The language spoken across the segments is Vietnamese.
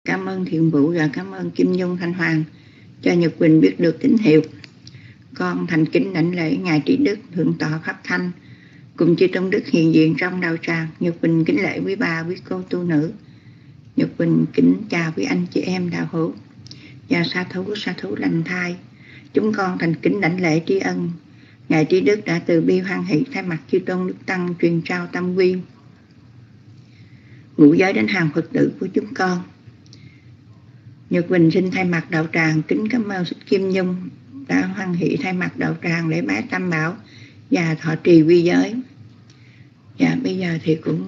Cảm ơn Thiện Vũ và cảm ơn Kim Nhung Thanh Hoàng cho Nhật Quỳnh biết được tín hiệu. Con thành kính đảnh lễ Ngài Trí Đức Thượng tọa Pháp Thanh cùng chư tôn đức hiện diện trong đạo tràng. Nhật Quỳnh kính lễ quý bà, quý cô tu nữ. Nhật Quỳnh kính chào quý anh chị em đạo hữu và sa thú lành thai. Chúng con thành kính đảnh lễ tri ân Ngài Trí Đức đã từ bi hoan hỷ thay mặt chư tôn đức tăng truyền trao tâm quy ngũ giới đến hàng Phật tử của chúng con. Nhật Quỳnh xin thay mặt đạo tràng kính cảm ơn Thích Kim Nhung đã hoan hỷ thay mặt đạo tràng lễ bái tam bảo và thọ trì quy giới. Và bây giờ thì cũng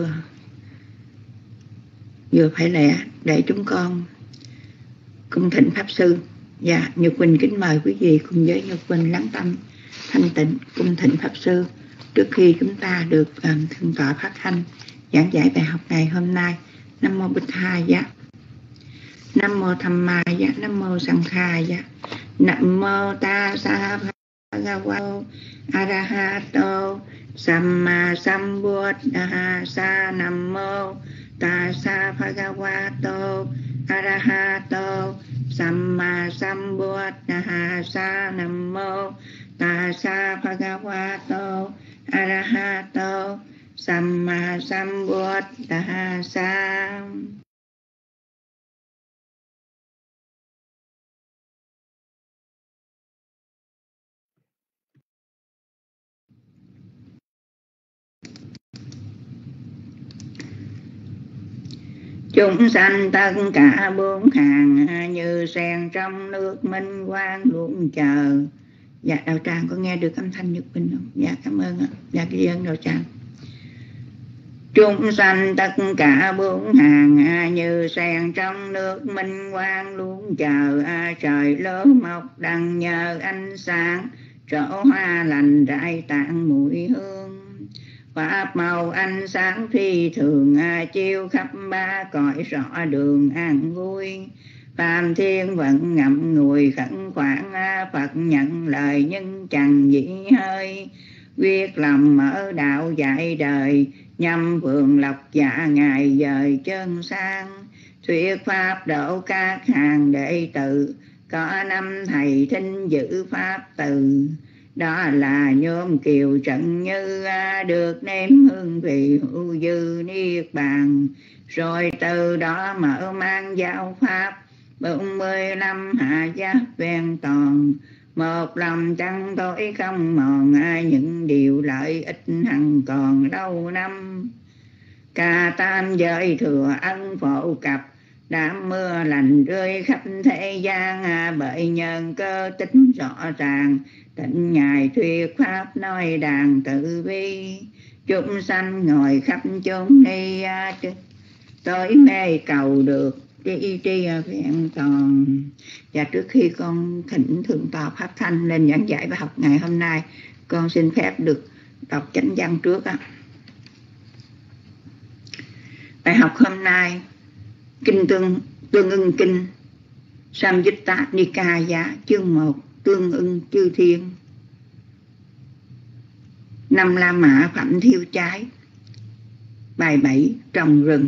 vừa phải lẽ để chúng con cung thỉnh Pháp Sư. Và Nhật Quỳnh kính mời quý vị cùng với Nhật Quỳnh lắng tâm thanh tịnh cung thỉnh Pháp Sư trước khi chúng ta được Thượng tọa Pháp Thanh giảng giải bài học ngày hôm nay. Nam mô Bích Tha Giá, Nam mô Tham Ma Giá, Nam mô Sang Kha Giá, Nam mô Ta Sa Bhagavato Arahato Samma Sambuddhassa, Nam mô Ta Sa Bhagavato Arahato Samma Sambuddhassa, Nam mô Ta Sa Bhagavato Arahato Samma Sambuddhassa. Chúng sanh tất cả bốn hàng như sen trong nước minh quang luôn chờ. Dạ đạo tràng có nghe được âm thanh Nhật Quỳnh không? Dạ cảm ơn ạ. Dạ ghi ơn đạo tràng. Chúng sanh tất cả bốn hàng như sen trong nước minh quang luôn chờ. Trời lỡ mọc đằng nhờ ánh sáng, trổ hoa lành rải tạng mùi hương. Pháp màu ánh sáng phi thường chiếu khắp ba cõi rõ đường an vui. Phạm thiên vẫn ngậm ngùi khẩn khoản, Phật nhận lời nhưng chẳng dĩ hơi. Quyết lòng mở đạo dạy đời, nhằm vườn lộc dạ ngài dời chân sang. Thuyết pháp độ các hàng đệ tử, có năm thầy thinh giữ pháp từ. Đó là Nhôm Kiều Trận Như, được nếm hương vị hữu dư niết bàn. Rồi từ đó mở mang giáo pháp 45 hạ giáp ven toàn. Một lòng chẳng tối không mòn, những điều lợi ích hằng còn lâu năm. Cả tam giới thừa ân phổ cập, đám mưa lành rơi khắp thế gian. Bởi nhân cơ tính rõ ràng, tịnh ngài thuyết pháp nói đàn tự vi. Chúng sanh ngồi khắp chốn đi, tối mê cầu được tri vẹn toàn. Và trước khi con thỉnh Thượng tọa Pháp Thanh lên giảng giải bài học ngày hôm nay, con xin phép được đọc chánh văn trước. Bài học hôm nay Kinh Tương ưng Kinh Samyutta Nikaya chương 1 Tương ưng chư thiên. Năm La Mã Phẩm thiêu trái. Bài 7 trồng rừng.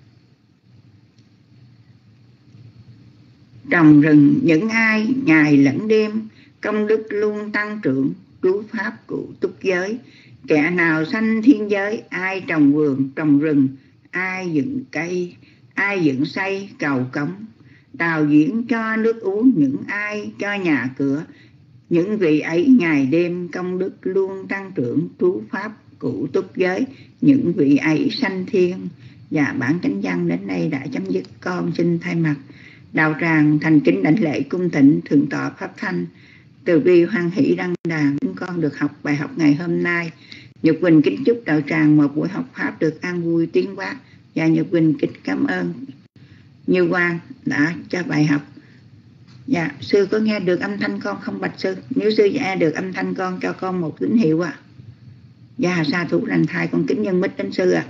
Trồng rừng những ai ngày lẫn đêm, công đức luôn tăng trưởng, trú pháp cụ túc giới. Kẻ nào sanh thiên giới, ai trồng vườn trồng rừng, ai dựng cây, ai dựng xây cầu cống, đào giếng cho nước uống những ai cho nhà cửa. Những vị ấy ngày đêm công đức luôn tăng trưởng, trú pháp cụ túc giới. Những vị ấy sanh thiên. Và bản chánh văn đến đây đã chấm dứt. Con xin thay mặt đạo tràng thành kính đảnh lễ cung thỉnh Thượng tọa Pháp Thanh từ bi hoan hỷ đăng đàn. Chúng con được học bài học ngày hôm nay. Nhật Quỳnh kính chúc đạo tràng một buổi học pháp được an vui tiến hóa. Và Nhật Quỳnh kính cảm ơn Như Quang đã cho bài học. Dạ, sư có nghe được âm thanh con không bạch sư? Nếu sư nghe được âm thanh con cho con một tín hiệu ạ. Dạ, sa thú lành thai, con kính nhân mít đến sư ạ.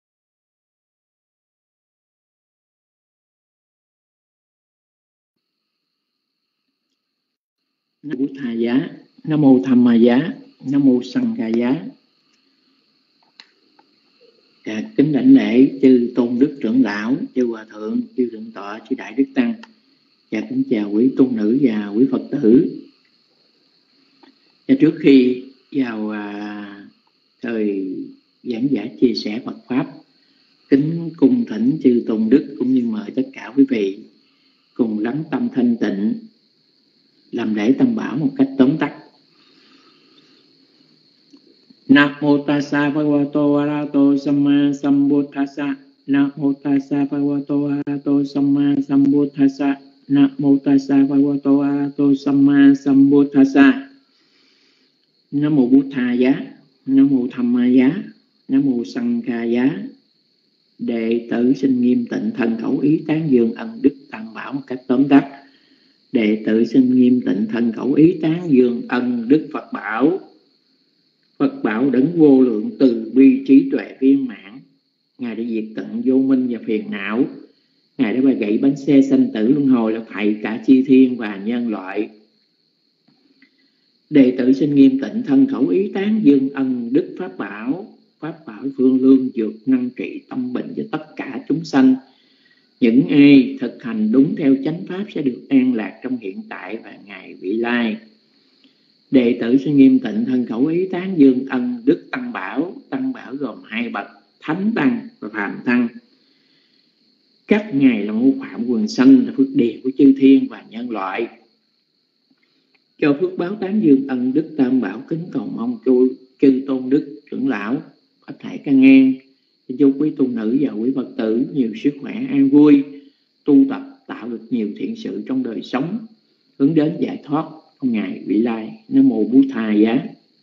Nam mô Tha Giá, Nam mô Tham Ma Giá, Nam mô Sang Ca Giá. Kính đảnh lễ chư tôn đức trưởng lão, chư hòa thượng, chư thượng tọa, chư đại đức tăng. Kính chào quý tôn nữ và quý Phật tử. Trước khi vào thời giảng giải chia sẻ Phật pháp, kính cung thỉnh chư tôn đức cũng như mời tất cả quý vị cùng lắng tâm thanh tịnh, làm lễ tam bảo một cách tóm tắt. Namo tassa bhagavato arahato samma sambuddhassa. Namo tassa bhagavato arahato samma sambuddhassa. Namo tassa bhagavato arahato samma sambuddhassa. Namo Buddhaya, Namo Dhammaya, Namo Sanghaya. Đệ tử xin nghiêm tịnh thân khẩu ý tán dương ân đức tam bảo một cách tóm tắt. Đệ tử xin nghiêm tịnh thân khẩu ý tán dương ân đức Phật bảo. Phật bảo đấng vô lượng từ bi trí tuệ viên mãn. Ngài đã diệt tận vô minh và phiền não. Ngài đã gậy bánh xe sanh tử luân hồi là thầy cả chư thiên và nhân loại. Đệ tử xin nghiêm tịnh thân khẩu ý tán dương ân đức Pháp bảo. Pháp bảo phương lương dược năng trị tâm bệnh cho tất cả chúng sanh. Những ai thực hành đúng theo chánh pháp sẽ được an lạc trong hiện tại và ngày vị lai. Đệ tử xin nghiêm tịnh thân khẩu ý tán dương ân đức tăng bảo. Tăng bảo gồm hai bậc, thánh tăng và phàm tăng. Các ngài là mô phạm quần sanh, là phước điền của chư thiên và nhân loại. Cho phước báo tán dương ân đức tam bảo, kính cầu mong chư tôn đức trưởng lão có thể căn ngang, chúc quý tu nữ và quý Phật tử nhiều sức khỏe an vui, tu tập tạo được nhiều thiện sự trong đời sống, hướng đến giải thoát trong ngày vị lai. Nam mô Buddhaya.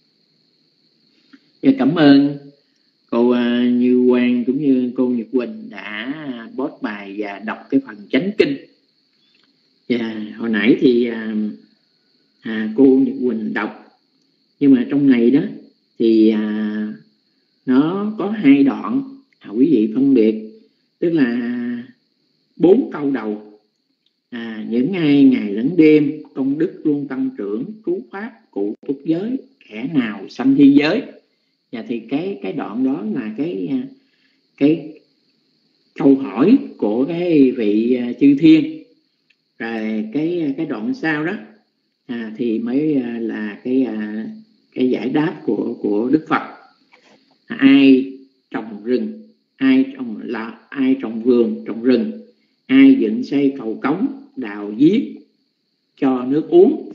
Và cảm ơn cô Như Quang cũng như cô Nhật Quỳnh đã post bài và đọc cái phần chánh kinh. Và hồi nãy thì cô Nhật Quỳnh đọc, nhưng mà trong này đó thì nó có hai đoạn, quý vị phân biệt, tức là 4 câu đầu. Những ai ngày lẫn đêm công đức luôn tăng trưởng, trú pháp cụ túc giới, kẻ nào sanh thiên giới. Và thì cái đoạn đó là cái câu hỏi của cái vị chư thiên. Rồi cái đoạn sau đó thì mới là cái giải đáp của Đức Phật. Ai trồng rừng, ai trồng vườn, trồng rừng, ai dựng xây cầu cống, đào giếng cho nước uống.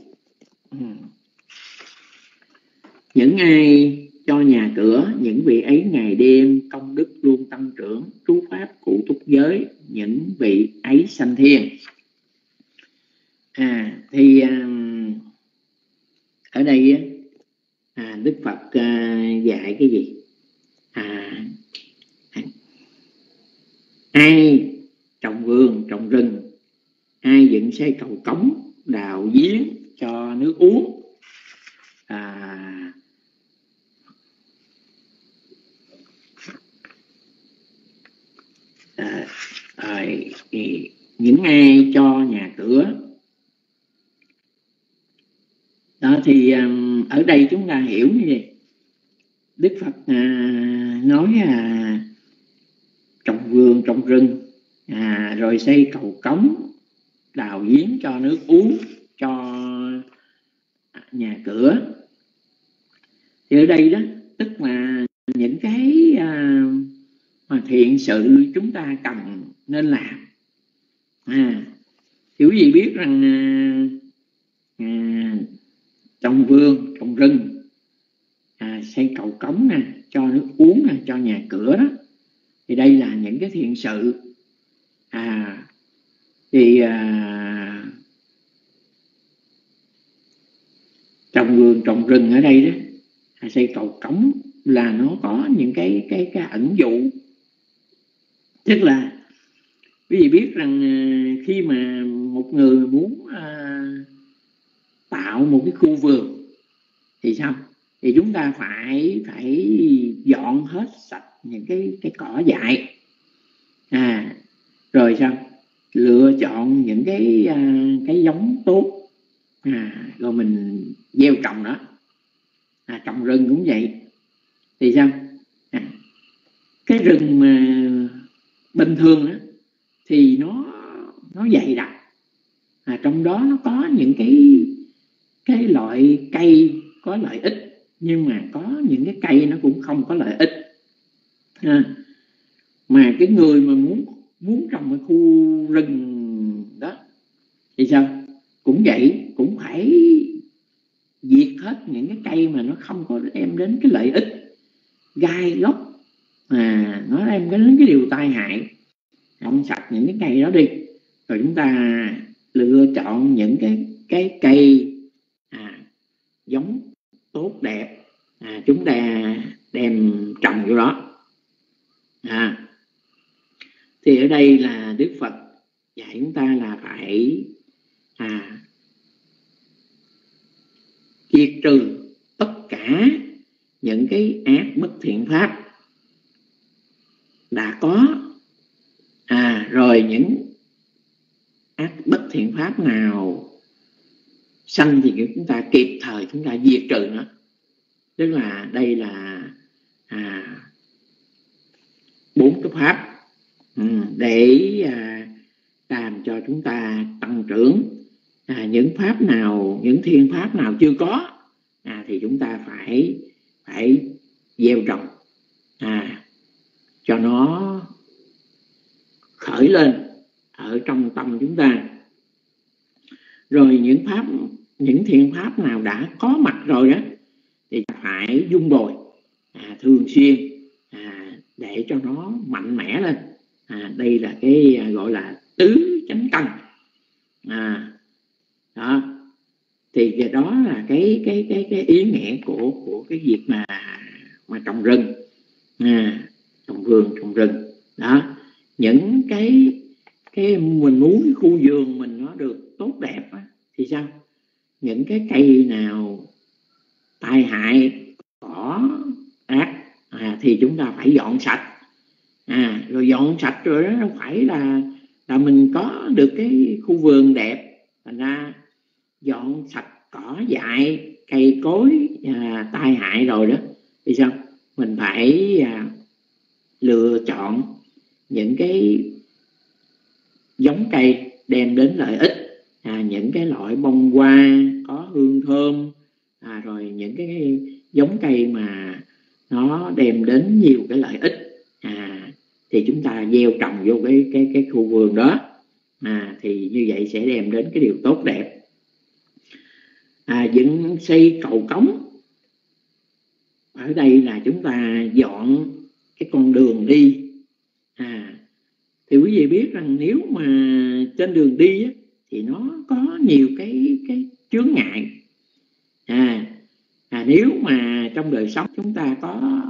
Những ai cho nhà cửa, những vị ấy ngày đêm công đức luôn tăng trưởng, trú pháp cụ túc giới, những vị ấy sanh thiên. Thì ở đây Đức Phật dạy cái gì? Ai trồng vườn, trồng rừng, ai dựng xây cầu cống, đào giếng cho nước uống. Những ai cho nhà cửa. Đó thì ở đây chúng ta hiểu như vậy. Đức Phật nói trồng vườn, trồng rừng, rồi xây cầu cống, đào giếng cho nước uống, cho nhà cửa. Thì ở đây đó, tức là những cái mà thiện sự chúng ta cần nên làm. Thì quý vị biết rằng trồng vườn, trồng rừng, xây cầu cống nè, cho nước uống nè, cho nhà cửa đó, thì đây là những cái thiện sự. Trồng vườn, trồng rừng ở đây đó, xây cầu cống là nó có những cái ẩn dụ. Tức là quý vị biết rằng khi mà một người muốn tạo một cái khu vườn thì sao? Thì chúng ta phải dọn hết sạch những cái cỏ dại. Rồi sao? Lựa chọn những cái giống tốt, rồi mình gieo trồng đó. Trồng rừng cũng vậy. Thì sao? cái rừng mà bình thường á, thì nó dày đặc, trong đó nó có những cái loại cây có lợi ích, nhưng mà có những cái cây nó cũng không có lợi ích. Mà cái người mà muốn trồng cái khu rừng đó thì sao? Cũng vậy, cũng phải diệt hết những cái cây mà nó không có đem đến cái lợi ích, gai góc, nó đem đến cái điều tai hại. Trồng sạch những cái cây đó đi, rồi chúng ta lựa chọn những cái cây giống tốt đẹp, chúng ta đem trồng vô đó. Thì ở đây là Đức Phật dạy chúng ta là phải diệt trừ tất cả những cái ác bất thiện pháp đã có, rồi những ác bất thiện pháp nào sanh thì chúng ta kịp thời chúng ta diệt trừ nó. Tức là đây là 4 cái pháp để làm cho chúng ta tăng trưởng. Những pháp nào, những thiên pháp nào chưa có thì chúng ta phải gieo trồng cho nó khởi lên ở trong tâm chúng ta. Rồi những thiện pháp nào đã có mặt rồi đó thì phải dung bồi thường xuyên để cho nó mạnh mẽ lên. Đây là cái gọi là tứ chánh căn. Đó thì đó là cái ý nghĩa của cái việc mà trồng rừng, trồng vườn, trồng rừng đó. Những cái mình muốn cái khu vườn mình nó được tốt đẹp thì sao? Những cái cây nào tai hại, cỏ ác thì chúng ta phải dọn sạch. Rồi dọn sạch rồi đó không phải là mình có được cái khu vườn đẹp. Thành ra dọn sạch cỏ dại, cây cối tai hại rồi đó thì sao? Mình phải lựa chọn những cái giống cây đem đến lợi ích, những cái loại bông hoa có hương thơm, rồi những cái giống cây mà nó đem đến nhiều cái lợi ích thì chúng ta gieo trồng vô cái khu vườn đó, thì như vậy sẽ đem đến cái điều tốt đẹp. Dựng xây cầu cống, ở đây là chúng ta dọn cái con đường đi. Thì quý vị biết rằng nếu mà trên đường đi thì nó có nhiều cái chướng ngại. Nếu mà trong đời sống chúng ta có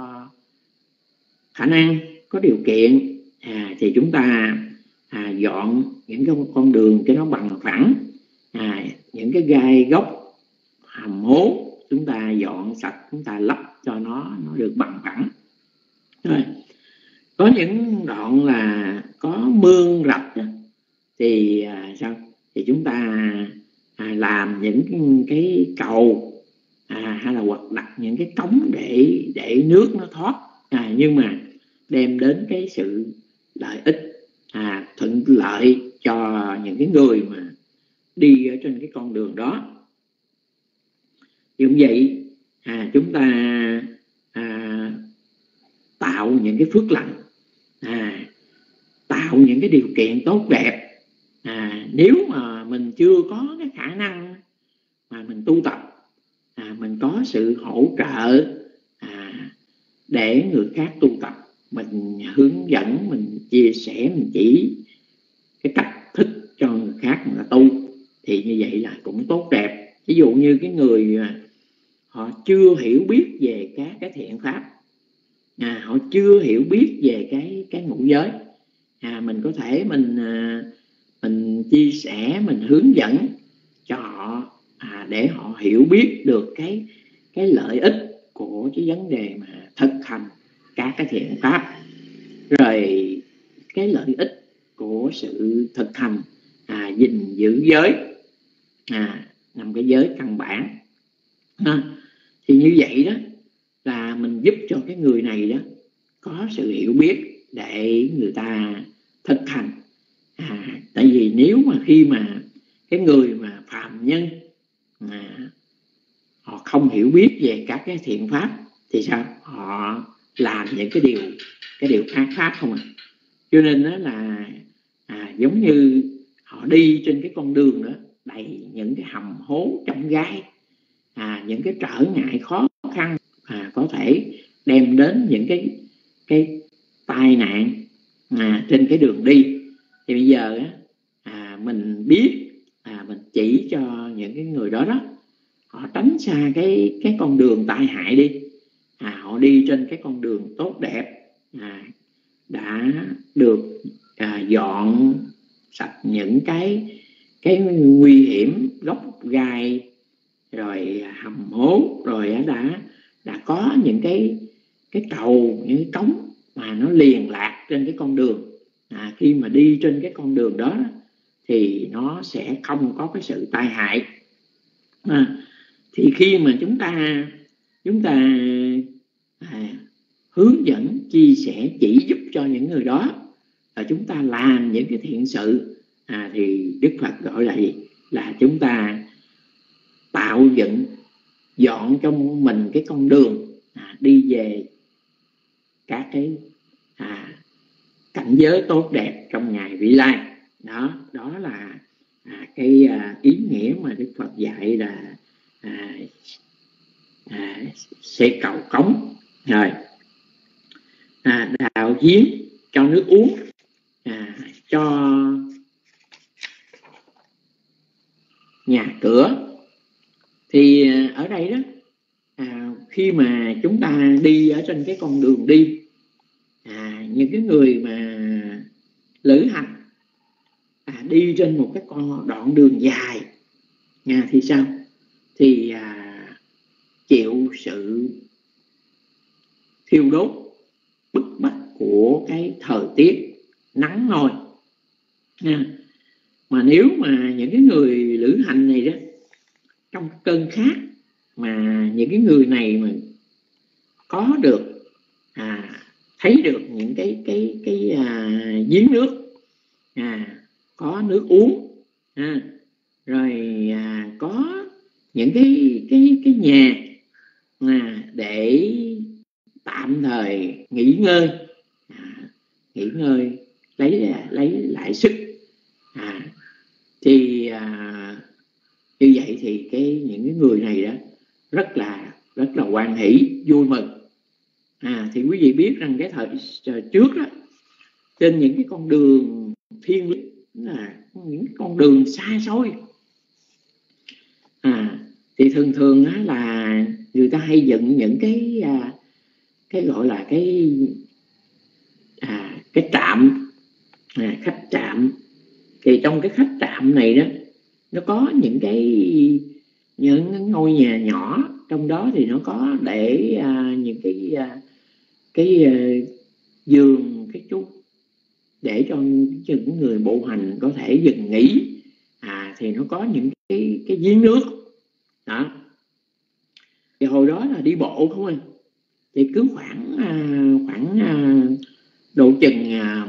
khả năng, có điều kiện thì chúng ta dọn những cái con đường cho nó bằng phẳng, những cái gai góc, hầm hố chúng ta dọn sạch, chúng ta lấp cho nó được bằng phẳng. Rồi có những đoạn là có mương rạch thì sao? Thì chúng ta làm những cái cầu hay là hoặc đặt những cái cống để nước nó thoát, nhưng mà đem đến cái sự lợi ích, thuận lợi cho những cái người mà đi ở trên cái con đường đó. Như vậy chúng ta tạo những cái phước lành, tạo những cái điều kiện tốt đẹp. Nếu mà mình chưa có cái khả năng mà mình tu tập, mình có sự hỗ trợ để người khác tu tập, mình hướng dẫn, mình chia sẻ, mình chỉ cái cách thức cho người khác người ta tu, thì như vậy là cũng tốt đẹp. Ví dụ như cái người họ chưa hiểu biết về các cái thiện pháp, họ chưa hiểu biết về cái ngũ giới, mình có thể mình chia sẻ, mình hướng dẫn cho họ để họ hiểu biết được cái lợi ích của cái vấn đề mà thực hành các cái thiện pháp, rồi cái lợi ích của sự thực hành gìn giữ giới, nằm cái giới căn bản. Thì như vậy đó là mình giúp cho cái người này đó có sự hiểu biết để người ta thực hành. Tại vì nếu mà khi mà cái người mà phàm nhân họ không hiểu biết về các cái thiện pháp thì sao? Họ làm những cái điều ác pháp không à. Cho nên đó là giống như họ đi trên cái con đường đó đầy những cái hầm hố trong gai, những cái trở ngại khó khăn có thể đem đến những cái tai nạn trên cái đường đi. Thì bây giờ mình biết, mình chỉ cho những cái người đó đó, họ tránh xa cái con đường tai hại đi, họ đi trên cái con đường tốt đẹp, đã được dọn sạch những cái nguy hiểm, gốc gai rồi hầm hố, rồi đã có những cái cầu, những cái cống mà nó liền lạc trên cái con đường. Khi mà đi trên cái con đường đó thì nó sẽ không có cái sự tai hại. Thì khi mà chúng ta hướng dẫn, chia sẻ, chỉ giúp cho những người đó, và chúng ta làm những cái thiện sự, thì Đức Phật gọi là gì? Là chúng ta tạo dựng, dọn cho mình cái con đường đi về các cái cảnh giới tốt đẹp trong ngày vị lai. Đó là cái ý nghĩa mà Đức Phật dạy là sẽ cầu cống, rồi đào giếng cho nước uống, cho nhà cửa. Thì ở đây đó, khi mà chúng ta đi ở trên cái con đường đi, những cái người mà lữ hành đi trên một cái đoạn đường dài thì sao? Thì chịu sự thiêu đốt bức bách của cái thời tiết nắng nôi. Mà nếu mà những cái người lữ hành này đó, trong cơn khát, mà những cái người này mà có được thấy được những cái giếng nước, có nước uống, rồi có những cái nhà để tạm thời nghỉ ngơi, lấy lại sức, thì như vậy thì những cái người này đó rất là hoan hỷ, vui mừng. Thì quý vị biết rằng cái thời trước đó, trên những cái con đường thiên lý, là những con đường xa xôi, thì thường là người ta hay dựng những cái gọi là cái trạm, khách trạm. Thì trong cái khách trạm này đó, nó có những ngôi nhà nhỏ, trong đó thì nó có để những cái giường, cái chút để cho những người bộ hành có thể dừng nghỉ. Thì nó có những cái giếng nước đó. Thì hồi đó là đi bộ không à, thì cứ khoảng độ chừng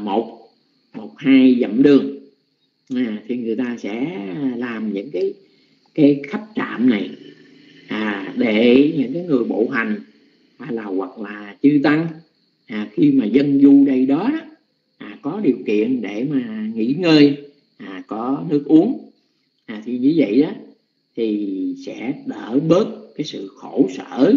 1-2 dặm đường, thì người ta sẽ làm những cái khách trạm này, để những cái người bộ hành hoặc là chư tăng khi mà dân du đây đó có điều kiện để mà nghỉ ngơi, có nước uống, thì như vậy đó thì sẽ đỡ bớt cái sự khổ sở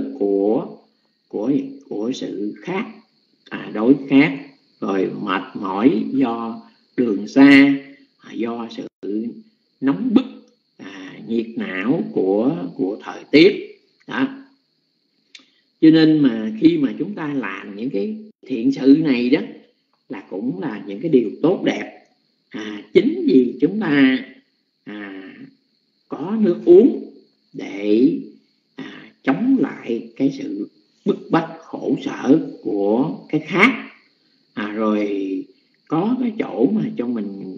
của sự khát, đói khát, rồi mệt mỏi do đường xa, do sự nóng bức, nhiệt não của thời tiết đó. Cho nên mà khi mà chúng ta làm những cái thiện sự này đó, là cũng là những cái điều tốt đẹp. Chính vì chúng ta có nước uống để chống lại cái sự bức bách khổ sở của cái khát, rồi có cái chỗ mà cho mình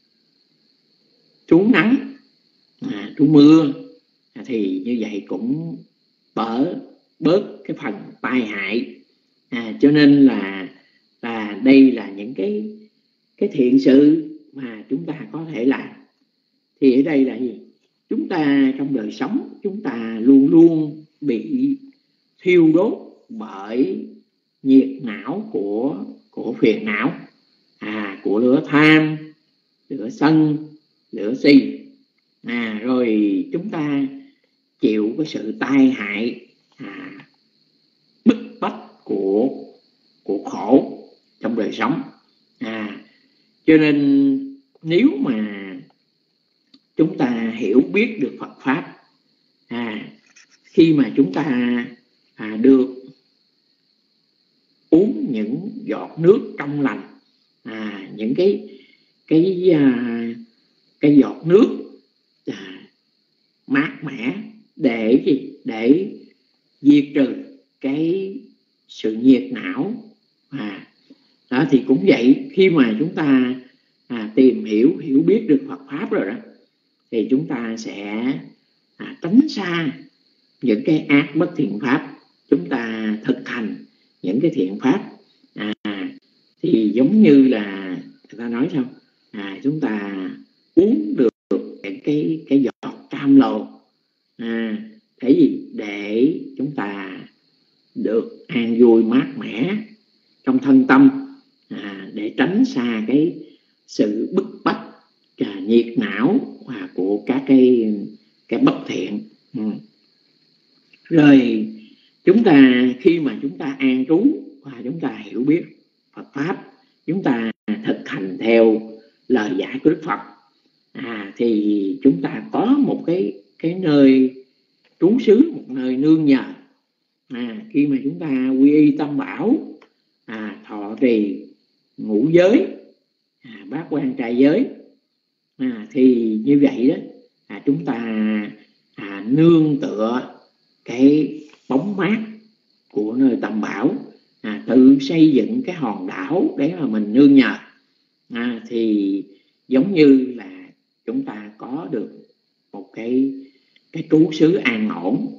trú nắng, trú mưa, thì như vậy cũng bớt cái phần tai hại. Cho nên là đây là những cái thiện sự mà chúng ta có thể làm. Thì ở đây là gì? Chúng ta trong đời sống chúng ta luôn luôn bị thiêu đốt bởi nhiệt não của phiền não, của lửa tham, lửa sân, lửa si, rồi chúng ta chịu cái sự tai hại, bức bách của khổ trong đời sống. Cho nên nếu mà chúng ta hiểu biết được Phật pháp, khi mà chúng ta được uống những giọt nước trong lành, những cái giọt nước mát mẻ để gì? Để diệt trừ cái sự nhiệt não. Đó thì cũng vậy, khi mà chúng ta tìm hiểu biết được Phật pháp rồi đó, thì chúng ta sẽ tránh xa những cái ác bất thiện pháp, chúng ta thực hành những cái thiện pháp. Thì giống như là người ta nói sao, chúng ta uống được cái giọt cam lồ, để gì? Để chúng ta được an vui mát mẻ trong thân tâm, để tránh xa cái sự bức bách nhiệt não của các cái bất thiện. Rồi chúng ta khi mà chúng ta an trú và chúng ta hiểu biết Phật pháp, chúng ta thực hành theo lời dạy của Đức Phật, thì chúng ta có một cái nơi trú xứ, một nơi nương nhờ. Khi mà chúng ta quy y tam bảo, thọ trì ngũ giới, bát quan trai giới, thì như vậy đó, chúng ta nương tựa cái bóng mát của nơi tam bảo, tự xây dựng cái hòn đảo để mà mình nương nhờ. Thì giống như là chúng ta có được một cái trú xứ an ổn.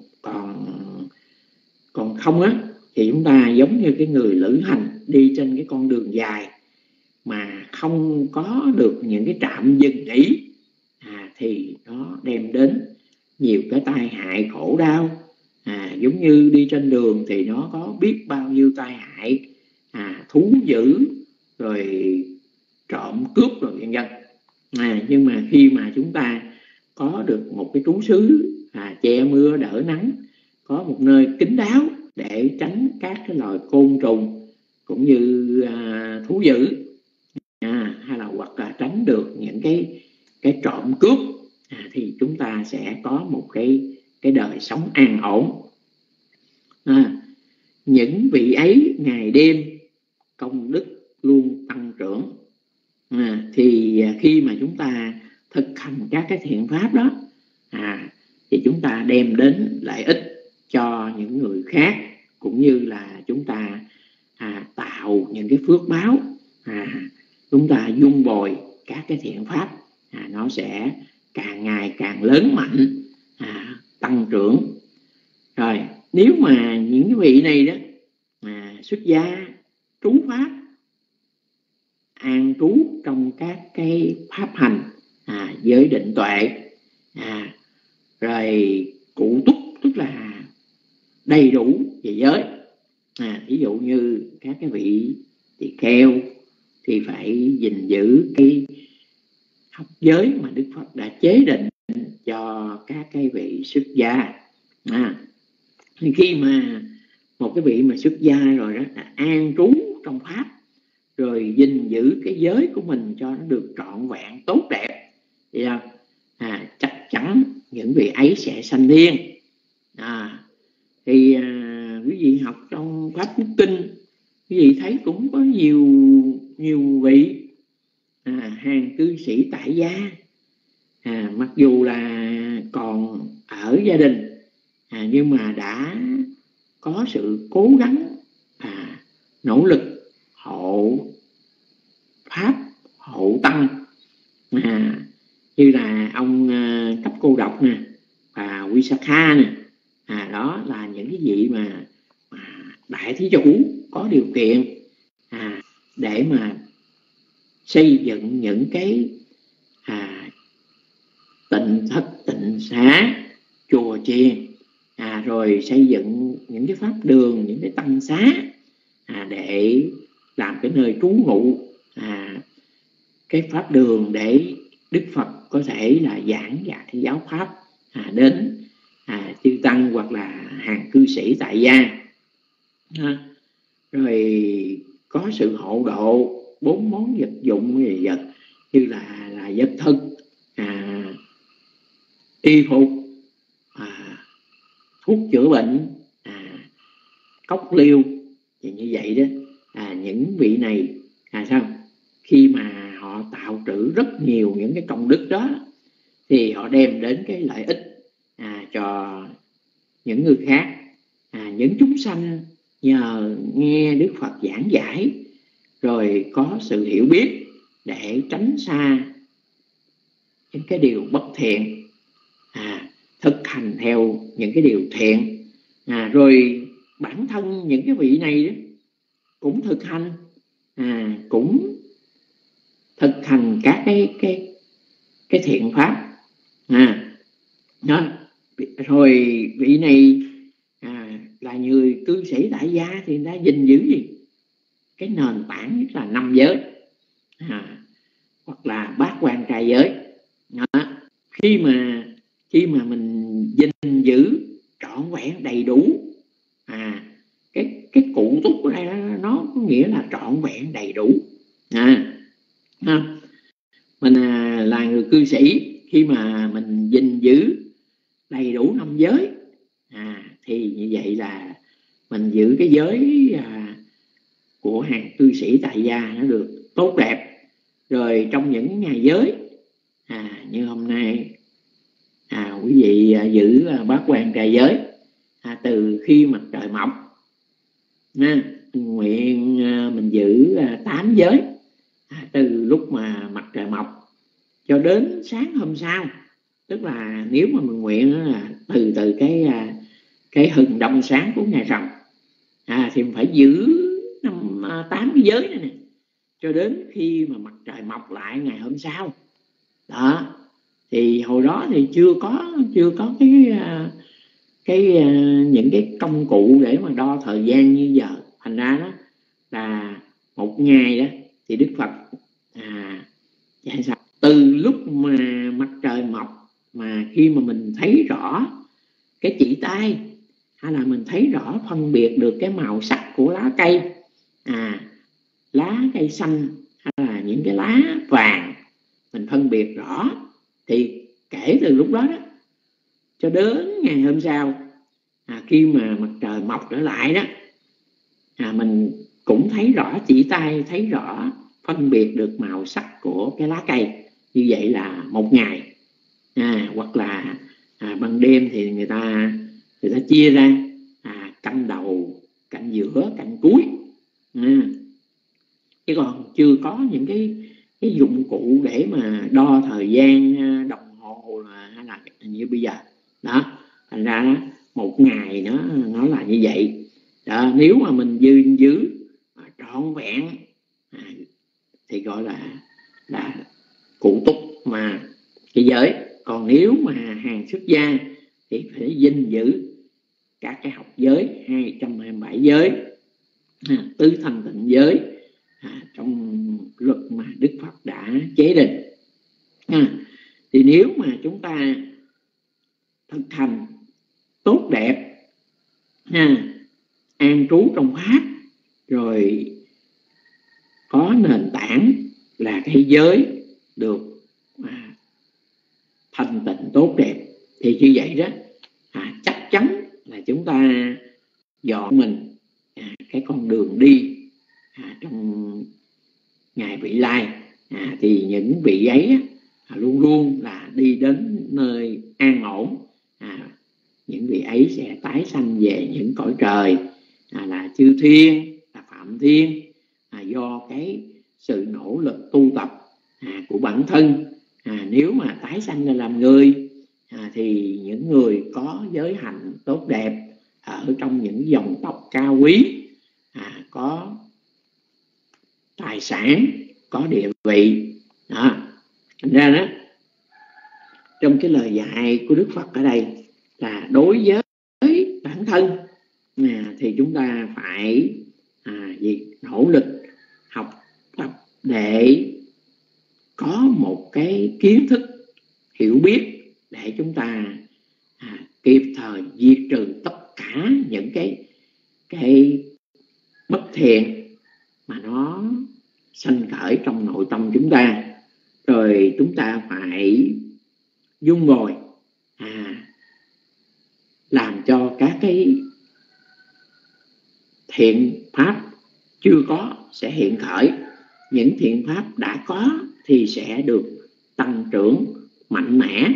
Còn không á, thì chúng ta giống như cái người lữ hành đi trên cái con đường dài mà không có được những cái trạm dừng nghỉ, thì nó đem đến nhiều cái tai hại khổ đau. Giống như đi trên đường thì nó có biết bao nhiêu tai hại, thú dữ, rồi trộm cướp, rồi vân vân. Nhưng mà khi mà chúng ta có được một cái trú xứ che mưa đỡ nắng, có một nơi kín đáo để tránh các cái loài côn trùng cũng như thú dữ, hay là hoặc là tránh được những cái trộm cướp, thì chúng ta sẽ có một cái đời sống an ổn. Những vị ấy ngày đêm công đức luôn tăng trưởng. Thì khi mà chúng ta thực hành các cái thiện pháp đó, thì chúng ta đem đến lợi ích cho những người khác, cũng như là chúng ta tạo những cái phước báo, chúng ta dung bồi các cái thiện pháp, nó sẽ càng ngày càng lớn mạnh, tăng trưởng. Rồi nếu mà những vị này đó xuất gia trú pháp, an trú trong các cái pháp hành, giới định tuệ, rồi cụ túc, tức là đầy đủ về giới. Ví dụ như các cái vị tỳ kheo thì phải gìn giữ cái học giới mà Đức Phật đã chế định cho các cái vị xuất gia. Thì khi mà một cái vị mà xuất gia rồi đó, an trú trong pháp, rồi gìn giữ cái giới của mình cho nó được trọn vẹn tốt đẹp, thì chắc chắn những vị ấy sẽ sanh thiên. Thì quý vị học trong Pháp Cú Kinh, quý vị thấy cũng có nhiều vị hàng cư sĩ tại gia, mặc dù là còn ở gia đình, nhưng mà đã có sự cố gắng nỗ lực hộ pháp, hộ tăng, như là ông Cấp Cô Độc nè, và Visakha nè. Đó là những cái vị mà đại thí chủ có điều kiện để mà xây dựng những cái tịnh thất tịnh xá, chùa chiền, rồi xây dựng những cái pháp đường, những cái tăng xá để làm cái nơi trú ngụ, cái pháp đường để Đức Phật có thể là giảng dạy giáo pháp đến chư tăng hoặc là hàng cư sĩ tại gia. Rồi có sự hộ độ 4 món vật dụng vật như là vật thực, y phục, thuốc chữa bệnh, cốc liêu, thì như vậy đó. Những vị này sao khi mà họ tạo trữ rất nhiều những cái công đức đó thì họ đem đến cái lợi ích cho những người khác. Những chúng sanh nhờ nghe Đức Phật giảng giải rồi có sự hiểu biết để tránh xa những cái điều bất thiện, thực hành theo những cái điều thiện. Rồi bản thân những cái vị này đó cũng thực hành, các cái thiện pháp. Đó. Rồi vị này là người cư sĩ tại gia thì người ta gìn giữ gì? Cái nền tảng nhất là 5 giới, hoặc là bát quan trai giới. Đó. Khi mà mình gìn giữ trọn vẹn đầy đủ, cái cụ túc ở đây nó có nghĩa là trọn vẹn đầy đủ. Mình là người cư sĩ, khi mà mình gìn giữ đầy đủ 5 giới thì như vậy là mình giữ cái giới của hàng cư sĩ tại gia nó được tốt đẹp. Rồi trong những ngày giới như hôm nay quý vị giữ bát quan trai giới, từ khi mặt trời mọc, nguyện mình giữ 8 giới từ lúc mà mặt trời mọc cho đến sáng hôm sau. Tức là nếu mà mình nguyện là từ cái hừng đông sáng của ngày rằm thì mình phải giữ 8 cái giới này nè cho đến khi mà mặt trời mọc lại ngày hôm sau. Đó. Thì hồi đó thì chưa có những cái công cụ để mà đo thời gian như giờ. Thành ra đó là một ngày đó thì Đức Phật dạy sao từ lúc mà mặt trời mọc, mà khi mà mình thấy rõ cái chỉ tay, hay là mình thấy rõ phân biệt được cái màu sắc của lá cây, lá cây xanh hay là những cái lá vàng, mình phân biệt rõ, thì kể từ lúc đó cho đến ngày hôm sau, khi mà mặt trời mọc trở lại đó, mình cũng thấy rõ chỉ tay, thấy rõ phân biệt được màu sắc của cái lá cây. Như vậy là một ngày. Hoặc là ban đêm thì người ta chia ra canh đầu, canh giữa, canh cuối. Chứ còn chưa có những cái dụng cụ để mà đo thời gian, đồng hồ hay là như bây giờ đó. Thành ra đó, một ngày nó là như vậy đó. Nếu mà mình giữ trọn vẹn thì gọi là cụ túc mà cái giới. Còn nếu mà hàng xuất gia thì phải gìn giữ các cái học giới 227 giới, tứ thanh tịnh giới trong luật mà Đức Phật đã chế định. Thì nếu mà chúng ta thực hành tốt đẹp, an trú trong pháp, rồi có nền tảng là cái giới được thanh tịnh tốt đẹp, thì như vậy đó chắc chắn là chúng ta dọn mình cái con đường đi trong ngày vị lai. Thì những vị ấy luôn luôn là đi đến nơi an ổn. Những vị ấy sẽ tái sanh về những cõi trời là chư thiên, là phạm thiên, do cái sự nỗ lực tu tập của bản thân. Nếu mà tái sanh ra làm người thì những người có giới hạnh tốt đẹp ở trong những dòng tộc cao quý, có tài sản, có địa vị. Đó. Thành ra đó, trong cái lời dạy của Đức Phật ở đây là đối với bản thân thì chúng ta phải nỗ lực học tập để có một cái kiến thức, hiểu biết để chúng ta kịp thời diệt trừ tất cả những cái bất thiện mà nó sanh khởi trong nội tâm chúng ta. Rồi chúng ta phải dung bồi làm cho các cái thiện pháp chưa có sẽ hiện khởi, những thiện pháp đã có thì sẽ được tăng trưởng mạnh mẽ.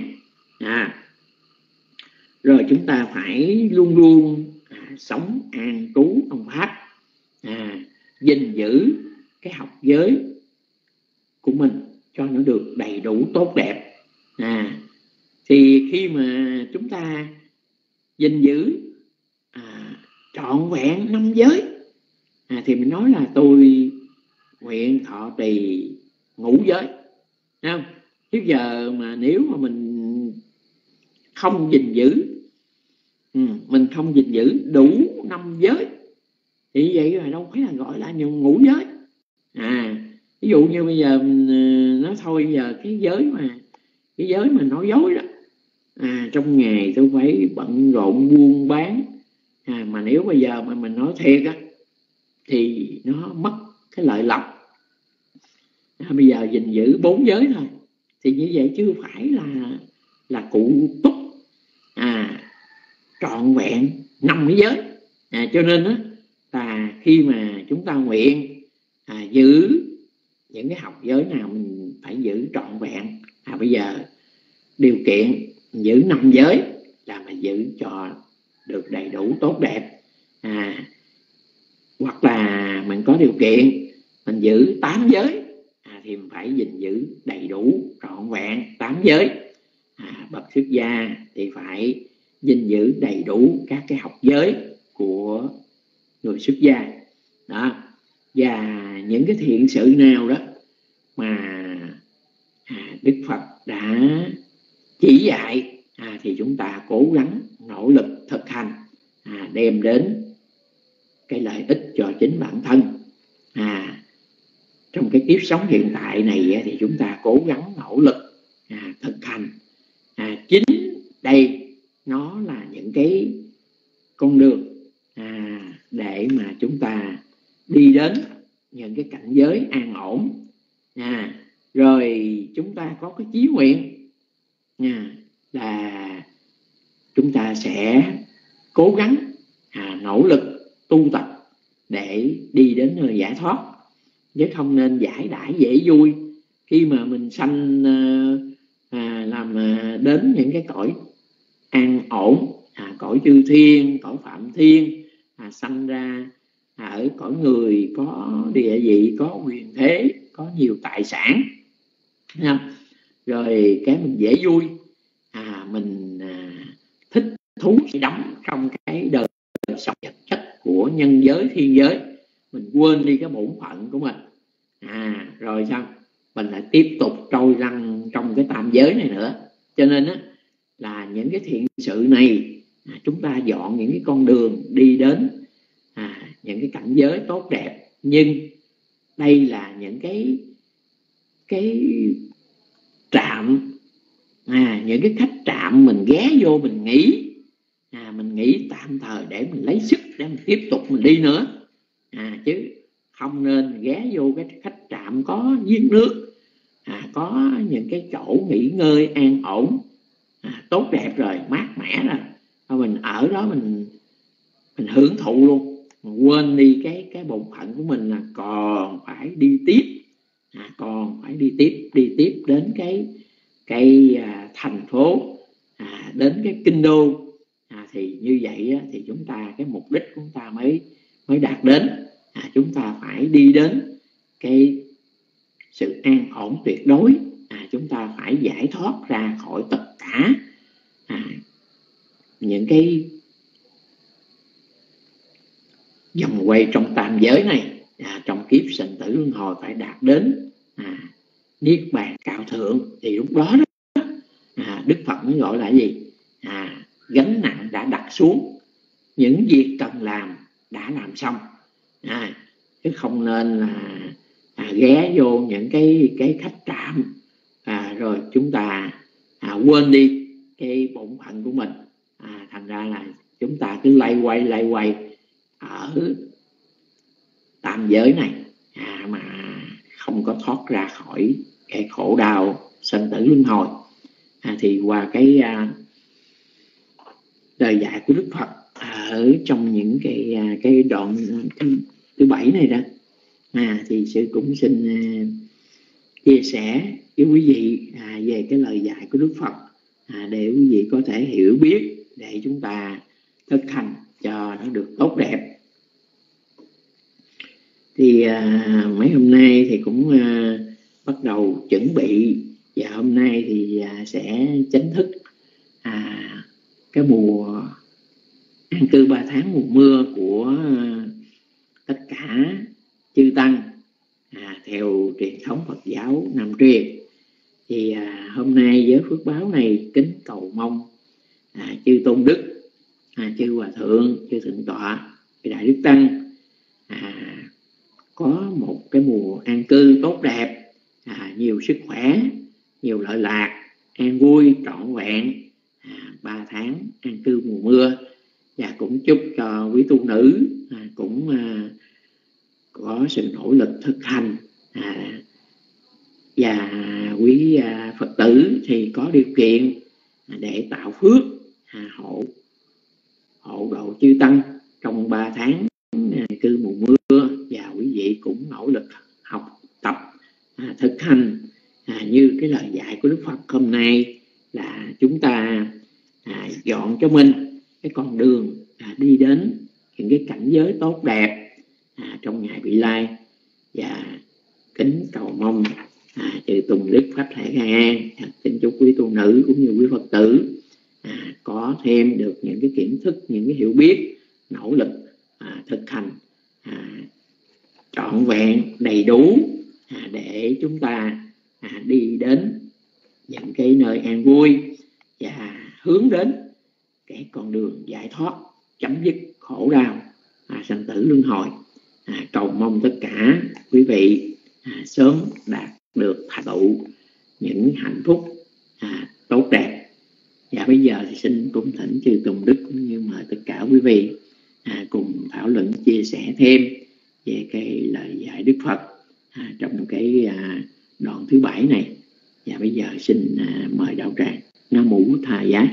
Rồi chúng ta phải luôn luôn sống an trú trong pháp, gìn giữ cái học giới của mình cho nó được đầy đủ tốt đẹp. Thì khi mà chúng ta gìn giữ trọn vẹn 5 giới thì mình nói là tôi nguyện thọ trì ngũ giới, thấy không? Chứ giờ mà nếu mà mình không gìn giữ, mình không gìn giữ đủ 5 giới thì vậy là đâu phải là gọi là ngũ giới. Ví dụ như bây giờ mình nói thôi, giờ cái giới mà nói dối đó, trong ngày tôi phải bận rộn buôn bán, mà nếu bây giờ mà mình nói thiệt á thì nó mất cái lợi lộc. Bây giờ gìn giữ 4 giới thôi thì như vậy chưa phải là cụ túc trọn vẹn 5 cái giới. Cho nên đó, là khi mà chúng ta nguyện giữ những cái học giới nào mình phải giữ trọn vẹn. Bây giờ điều kiện giữ 5 giới là mình giữ cho được đầy đủ tốt đẹp. Hoặc là mình có điều kiện mình giữ 8 giới thì mình phải gìn giữ đầy đủ trọn vẹn 8 giới. Bậc xuất gia thì phải gìn giữ đầy đủ các cái học giới của người xuất gia đó. Và những cái thiện sự nào đó mà Đức Phật đã chỉ dạy thì chúng ta cố gắng nỗ lực thực hành, đem đến cái lợi ích cho chính bản thân. Trong cái kiếp sống hiện tại này thì chúng ta cố gắng nỗ lực thực hành. Chính đây nó là những cái con đường để mà chúng ta đi đến những cái cảnh giới an ổn. Rồi chúng ta có cái chí nguyện là chúng ta sẽ cố gắng nỗ lực tu tập để đi đến nơi giải thoát, chứ không nên giải đãi dễ vui. Khi mà mình sanh làm đến những cái cõi an ổn, cõi chư thiên, cõi phạm thiên, sanh ra ở cõi người có địa vị, có quyền thế, có nhiều tài sản, rồi cái mình dễ vui, mình thích thú sẽ đắm trong cái đời sống vật chất của nhân giới, thiên giới, mình quên đi cái bổn phận của mình. Rồi sao mình lại tiếp tục trôi lăn trong cái tam giới này nữa. Cho nên là những cái thiện sự này chúng ta dọn những cái con đường đi đến những cái cảnh giới tốt đẹp. Nhưng đây là những cái trạm, những cái khách trạm mình ghé vô, mình nghĩ tạm thời để mình lấy sức để mình tiếp tục mình đi nữa. Chứ không nên ghé vô cái khách trạm có giếng nước, có những cái chỗ nghỉ ngơi an ổn, tốt đẹp rồi, mát mẻ rồi, mình ở đó mình hưởng thụ luôn, mình quên đi cái bổn phận của mình là còn phải đi tiếp, còn phải đi tiếp đến cái thành phố, đến cái kinh đô. Thì như vậy thì chúng ta, cái mục đích của chúng ta mới đạt đến. Chúng ta phải đi đến cái sự an ổn tuyệt đối. Chúng ta phải giải thoát ra khỏi tất cả những cái vòng quay trong tam giới này. trong kiếp sinh tử luân hồi phải đạt đến niết bàn cao thượng, thì lúc đó Đức Phật mới gọi là gì? Gánh nặng đã đặt xuống, những việc cần làm đã làm xong, chứ không nên là ghé vô những cái khách trạm rồi chúng ta quên đi cái bổn phận của mình. Thành ra là chúng ta cứ lay quay ở tam giới này mà không có thoát ra khỏi cái khổ đau sinh tử luân hồi. Thì qua cái lời dạy của Đức Phật ở trong những cái đoạn thứ 7 này đó, thì sư cũng xin chia sẻ với quý vị về cái lời dạy của Đức Phật, để quý vị có thể hiểu biết, để chúng ta thực hành cho nó được tốt đẹp. Thì mấy hôm nay thì cũng bắt đầu chuẩn bị, và hôm nay thì sẽ chính thức cái mùa an cư 3 tháng mùa mưa của tất cả chư tăng theo truyền thống Phật giáo Nam truyền. Thì hôm nay với phước báo này kính cầu mong chư tôn đức, chư hòa thượng, chư thượng tọa, chư đại đức tăng có một cái mùa an cư tốt đẹp, nhiều sức khỏe, nhiều lợi lạc, an vui trọn vẹn 3 tháng an cư mùa mưa. Và cũng chúc cho quý tu nữ cũng có sự nỗ lực thực hành, và quý Phật tử thì có điều kiện để tạo phước hộ độ chư tăng trong 3 tháng cư mùa mưa. Và quý vị cũng nỗ lực học tập thực hành như cái lời dạy của Đức Phật hôm nay, là chúng ta dọn cho mình cái con đường đi đến những cái cảnh giới tốt đẹp trong ngày vị lai. Và kính cầu mong chư Tùng Đức Pháp Thể Khai An, kính chúc quý tu nữ cũng như quý Phật tử có thêm được những cái kiến thức, những cái hiểu biết, nỗ lực thực hành trọn vẹn đầy đủ, để chúng ta đi đến những cái nơi an vui và hướng đến cái con đường giải thoát, chấm dứt khổ đau sanh tử luân hồi. Cầu mong tất cả quý vị sớm đạt được thành tựu những hạnh phúc tốt đẹp. Và bây giờ thì xin cung thỉnh chư Tùng Đức cũng như mời tất cả quý vị cùng thảo luận chia sẻ thêm về cái lời dạy Đức Phật trong cái đoạn thứ 7 này. Và bây giờ xin mời đạo tràng. Nam mô Bổn Thầy Giá.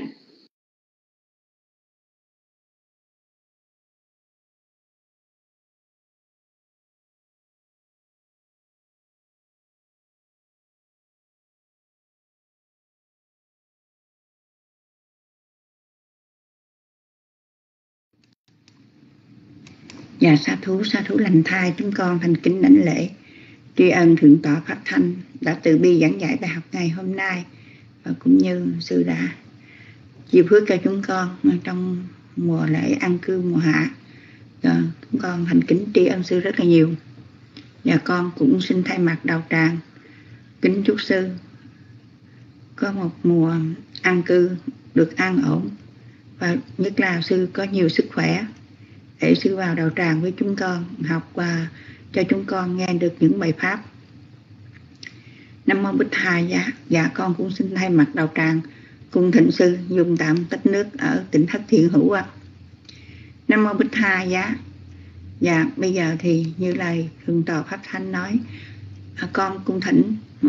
Dạ sa thú lành thai, chúng con thành kính đảnh lễ tri ân thượng tọa Pháp Thanh đã từ bi giảng dạy bài học ngày hôm nay, và cũng như sư đã chiều phước cho chúng con trong mùa lễ an cư mùa hạ. Chúng con thành kính tri ân sư rất là nhiều. Và con cũng xin thay mặt đạo tràng kính chúc sư có một mùa an cư được an ổn, và nhất là sư có nhiều sức khỏe để sư vào đạo tràng với chúng con học và cho chúng con nghe được những bài pháp. Nam mô Bích Thầy Giá. Dạ con cũng xin thay mặt đạo tràng cung thỉnh sư dùng tạm tích nước ở tỉnh Thất Thiện Hữu ạ. Nam mô Bích Thầy Giá. Dạ bây giờ thì như lời thượng tọa Pháp Thanh nói, con cung thỉnh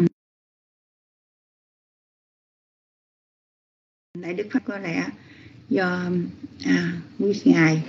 Đại Đức Pháp có lẽ do quý ngài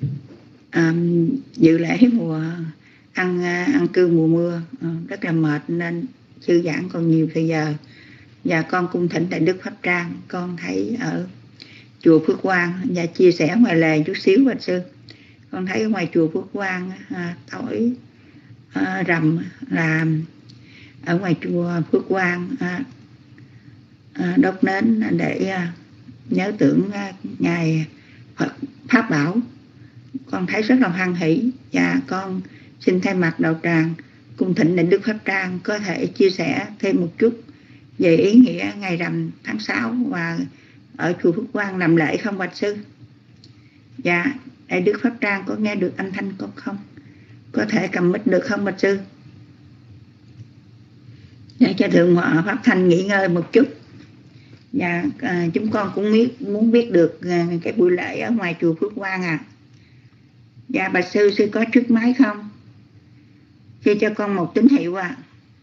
dự lễ mùa ăn cư mùa mưa rất là mệt, nên sư giảng còn nhiều thời giờ. Và con cung thỉnh Đại Đức Pháp Trang, con thấy ở chùa Phước Quang, và chia sẻ ngoài lề chút xíu bạch sư. Con thấy ở ngoài chùa Phước Quang tối rằm là ở ngoài chùa Phước Quang đốt nến để nhớ tưởng ngài Phật Pháp Bảo. Con thấy rất là hoan hỷ, và con xin thay mặt đạo tràng cung thỉnh Đại Đức Pháp Trang có thể chia sẻ thêm một chút về ý nghĩa ngày rằm tháng 6 và ở chùa Phước Quang làm lễ không bạch sư? Dạ, Đại Đức Pháp Trang có nghe được âm thanh con không? Có thể cầm mic được không bạch sư? Để cho Thượng Hòa Pháp Thanh nghỉ ngơi một chút. Dạ, chúng con cũng muốn biết được cái buổi lễ ở ngoài chùa Phước Quang à. Dạ, bạch sư có trước máy không? Cho con một tín hiệu à.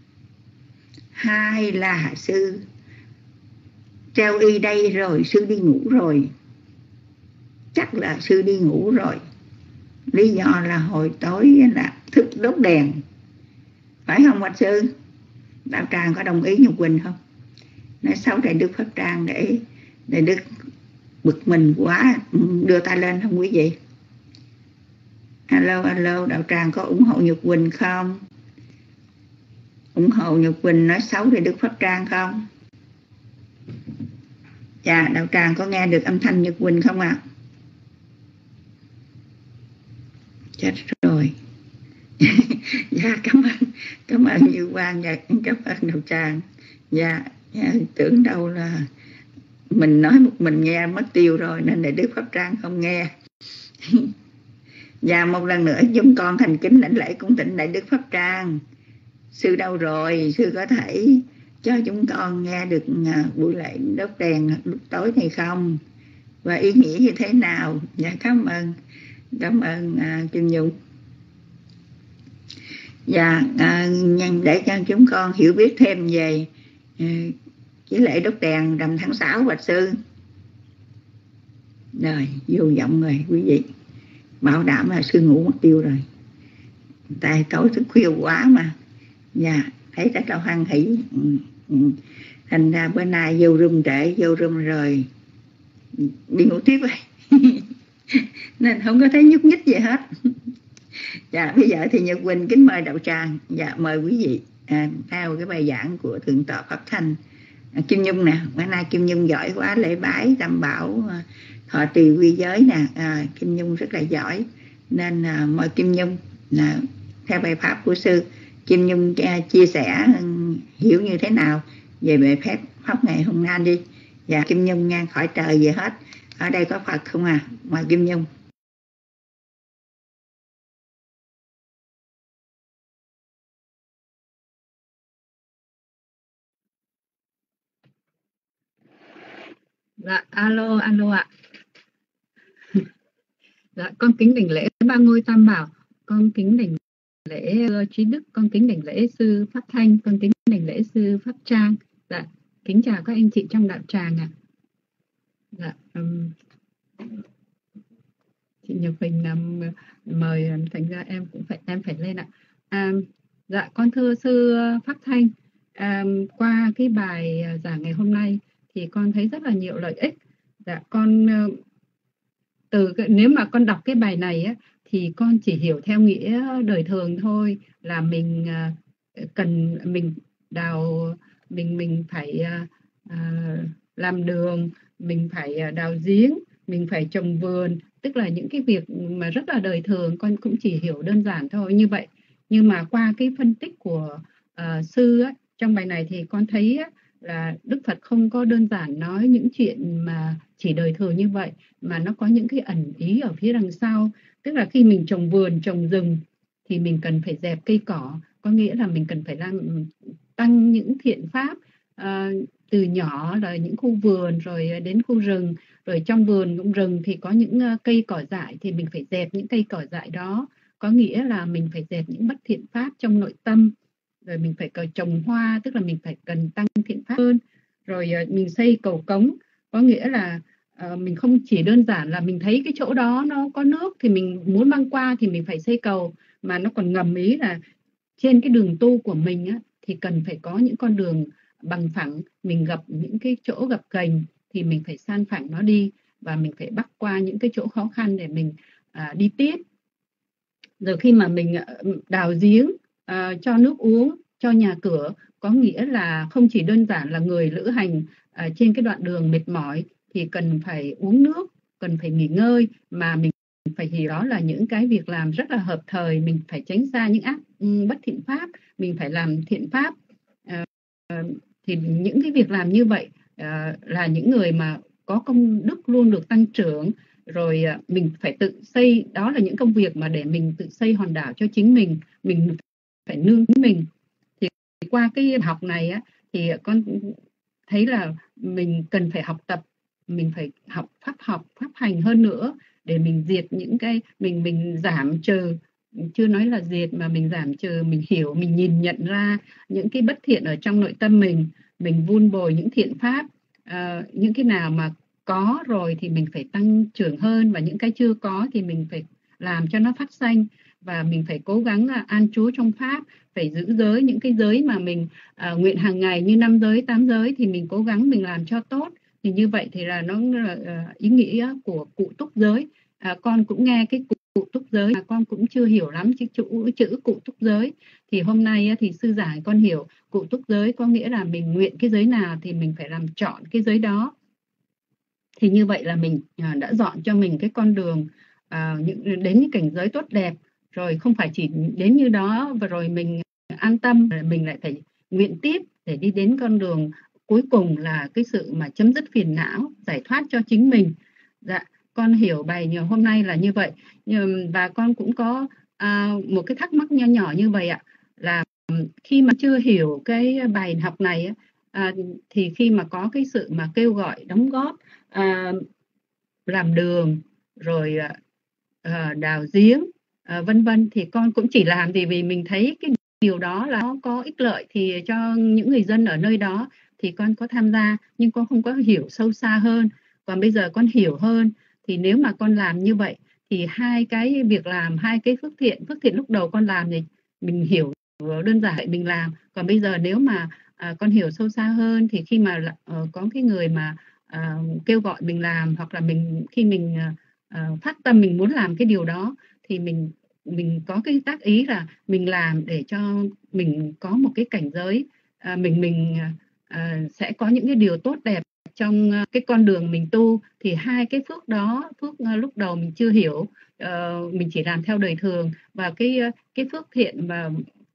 Hay là sư treo y đây rồi, sư đi ngủ rồi? Chắc là sư đi ngủ rồi. Lý do là hồi tối là thức đốt đèn, phải không bạch sư? Đạo tràng có đồng ý Nhật Quỳnh không? Nói xấu Đại Đức Pháp Trang để Đại Đức bực mình quá, đưa tay lên không quý vị? Alo, đạo tràng có ủng hộ Nhật Quỳnh không? Ủng hộ Nhật Quỳnh nói xấu Đại Đức Pháp Trang không? Dạ, đạo tràng có nghe được âm thanh Nhật Quỳnh không ạ? Chết rồi. Dạ, cảm ơn Như Quang và cảm ơn đạo tràng. Dạ, tưởng đâu là mình nói một mình nghe mất tiêu rồi nên Đại Đức Pháp Trang không nghe. Và một lần nữa chúng con thành kính lãnh lễ cung thỉnh Đại Đức Pháp Trang. Sư đâu rồi? Sư có thể cho chúng con nghe được buổi lễ đốt đèn lúc tối này không? Và ý nghĩa như thế nào? Dạ, cảm ơn Kim Nhung. Dạ, để cho chúng con hiểu biết thêm về cái lễ đốt đèn rằm tháng 6 bạch sư. Rồi, vô vọng rồi quý vị. Bảo đảm là sư ngủ mất tiêu rồi. Tại tối thức khuya quá mà. Dạ, thấy rất là hoan hỷ. Thành ra bữa nay vô room trễ, vô room rồi đi ngủ tiếp rồi. Nên không có thấy nhúc nhích gì hết. Dạ, bây giờ thì Nhật Quỳnh kính mời đạo tràng. Dạ, mời quý vị theo cái bài giảng của Thượng tọa Pháp Thanh. Kim Nhung nè, bữa nay Kim Nhung giỏi quá, lễ bái tam bảo thọ trì quy giới nè. Kim Nhung rất là giỏi nên mời Kim Nhung theo bài pháp của sư. Kim Nhung chia sẻ hiểu như thế nào về bài pháp ngày hôm nay đi. Dạ, Kim Nhung ngang khỏi trời gì hết. Ở đây có Phật không à? Mời Kim Nhung. Dạ, alo ạ. Dạ, con kính đảnh lễ ba ngôi tam bảo, con kính đảnh lễ trí đức, con kính đảnh lễ sư Pháp Thanh, con kính đảnh lễ sư Pháp Trang. Dạ, kính chào các anh chị trong đạo tràng ạ. Dạ, chị Nhật Quỳnh mời, thành ra em phải lên ạ. Dạ, con thưa sư Pháp Thanh, qua cái bài giảng ngày hôm nay thì con thấy rất là nhiều lợi ích. Dạ, con nếu mà con đọc cái bài này á, thì con chỉ hiểu theo nghĩa đời thường thôi, là mình cần mình phải làm đường, mình phải đào giếng, mình phải trồng vườn, tức là những cái việc mà rất là đời thường, con cũng chỉ hiểu đơn giản thôi như vậy. Nhưng mà qua cái phân tích của sư á, trong bài này thì con thấy á, là Đức Phật không có đơn giản nói những chuyện mà chỉ đời thường như vậy, mà nó có những cái ẩn ý ở phía đằng sau. Tức là khi mình trồng vườn, trồng rừng thì mình cần phải dẹp cây cỏ, có nghĩa là mình cần phải tăng những thiện pháp từ nhỏ là những khu vườn rồi đến khu rừng, rồi trong vườn cũng rừng thì có những cây cỏ dại thì mình phải dẹp những cây cỏ dại đó, có nghĩa là mình phải dẹp những bất thiện pháp trong nội tâm. Rồi mình phải trồng hoa, tức là mình phải cần tăng thiện pháp hơn. Rồi mình xây cầu cống, có nghĩa là mình không chỉ đơn giản là mình thấy cái chỗ đó nó có nước thì mình muốn băng qua thì mình phải xây cầu, mà nó còn ngầm ý là trên cái đường tu của mình á, thì cần phải có những con đường bằng phẳng. Mình gặp những cái chỗ gập ghềnh thì mình phải san phẳng nó đi, và mình phải bắc qua những cái chỗ khó khăn để mình đi tiếp. Rồi khi mà mình đào giếng cho nước uống, cho nhà cửa, có nghĩa là không chỉ đơn giản là người lữ hành trên cái đoạn đường mệt mỏi thì cần phải uống nước, cần phải nghỉ ngơi, mà mình phải hiểu đó là những cái việc làm rất là hợp thời, mình phải tránh xa những ác bất thiện pháp, mình phải làm thiện pháp. Thì những cái việc làm như vậy là những người mà có công đức luôn được tăng trưởng. Rồi mình phải tự xây, đó là những công việc mà để mình tự xây hòn đảo cho chính mình phải nương chính mình. Thì qua cái học này á, thì con thấy là mình cần phải học tập, mình phải học pháp hành hơn nữa để mình diệt những cái mình giảm trừ, chưa nói là diệt mà mình giảm trừ, mình hiểu, mình nhìn nhận ra những cái bất thiện ở trong nội tâm mình vun bồi những thiện pháp. Những cái nào mà có rồi thì mình phải tăng trưởng hơn, và những cái chưa có thì mình phải làm cho nó phát sanh, và mình phải cố gắng an trú trong pháp, phải giữ giới, những cái giới mà mình nguyện hàng ngày như 5 giới 8 giới thì mình cố gắng mình làm cho tốt. Thì như vậy thì là nó là ý nghĩa của cụ túc giới. Con cũng nghe cái cụ túc giới mà con cũng chưa hiểu lắm chữ cụ túc giới, thì hôm nay thì sư giải con hiểu cụ túc giới có nghĩa là mình nguyện cái giới nào thì mình phải làm chọn cái giới đó. Thì như vậy là mình đã dọn cho mình cái con đường đến những cảnh giới tốt đẹp. Rồi không phải chỉ đến như đó và rồi mình an tâm, mình lại phải nguyện tiếp để đi đến con đường cuối cùng là cái sự mà chấm dứt phiền não, giải thoát cho chính mình. Dạ, con hiểu bài nhiều hôm nay là như vậy. Và con cũng có một cái thắc mắc nho nhỏ như vậy ạ, là khi mà chưa hiểu cái bài học này thì khi mà có cái sự mà kêu gọi đóng góp làm đường rồi đào giếng vân vân, thì con cũng chỉ làm vì mình thấy cái điều đó là nó có ích lợi thì cho những người dân ở nơi đó thì con có tham gia, nhưng con không có hiểu sâu xa hơn. Còn bây giờ con hiểu hơn thì nếu mà con làm như vậy thì hai cái việc làm, hai cái phước thiện lúc đầu con làm thì mình hiểu đơn giản mình làm. Còn bây giờ nếu mà con hiểu sâu xa hơn thì khi mà có cái người mà kêu gọi mình làm, hoặc là khi mình phát tâm mình muốn làm cái điều đó thì mình có cái tác ý là mình làm để cho mình có một cái cảnh giới, mình sẽ có những cái điều tốt đẹp trong cái con đường mình tu. Thì hai cái phước đó, phước lúc đầu mình chưa hiểu, mình chỉ làm theo đời thường, và cái phước thiện mà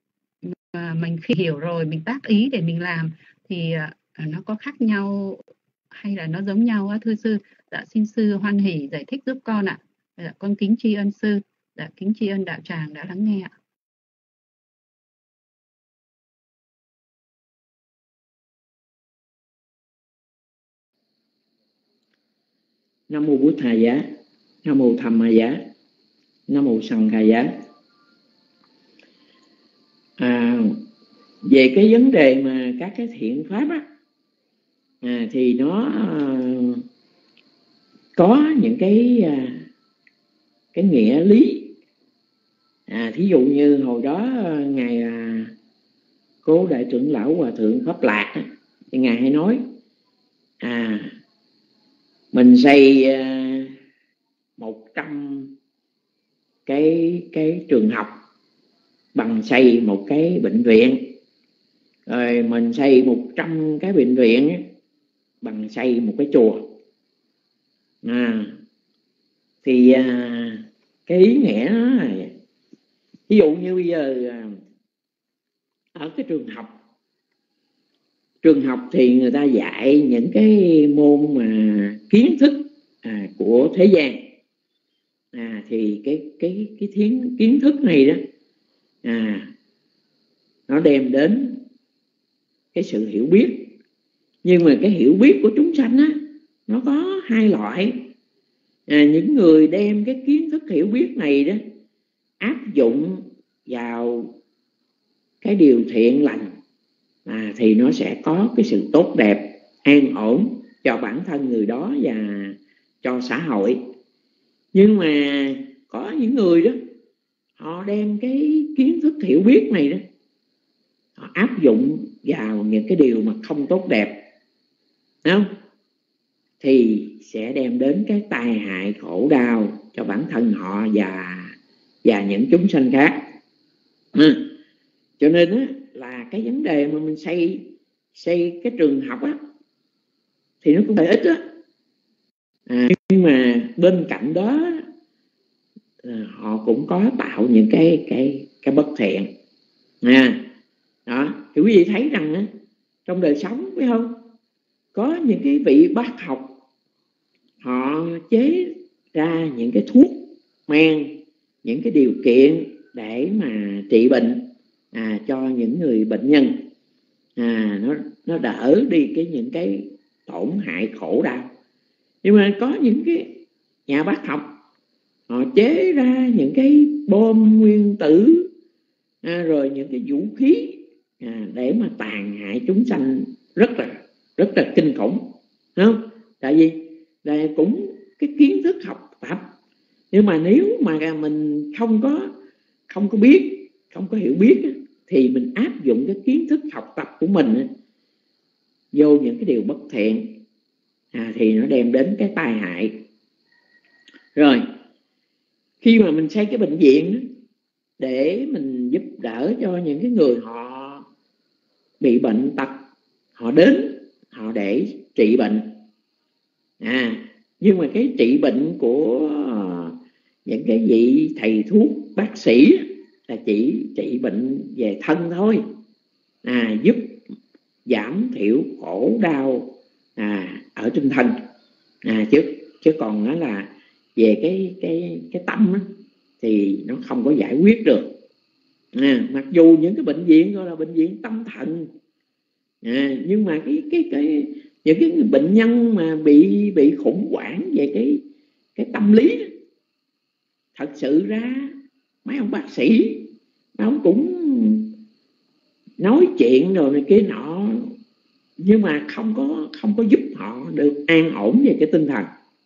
mình khi hiểu rồi mình tác ý để mình làm thì nó có khác nhau hay là nó giống nhau á thưa sư? Dạ xin sư hoan hỉ giải thích giúp con ạ. Dạ, con kính tri ân sư. Dạ, kính tri ân đạo tràng đã lắng nghe ạ. Nam mô Bụt Thầy Giá, Nam mô Tham Ma Giá, Nam mô Sanh Khai Giá. Về cái vấn đề mà các cái thiện pháp thì nó có những cái nghĩa lý. Thí dụ như hồi đó ngài Cố Đại Trưởng Lão Hòa Thượng Pháp Lạc thì ngài hay nói mình xây 100 cái trường học bằng xây một cái bệnh viện, rồi mình xây 100 cái bệnh viện bằng xây một cái chùa. Thì cái ý nghĩa đó là ví dụ như bây giờ ở cái trường học thì người ta dạy những cái môn mà kiến thức của thế gian. Thì cái kiến thức này đó nó đem đến cái sự hiểu biết. Nhưng mà cái hiểu biết của chúng sanh nó có hai loại. Những người đem cái kiến thức hiểu biết này đó áp dụng vào cái điều thiện lành thì nó sẽ có cái sự tốt đẹp, an ổn cho bản thân người đó và cho xã hội. Nhưng mà có những người đó họ đem cái kiến thức hiểu biết này đó họ áp dụng vào những cái điều mà không tốt đẹp, không? Thì sẽ đem đến cái tai hại khổ đau cho bản thân họ và những chúng sanh khác. Cho nên là cái vấn đề mà mình xây cái trường học thì nó cũng lợi ích nhưng mà bên cạnh đó họ cũng có tạo những cái bất thiện đó. Thì quý vị thấy rằng á, trong đời sống phải không, có những cái vị bác học họ chế ra những cái thuốc men, những cái điều kiện để mà trị bệnh cho những người bệnh nhân, nó đỡ đi những cái tổn hại khổ đau. Nhưng mà có những cái nhà bác học họ chế ra những cái bom nguyên tử, rồi những cái vũ khí để mà tàn hại chúng sanh rất là kinh khủng, đúng không? Tại vì là cũng cái kiến thức học tập, nhưng mà nếu mà mình không có biết, không có hiểu biết thì mình áp dụng cái kiến thức học tập của mình vô những cái điều bất thiện thì nó đem đến cái tai hại. Rồi khi mà mình xây cái bệnh viện để mình giúp đỡ cho những cái người họ bị bệnh tật, họ đến họ để trị bệnh, nhưng mà cái trị bệnh của những cái vị thầy thuốc bác sĩ là chỉ trị bệnh về thân thôi, giúp giảm thiểu khổ đau ở trên thân, chứ còn nó là về cái tâm đó, thì nó không có giải quyết được. Mặc dù những cái bệnh viện gọi là bệnh viện tâm thần, nhưng mà những cái bệnh nhân mà bị khủng hoảng về cái tâm lý đó, thật sự ra mấy ông bác sĩ ông cũng nói chuyện rồi này kia nọ, nhưng mà không có giúp họ được an ổn về cái tinh thần.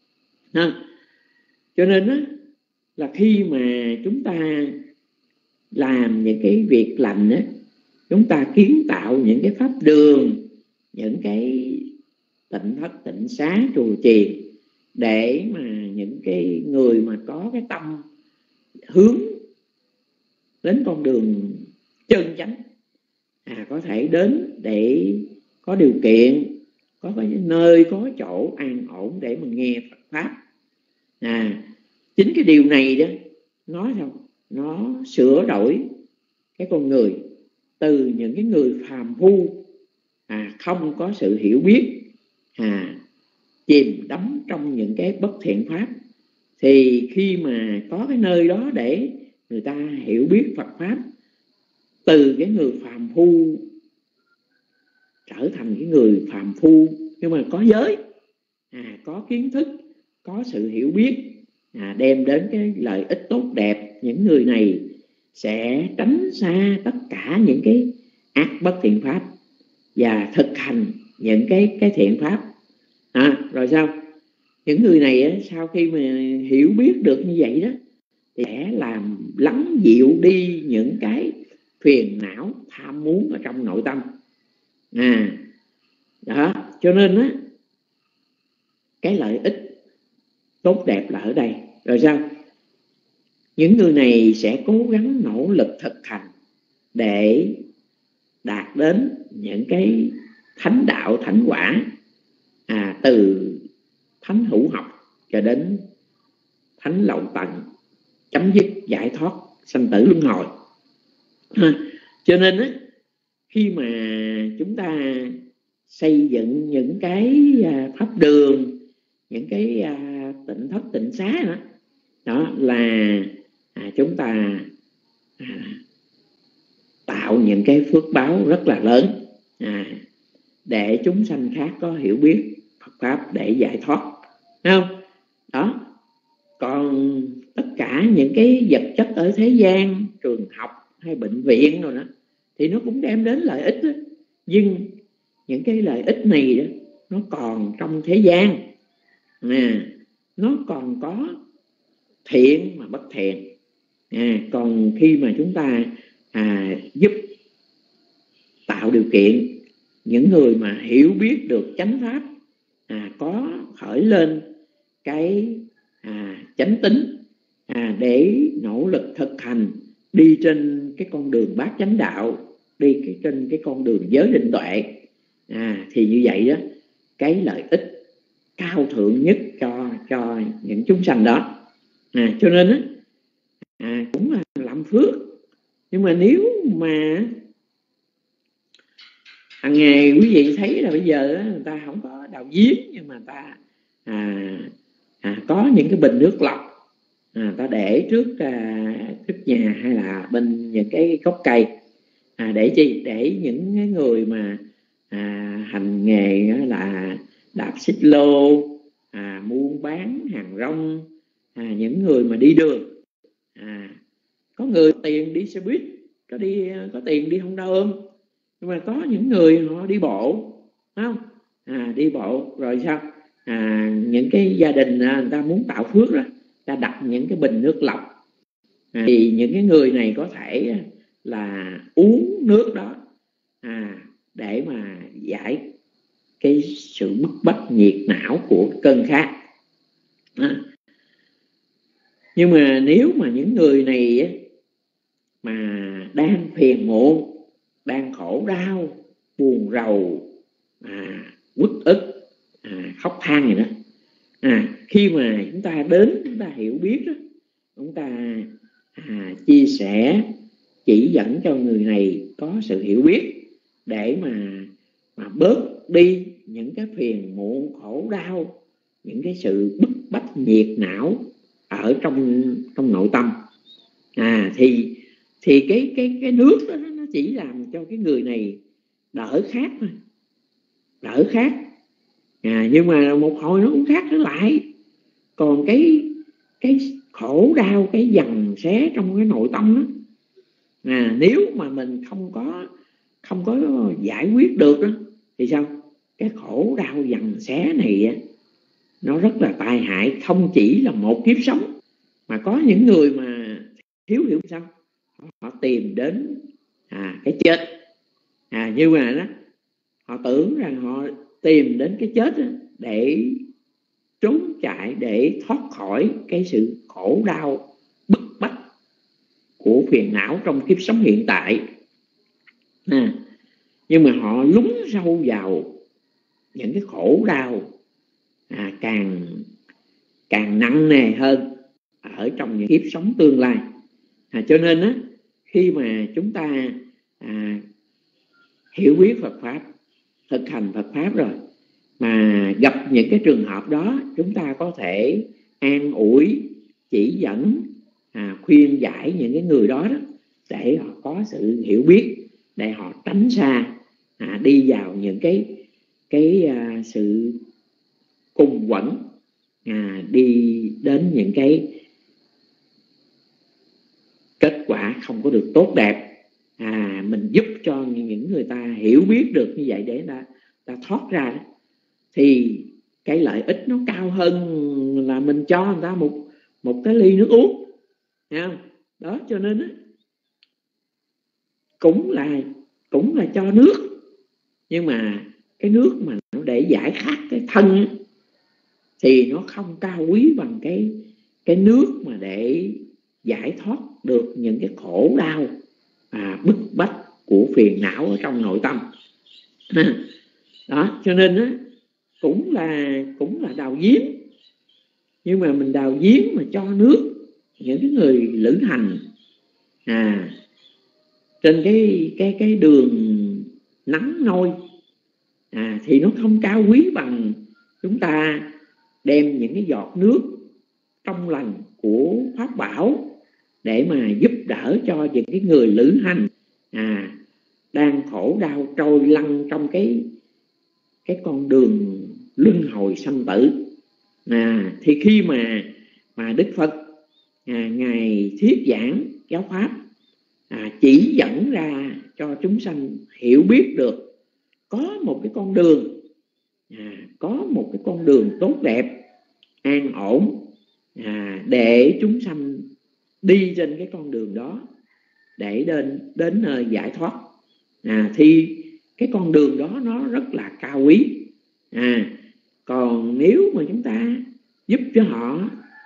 Cho nên đó, là khi mà chúng ta làm những cái việc lành á, chúng ta kiến tạo những cái pháp đường, những cái tịnh thất tịnh xá chùa chiền, để mà những cái người mà có cái tâm hướng đến con đường chân chánh có thể đến để có điều kiện, có cái nơi, có chỗ an ổn để mà nghe Phật pháp. Chính cái điều này đó, nói sao nó sửa đổi cái con người từ những cái người phàm phu không có sự hiểu biết, chìm đắm trong những cái bất thiện pháp, thì khi mà có cái nơi đó để người ta hiểu biết Phật pháp, từ cái người phàm phu trở thành cái người phàm phu nhưng mà có giới, có kiến thức, có sự hiểu biết, đem đến cái lợi ích tốt đẹp. Những người này sẽ tránh xa tất cả những cái ác bất thiện pháp và thực hành những cái thiện pháp. Rồi sao? Những người này sau khi mà hiểu biết được như vậy đó, thì sẽ làm lắng dịu đi những cái phiền não tham muốn ở trong nội tâm. Đó, cho nên á, cái lợi ích tốt đẹp là ở đây. Rồi sao? Những người này sẽ cố gắng nỗ lực thực hành để đạt đến những cái thánh đạo, thánh quả, từ thánh hữu học cho đến thánh lậu tận, chấm dứt giải thoát sanh tử luân hồi. Cho nên á, khi mà chúng ta xây dựng những cái pháp đường, những cái tịnh thất tịnh xá đó là chúng ta tạo những cái phước báo rất là lớn, để chúng sanh khác có hiểu biết Phật pháp để giải thoát, thấy không? Đó. Còn tất cả những cái vật chất ở thế gian, trường học hay bệnh viện rồi đó, thì nó cũng đem đến lợi ích đó. Nhưng những cái lợi ích này đó, nó còn trong thế gian, nó còn có thiện mà bất thiện. Còn khi mà chúng ta giúp tạo điều kiện những người mà hiểu biết được chánh pháp, có khởi lên cái chánh tín, để nỗ lực thực hành đi trên cái con đường bát chánh đạo, đi trên cái con đường giới định tuệ, thì như vậy đó, cái lợi ích cao thượng nhất cho những chúng sanh đó. Cho nên đó, cũng là làm phước. Nhưng mà nếu mà hàng ngày quý vị thấy là bây giờ người ta không có đào giếng, nhưng mà ta có những cái bình nước lọc ta để trước nhà hay là bên những cái gốc cây, để chi? Để những cái người mà hành nghề là đạp xích lô, buôn bán hàng rong, những người mà đi đường, có người tiền đi xe buýt, có tiền đi Honda ôm, nhưng mà có những người họ đi bộ, không? Đi bộ rồi sao? Những cái gia đình người ta muốn tạo phước đó, ta đặt những cái bình nước lọc, thì những cái người này có thể là uống nước đó để mà giải cái sự bức bách nhiệt não của cơn khát. Nhưng mà nếu mà những người này mà đang phiền muộn, đang khổ đau, buồn rầu, uất ức, khóc than gì đó, khi mà chúng ta đến, chúng ta hiểu biết đó, chúng ta chia sẻ, chỉ dẫn cho người này có sự hiểu biết để mà bớt đi những cái phiền muộn, khổ đau, những cái sự bức bách nhiệt não ở trong nội tâm, thì cái nước đó nó chỉ làm cho cái người này đỡ khát thôi, đỡ khát. Nhưng mà một hồi nó cũng khát trở lại. Còn cái khổ đau, cái giằng xé trong cái nội tâm đó, nếu mà mình không có giải quyết được đó, thì sao? Cái khổ đau giằng xé này nó rất là tai hại, không chỉ là một kiếp sống, mà có những người mà thiếu hiểu sao họ tìm đến cái chết, nhưng mà đó, họ tưởng rằng họ tìm đến cái chết đó để trốn chạy, để thoát khỏi cái sự khổ đau bức bách của phiền não trong kiếp sống hiện tại. Nhưng mà họ lún sâu vào những cái khổ đau càng nặng nề hơn ở trong những kiếp sống tương lai. Cho nên khi mà chúng ta hiểu biết Phật Pháp, thực hành Phật Pháp rồi, mà gặp những cái trường hợp đó, chúng ta có thể an ủi, chỉ dẫn, khuyên giải những cái người đó, để họ có sự hiểu biết, để họ tránh xa, đi vào những cái sự cùng quẩn, đi đến những cái kết quả không có được tốt đẹp. Mình giúp cho những người ta hiểu biết được như vậy để ta thoát ra, thì cái lợi ích nó cao hơn là mình cho người ta một cái ly nước uống, thấy không? Đó, cho nên cũng là cho nước, nhưng mà cái nước mà nó để giải khát cái thân thì nó không cao quý bằng cái nước mà để giải thoát được những cái khổ đau bức bách của phiền não ở trong nội tâm. Đó, cho nên cũng là đào giếng, nhưng mà mình đào giếng mà cho nước những cái người lữ hành trên cái đường nắng nôi, thì nó không cao quý bằng chúng ta đem những cái giọt nước trong lành của Pháp bảo để mà giúp đỡ cho những cái người lữ hành đang khổ đau trôi lăn trong cái con đường luân hồi sanh tử. Thì khi mà Đức Phật Ngài thuyết giảng giáo pháp, chỉ dẫn ra cho chúng sanh hiểu biết được có một cái con đường, có một cái con đường tốt đẹp, an ổn, để chúng sanh đi trên cái con đường đó để đến nơi giải thoát, thì cái con đường đó nó rất là cao quý. Còn nếu mà chúng ta giúp cho họ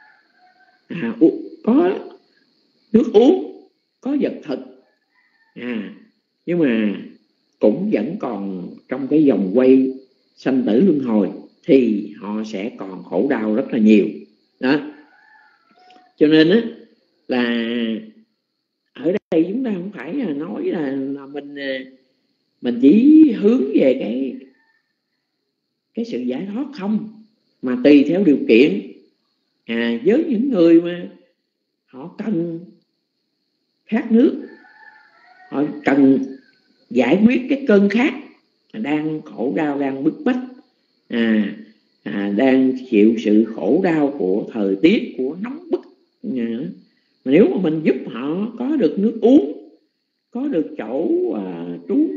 có nước uống, có vật thực, nhưng mà cũng vẫn còn trong cái vòng quay sanh tử luân hồi, thì họ sẽ còn khổ đau rất là nhiều. Đó, cho nên là ở đây chúng ta không phải là nói là mình chỉ hướng về cái sự giải thoát không, mà tùy theo điều kiện. Với những người mà họ cần khát nước, họ cần giải quyết cái cơn khát, đang khổ đau, đang bức bách, đang chịu sự khổ đau của thời tiết, của nóng bức. Mà nếu mà mình giúp họ có được nước uống, có được chỗ trú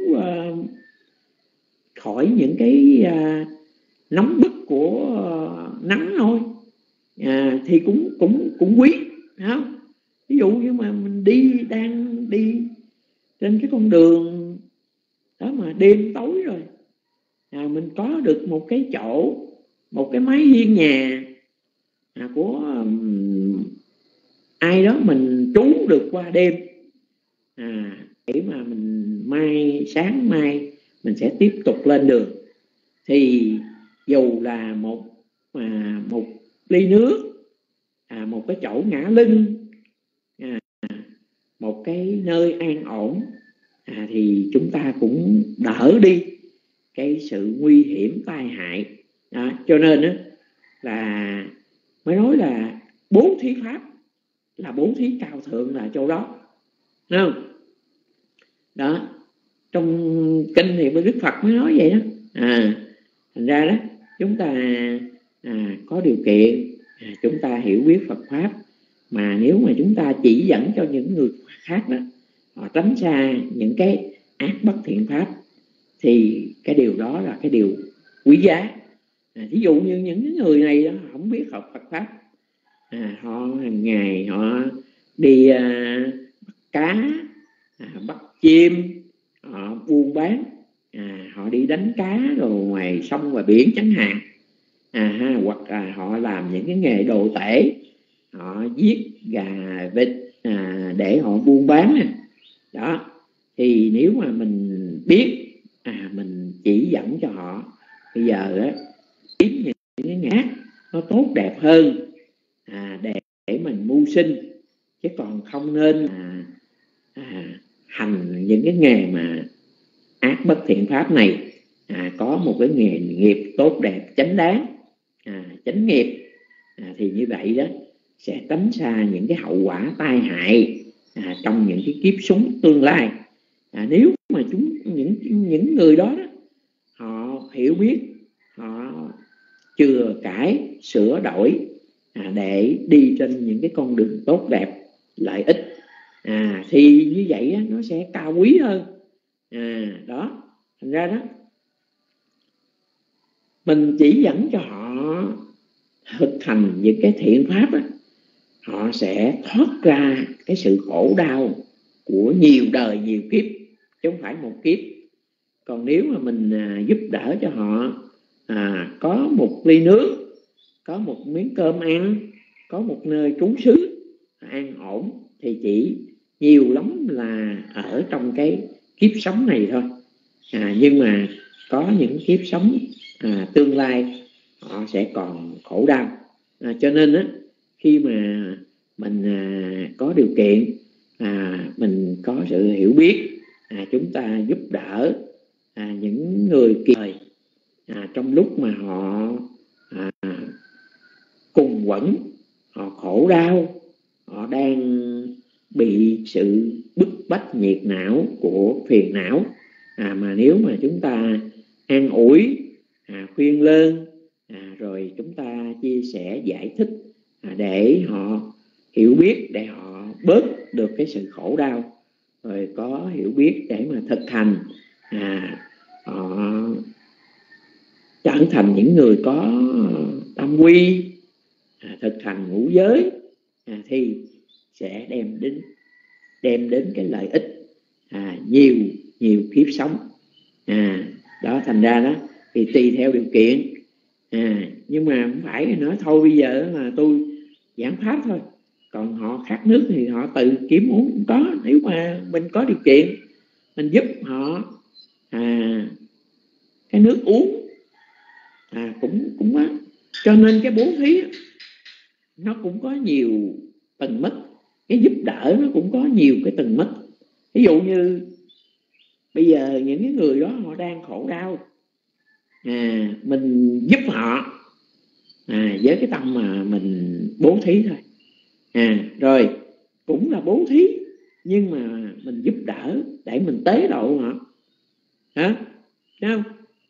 khỏi những cái nóng bức của nắng thôi, thì cũng quý, không? Ví dụ như mà mình đang đi trên cái con đường đó mà đêm tối rồi, mình có được một cái chỗ, một cái mái hiên nhà của ai đó mình trú được qua đêm, để mà mình sáng mai mình sẽ tiếp tục lên đường. Thì dù là một ly nước, một cái chỗ ngả lưng, một cái nơi an ổn, thì chúng ta cũng đỡ đi cái sự nguy hiểm tai hại. Cho nên đó, là mới nói là bố thí pháp là bố thí cao thượng là chỗ đó, đúng không? Đó, trong kinh thì Đức Phật mới nói vậy đó. Thành ra đó, chúng ta có điều kiện, chúng ta hiểu biết Phật pháp, mà nếu mà chúng ta chỉ dẫn cho những người khác đó, họ tránh xa những cái ác bất thiện pháp, thì cái điều đó là cái điều quý giá. Ví dụ như những người này đó, họ không biết học Phật pháp, họ hàng ngày họ đi bắt cá, bắt chim, họ buôn bán, họ đi đánh cá rồi ngoài sông và biển chẳng hạn, hoặc là họ làm những cái nghề đồ tể, họ giết gà vịt để họ buôn bán đó. Thì nếu mà mình biết, mình chỉ dẫn cho họ bây giờ á, kiếm những cái nghề nó tốt đẹp hơn, để mình mưu sinh, chứ còn không nên hành những cái nghề mà ác bất thiện pháp này. Có một cái nghề nghiệp tốt đẹp chánh đáng, chánh nghiệp, thì như vậy đó sẽ tránh xa những cái hậu quả tai hại trong những cái kiếp sống tương lai. Nếu mà những người đó, họ hiểu biết, họ chừa cải sửa đổi, để đi trên những cái con đường tốt đẹp lợi ích, thì như vậy đó, nó sẽ cao quý hơn. Đó, thành ra đó, mình chỉ dẫn cho họ thực hành những cái thiện pháp đó, họ sẽ thoát ra cái sự khổ đau của nhiều đời nhiều kiếp, chứ không phải một kiếp. Còn nếu mà mình giúp đỡ cho họ có một ly nước, có một miếng cơm ăn, có một nơi trú xứ an ổn, thì chỉ nhiều lắm là ở trong cái kiếp sống này thôi. Nhưng mà có những kiếp sống tương lai họ sẽ còn khổ đau. Cho nên á, khi mà mình có điều kiện, mình có sự hiểu biết, chúng ta giúp đỡ những người kịp thời, trong lúc mà họ cùng quẫn, họ khổ đau, họ đang bị sự bức bách nhiệt não của phiền não, mà nếu mà chúng ta an ủi, khuyên lơn, rồi chúng ta chia sẻ giải thích, để họ hiểu biết, để họ bớt được cái sự khổ đau, rồi có hiểu biết để mà thực hành, họ trở thành những người có tâm quy, thực hành ngũ giới, thì sẽ đem đến cái lợi ích nhiều kiếp sống. Đó, thành ra đó thì tùy theo điều kiện, nhưng mà không phải nói thôi bây giờ là tôi giảng pháp thôi, còn họ khát nước thì họ tự kiếm uống cũng có. Nếu mà mình có điều kiện, mình giúp họ cái nước uống, cũng cho nên cái bố thí nó cũng có nhiều tầng mức. cái giúp đỡ nó cũng có nhiều cái tầng mức. Ví dụ như bây giờ những cái người đó họ đang khổ đau, mình giúp họ với cái tâm mà mình bố thí thôi. Rồi cũng là bố thí, nhưng mà mình giúp đỡ để mình tế độ họ. Thấy không?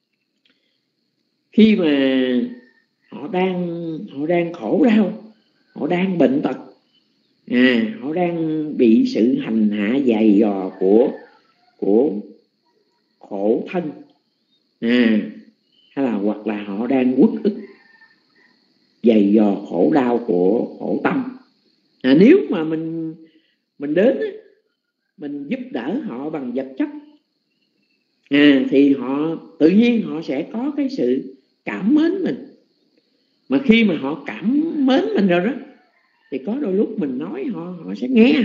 Khi mà họ đang khổ đau, họ đang bệnh tật, họ đang bị sự hành hạ dày dò của khổ thân, hay là hoặc là họ đang uất ức dày dò khổ đau của khổ tâm. Nếu mà mình đến mình giúp đỡ họ bằng vật chất, thì họ tự nhiên họ sẽ có cái sự cảm mến mình. Mà khi mà họ cảm mến mình rồi đó, thì có đôi lúc mình nói họ sẽ nghe.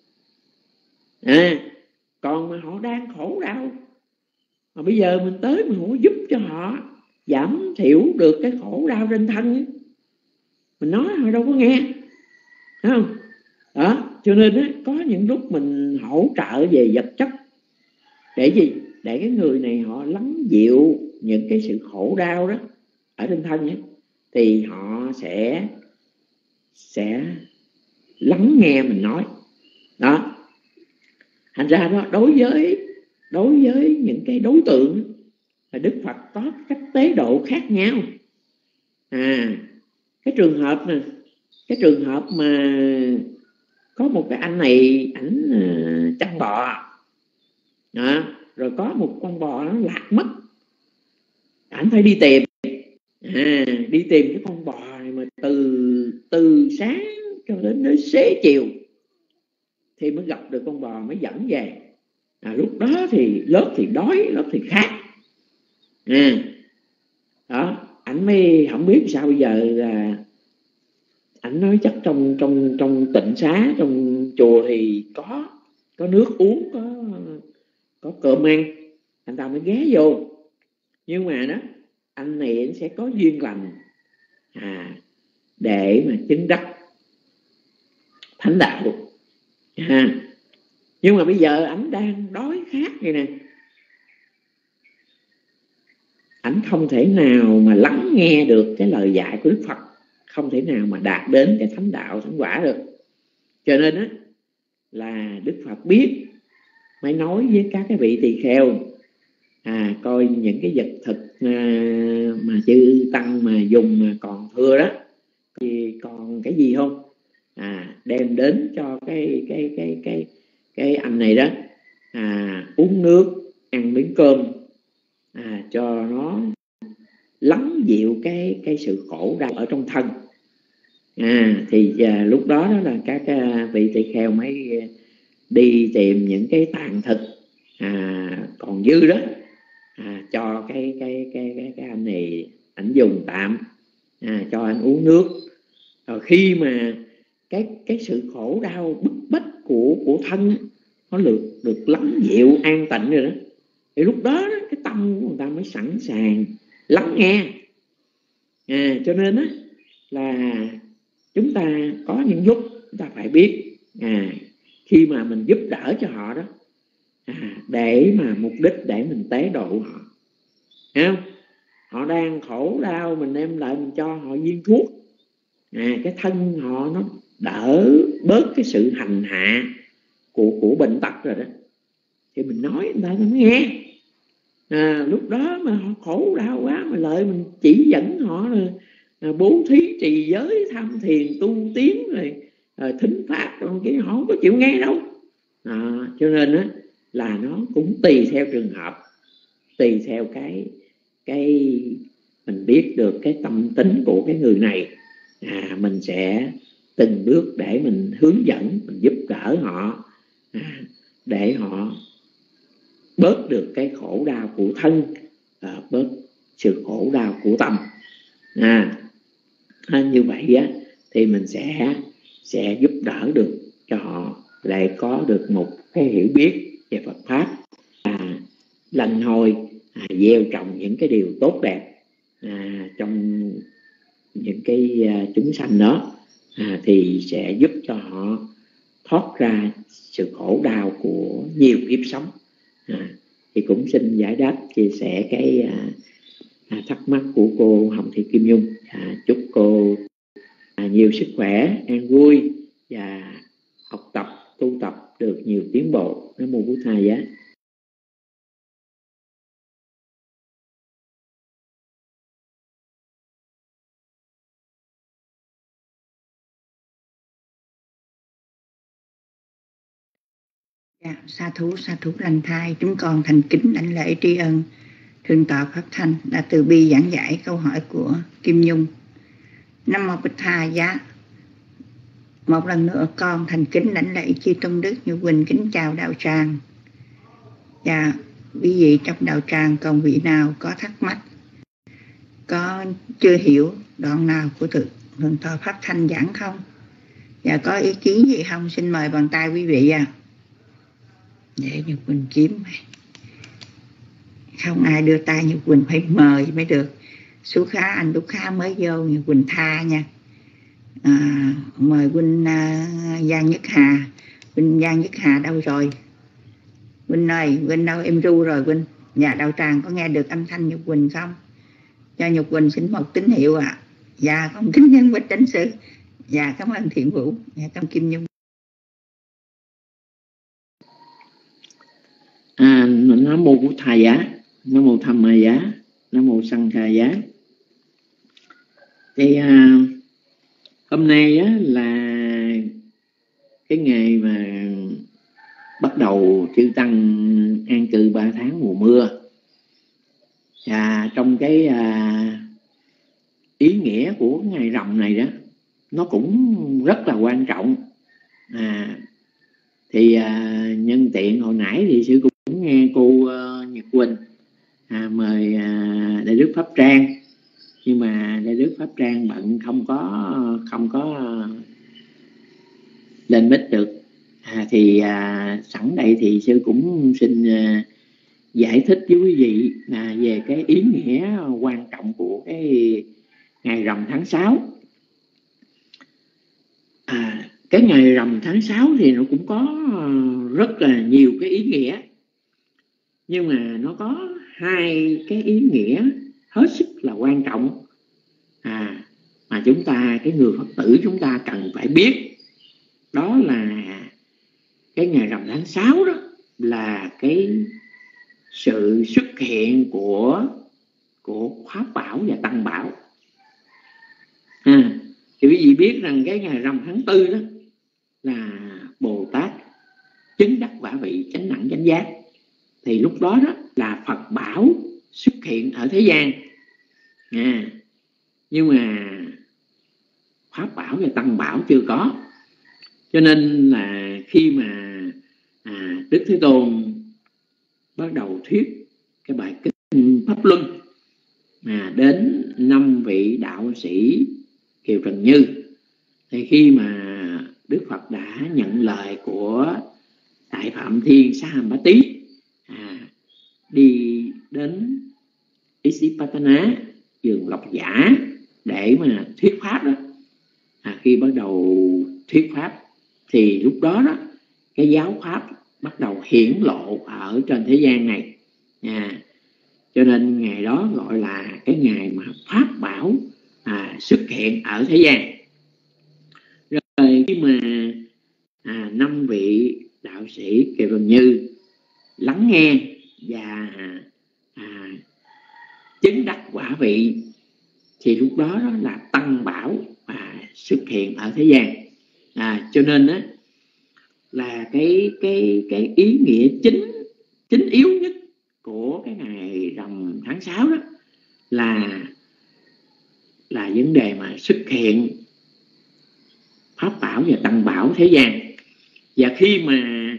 Còn mà họ đang khổ đau, mà bây giờ mình tới mình không giúp cho họ giảm thiểu được cái khổ đau trên thân ấy, mình nói họ đâu có nghe, thấy không? Đó, cho nên đó, có những lúc mình hỗ trợ về vật chất để gì? Để cái người này họ lắng dịu những cái sự khổ đau đó ở trên thân ấy, thì họ sẽ lắng nghe mình nói. Đó, thành ra đó, đối với những cái đối tượng là Đức Phật có cách tế độ khác nhau. Cái trường hợp nè, cái trường hợp mà có một cái anh này ảnh chăn bò, rồi có một con bò nó lạc mất, ảnh phải đi tìm, đi tìm cái con bò này mà từ sáng cho đến xế chiều thì mới gặp được con bò, mới dẫn về. Lúc đó thì lớp thì đói, lớp thì khát. Đó, ảnh mới không biết sao bây giờ. Là ảnh nói chắc trong tịnh xá, trong chùa thì có nước uống, có cơm ăn, anh ta mới ghé vô. Nhưng mà đó, anh này anh sẽ có duyên lành để mà chứng đắc thánh đạo. Nhưng mà bây giờ ảnh đang đói khát vậy nè, ảnh không thể nào mà lắng nghe được cái lời dạy của Đức Phật, không thể nào mà đạt đến cái thánh đạo thánh quả được. Cho nên đó là Đức Phật biết mới nói với các cái vị tỳ kheo, coi những cái vật thực mà chư tăng mà dùng mà còn thưa đó, thì còn cái gì không, đem đến cho cái anh này đó, uống nước, ăn miếng cơm, cho nó lắng dịu cái sự khổ đau ở trong thân. Thì lúc đó là các vị tỳ kheo mới đi tìm những cái tàn thực còn dư đó, cho cái anh này ảnh dùng tạm, cho anh uống nước. Rồi khi mà cái sự khổ đau bức bách của thân nó được lắng dịu an tịnh rồi đó, thì lúc đó cái tâm của người ta mới sẵn sàng lắng nghe. Cho nên đó là chúng ta có những lúc chúng ta phải biết, khi mà mình giúp đỡ cho họ đó, để mà mục đích để mình tế độ họ, thấy không? Họ đang khổ đau, mình đem lại mình cho họ viên thuốc, cái thân họ nó đỡ bớt cái sự hành hạ của bệnh tật rồi đó, thì mình nói người ta không nghe. Lúc đó mà họ khổ đau quá, mà lợi mình chỉ dẫn họ là bố thí, trì giới, tham thiền, tu tiến, rồi thính pháp, còn cái họ không có chịu nghe đâu. Cho nên đó, là nó cũng tùy theo trường hợp, tùy theo cái mình biết được cái tâm tính của cái người này, mình sẽ từng bước để mình hướng dẫn, mình giúp đỡ họ, để họ bớt được cái khổ đau của thân, bớt sự khổ đau của tâm. Như vậy á, thì mình sẽ giúp đỡ được cho họ lại có được một cái hiểu biết về Phật pháp, lần hồi gieo trồng những cái điều tốt đẹp trong những cái chúng sanh đó, thì sẽ giúp cho họ thoát ra sự khổ đau của nhiều kiếp sống. Thì cũng xin giải đáp chia sẻ cái thắc mắc của cô Hồng Thị Kim Nhung. Chúc cô nhiều sức khỏe, an vui và học tập, tu tập được nhiều tiến bộ. Nam mô Bổn Thầy Giá. Sa thú lành thai, chúng con thành kính đảnh lễ tri ân Thượng tọa Pháp Thanh đã từ bi giảng giải câu hỏi của Kim Nhung. Nam mô Bổn Thầy Giá. Một lần nữa con thành kính đảnh lễ chư tôn đức Như Quỳnh, kính chào đạo tràng. Và quý vị trong đạo tràng còn vị nào có thắc mắc, có chưa hiểu đoạn nào của Thượng tọa Pháp Thanh giảng không, và có ý kiến gì không, xin mời bàn tay quý vị để Như Quỳnh kiếm. Không ai đưa tay Như Quỳnh phải mời mới được. Sú Khá, anh Tú Khá mới vô, Như Quỳnh tha nha. Mời huynh Giang Nhất Hà. Huynh Giang Nhất Hà đâu rồi? Huynh ơi, huynh đâu? Em ru rồi huynh. Dạ, đạo tràng có nghe được âm thanh Nhật Quỳnh không? Cho Nhật Quỳnh xin một tín hiệu ạ. Dạ, không kính nhân Bạch Chánh Sự. Dạ, cảm ơn Thiện Vũ. Dạ, cảm Kim Nhung. Nam mô Bổn Thầy Giá, Nam mô Tham Ma Giá, Nam mô Sanh Kha Giá. Thì hôm nay là cái ngày mà bắt đầu chư tăng an cư 3 tháng mùa mưa. Và trong cái ý nghĩa của ngày rằm này đó, nó cũng rất là quan trọng. Thì nhân tiện hồi nãy thì sư cũng nghe cô Nhật Quỳnh mời Đại Đức Pháp Trang, nhưng mà Đại Đức Pháp Trang bận không có lên mic được. Thì sẵn đây thì sư cũng xin giải thích với quý vị về cái ý nghĩa quan trọng của cái ngày rằm tháng 6. Cái ngày rằm tháng 6 thì nó cũng có rất là nhiều cái ý nghĩa, nhưng mà nó có hai cái ý nghĩa hết sức là quan trọng mà chúng ta, cái người Phật tử chúng ta cần phải biết. Đó là cái ngày rằm tháng 6 đó là cái sự xuất hiện của Pháp Bảo và Tăng Bảo. Thì quý vị biết rằng cái ngày rằm tháng 4 đó là Bồ Tát chứng đắc quả vị chánh đẳng chánh giác. Thì lúc đó đó là Phật Bảo xuất hiện ở thế gian. Nhưng mà Pháp Bảo và Tăng Bảo chưa có. Cho nên là khi mà Đức Thế Tôn bắt đầu thuyết cái bài kinh Pháp Luân đến 5 vị đạo sĩ Kiều Trần Như, thì khi mà Đức Phật đã nhận lời của Đại Phạm Thiên Xá Hàm Bá Tý đi đến Isipatana, vườn Lộc Giả để mà thuyết pháp đó, khi bắt đầu thuyết pháp thì lúc đó đó cái giáo pháp bắt đầu hiển lộ ở trên thế gian này. Cho nên ngày đó gọi là cái ngày mà Pháp Bảo xuất hiện ở thế gian. Rồi khi mà 5 vị đạo sĩ Kiều Trần Như lắng nghe và chứng đắc quả vị thì lúc đó, đó là Tăng Bảo xuất hiện ở thế gian. Cho nên đó là cái ý nghĩa chính yếu nhất của cái ngày rằm tháng 6 đó là vấn đề mà xuất hiện Pháp Bảo và Tăng Bảo thế gian. Và khi mà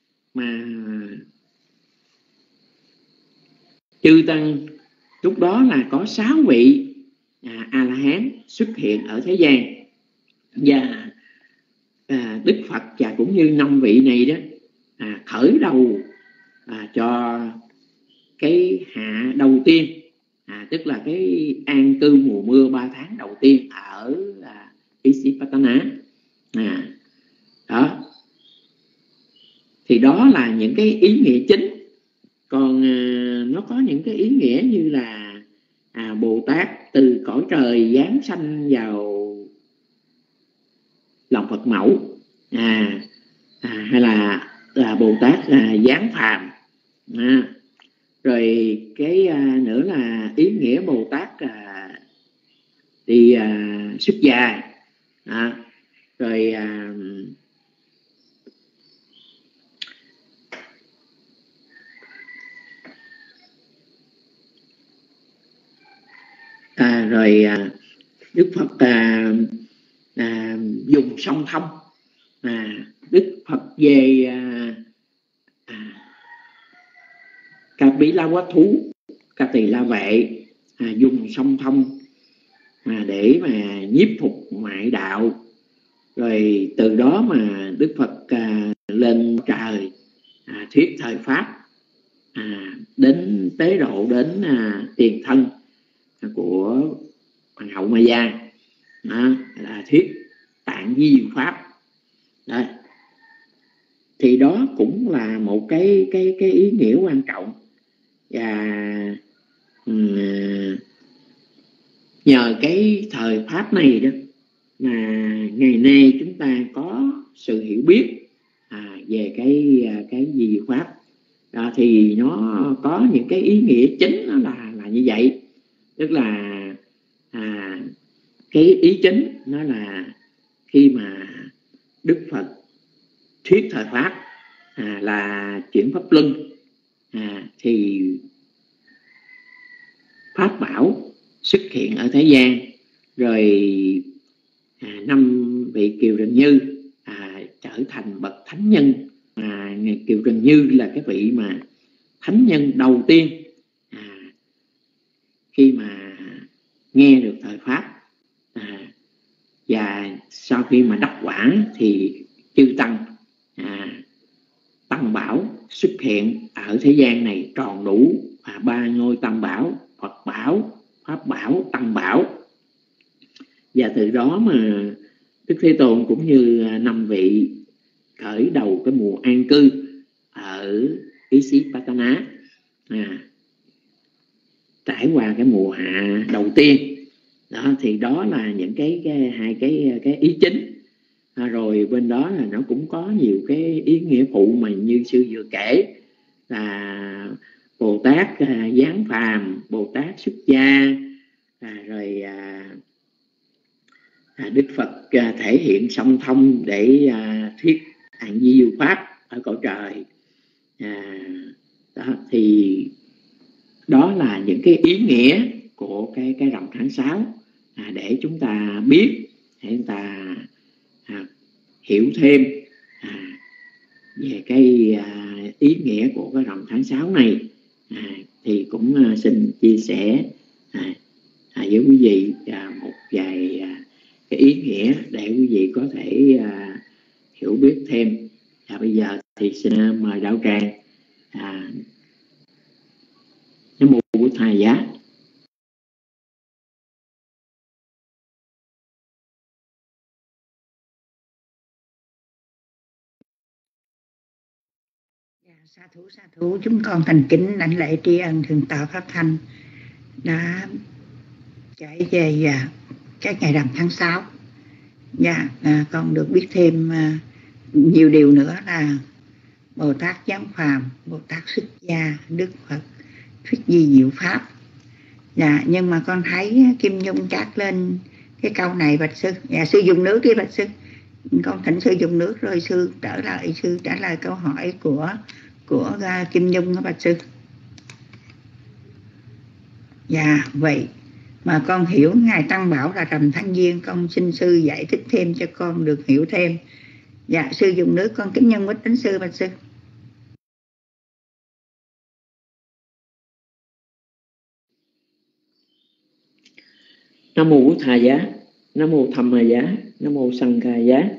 chư tăng lúc đó là có 6 vị A-la-hán xuất hiện ở thế gian, và Đức Phật và cũng như 5 vị này đó khởi đầu cho cái hạ đầu tiên, tức là cái an cư mùa mưa 3 tháng đầu tiên ở Isipatana. Đó thì đó là những cái ý nghĩa chính. Còn nó có những cái ý nghĩa như là Bồ Tát từ cõi trời giáng sanh vào lòng Phật mẫu, hay là Bồ Tát giáng phàm, rồi cái nữa là ý nghĩa Bồ Tát đi xuất gia, rồi Đức Phật dùng song thông, Đức Phật về Ca Bí La Quá Thú, Ca Tỳ La Vệ, dùng song thông để mà nhiếp phục ngoại đạo. Rồi từ đó mà Đức Phật lên trời thuyết thời pháp, đến tế độ đến tiền thân của Hoàng hậu Maya, là thuyết tạng di diệu pháp. Đấy. Thì đó cũng là một cái ý nghĩa quan trọng. Và nhờ cái thời pháp này đó mà ngày nay chúng ta có sự hiểu biết về cái di diệu pháp. Thì nó có những cái ý nghĩa chính, nó là như vậy. Tức là cái ý chính nó là khi mà Đức Phật thuyết thời pháp là chuyển pháp luân, thì pháp bảo xuất hiện ở thế gian. Rồi 5 vị Kiều Trần Như trở thành bậc thánh nhân. Kiều Trần Như là cái vị mà thánh nhân đầu tiên khi mà nghe được thời pháp, và sau khi mà đắc quả thì chư tăng tăng bảo xuất hiện ở thế gian này tròn đủ 3 ngôi tam bảo: Phật bảo, Pháp bảo, Tăng bảo. Và từ đó mà Đức Thế Tôn cũng như 5 vị khởi đầu cái mùa an cư ở Isipatana, trải qua cái mùa hạ đầu tiên. Đó, thì đó là những hai cái ý chính. Rồi bên đó là nó cũng có nhiều cái ý nghĩa phụ mà như sư vừa kể, là Bồ Tát giáng phàm, Bồ Tát xuất gia, rồi Đức Phật thể hiện song thông để thuyết tạng di diệu pháp ở cõi trời. Đó, thì đó là những cái ý nghĩa của cái rằm tháng 6, để chúng ta biết, để chúng ta hiểu thêm về cái ý nghĩa của cái rằm tháng 6 này. Thì cũng xin chia sẻ với quý vị một vài cái ý nghĩa để quý vị có thể hiểu biết thêm. Bây giờ thì xin mời đạo tràng Nam Mô Bổn Thầy Giá. Sa thú, chúng con thành kính đảnh lễ tri ân Thượng tọa Pháp Thanh đã trải về các ngày rằm tháng 6. Con được biết thêm nhiều điều nữa là Bồ Tát giáng phàm, Bồ Tát xuất gia, Đức Phật thuyết di diệu pháp. Nhưng mà con thấy Kim Nhung chát lên cái câu này, bạch sư. Sư dùng nước đi bạch sư. Con thỉnh sư dùng nước rồi sư trả lời câu hỏi của Kim Nhung đó bạch sư. Vậy mà con hiểu Ngài Tăng bảo là rằm tháng Giêng, con xin sư giải thích thêm cho con được hiểu thêm. Sư dùng nước, con kính nhân quýt đến sư bạch sư. Nam Mô Bổn Thầy Giá, Nam Mô Tham Ma Giá, Nam Mô Sanh Ca Giá.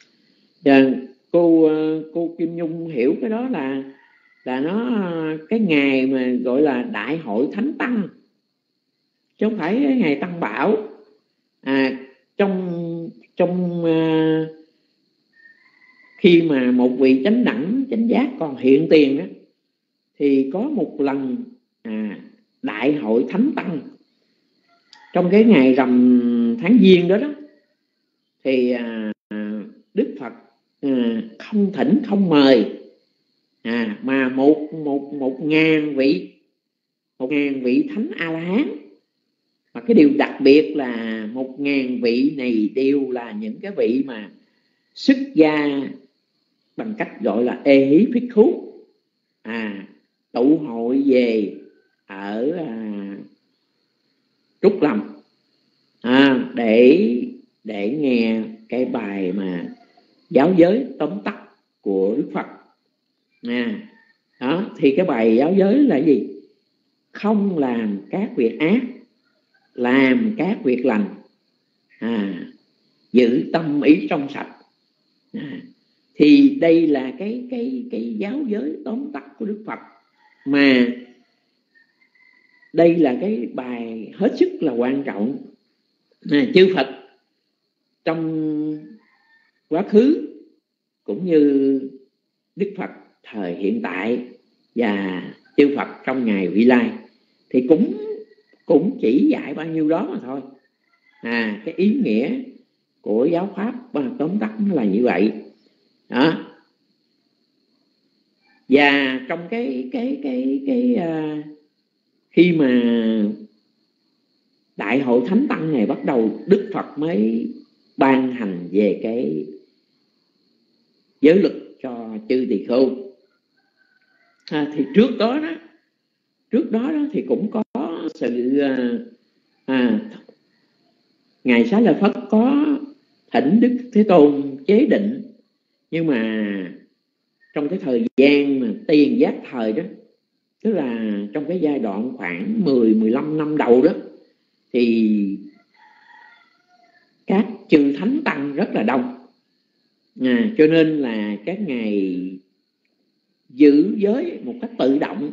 Cô Kim Nhung hiểu cái đó là nó cái ngày mà gọi là Đại hội Thánh Tăng, chứ không phải cái ngày Tăng Bảo. Trong khi mà một vị chánh đẳng chánh giác còn hiện tiền đó, thì có một lần đại hội thánh tăng trong cái ngày rằm tháng Giêng đó đó, thì Đức Phật không thỉnh không mời, mà một ngàn vị thánh A La Hán. Và cái điều đặc biệt là 1000 vị này đều là những cái vị mà xuất gia bằng cách gọi là ê hí phiết khú, tụ hội về ở Trúc Lâm để nghe cái bài mà giáo giới tóm tắt của Đức Phật. Đó thì cái bài giáo giới là gì? Không làm các việc ác, làm các việc lành, giữ tâm ý trong sạch. Thì đây là cái giáo giới tóm tắt của Đức Phật, mà đây là cái bài hết sức là quan trọng. Chư Phật trong quá khứ cũng như Đức Phật thời hiện tại và chư Phật trong ngày vị lai thì cũng chỉ dạy bao nhiêu đó mà thôi. Cái ý nghĩa của giáo pháp tóm tắt nó là như vậy đó. Và trong cái khi mà đại hội thánh tăng này bắt đầu, Đức Phật mới ban hành về cái giới luật cho chư tỳ khưu. Thì trước đó thì cũng có sự Ngài Xá Lợi Phất có thỉnh Đức Thế Tôn chế định, nhưng mà trong cái thời gian mà tiền giác thời đó, tức là trong cái giai đoạn khoảng 10-15 năm đầu đó, thì các chư thánh tăng rất là đông, cho nên là các ngài giữ giới một cách tự động.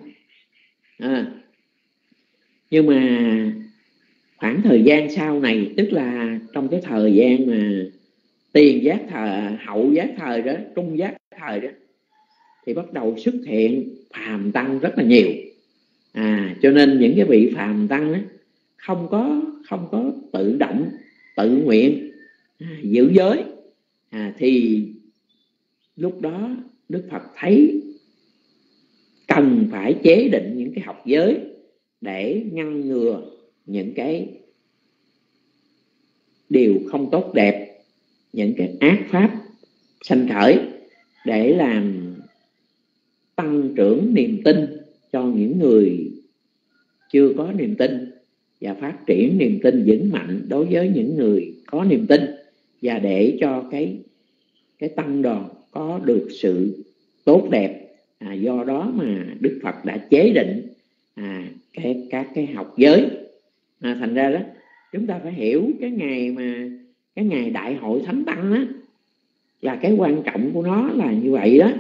Nhưng mà khoảng thời gian sau này, tức là trong cái thời gian mà tiền giác thời, hậu giác thời đó, trung giác thời đó, thì bắt đầu xuất hiện phàm tăng rất là nhiều. Cho nên những cái vị phàm tăng đó, không có tự động tự nguyện giữ giới, thì lúc đó Đức Phật thấy cần phải chế định những cái học giới để ngăn ngừa những cái điều không tốt đẹp, những cái ác pháp sanh khởi, để làm tăng trưởng niềm tin cho những người chưa có niềm tin, và phát triển niềm tin vững mạnh đối với những người có niềm tin, và để cho cái tăng đoàn có được sự tốt đẹp. Do đó mà Đức Phật đã chế định các cái học giới. Thành ra đó chúng ta phải hiểu cái ngày đại hội thánh tăng á, là cái quan trọng của nó là như vậy đó.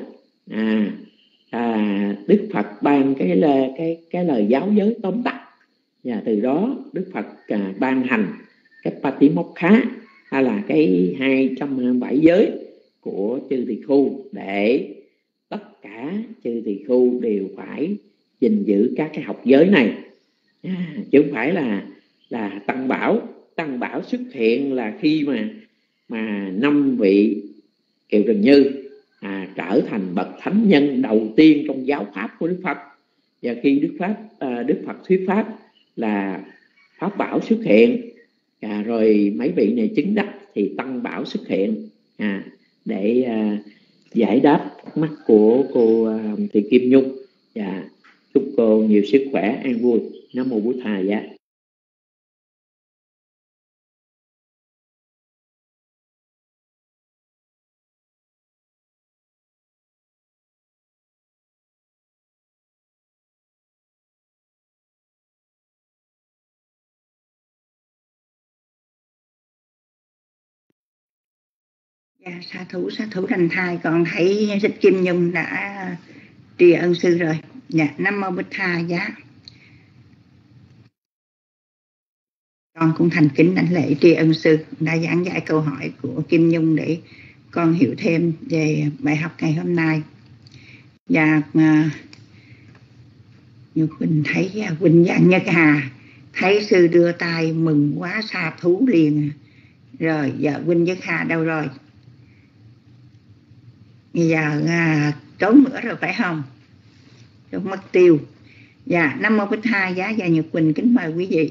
Đức Phật ban cái lời giáo giới tóm tắt, và từ đó Đức Phật ban hành cái Patimokkha, hay là cái 227 giới của chư tỳ khưu, để tất cả chư tỳ khưu đều phải gìn giữ các cái học giới này, chứ không phải là tăng bảo xuất hiện là khi mà 5 vị Kiều Trần Như trở thành bậc thánh nhân đầu tiên trong giáo pháp của Đức Phật. Và khi Đức Phật thuyết pháp là pháp bảo xuất hiện, rồi mấy vị này chứng đắc thì tăng bảo xuất hiện, để giải đáp thắc mắc của cô Thị Kim Nhung. Và chúc cô nhiều sức khỏe, an vui. Nam mô Bụt Thầy giá. Sa thủ thành thai, con thấy Thích Kim Nhung đã tri ân sư rồi. Nam mô Bụt Thầy giá. Con cũng thành kính đảnh lễ tri ân sư đã giảng giải câu hỏi của Kim Nhung để con hiểu thêm về bài học ngày hôm nay. Và Nhật Quỳnh thấy Quỳnh Giang Nhất Hà thấy sư đưa tay mừng quá xa thú liền. Rồi giờ Quỳnh Nhất Hà đâu rồi? Bây giờ trốn nữa rồi phải không? Trốn mất tiêu. Dạ, Nam Mô Bích Tha Giá và Nhật Quỳnh kính mời quý vị.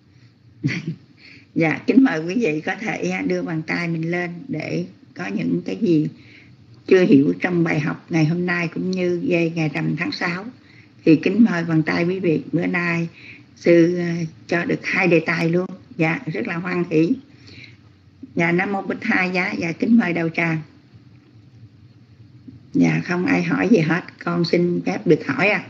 Dạ, kính mời quý vị có thể đưa bàn tay mình lên để có những cái gì chưa hiểu trong bài học ngày hôm nay cũng như về ngày rằm tháng 6. Thì kính mời bàn tay quý vị. Bữa nay sư cho được 2 đề tài luôn. Dạ, rất là hoan hỷ. Dạ, Nam Mô Bích Tha Giá và kính mời đầu tràng. Dạ, không ai hỏi gì hết, con xin phép được hỏi à.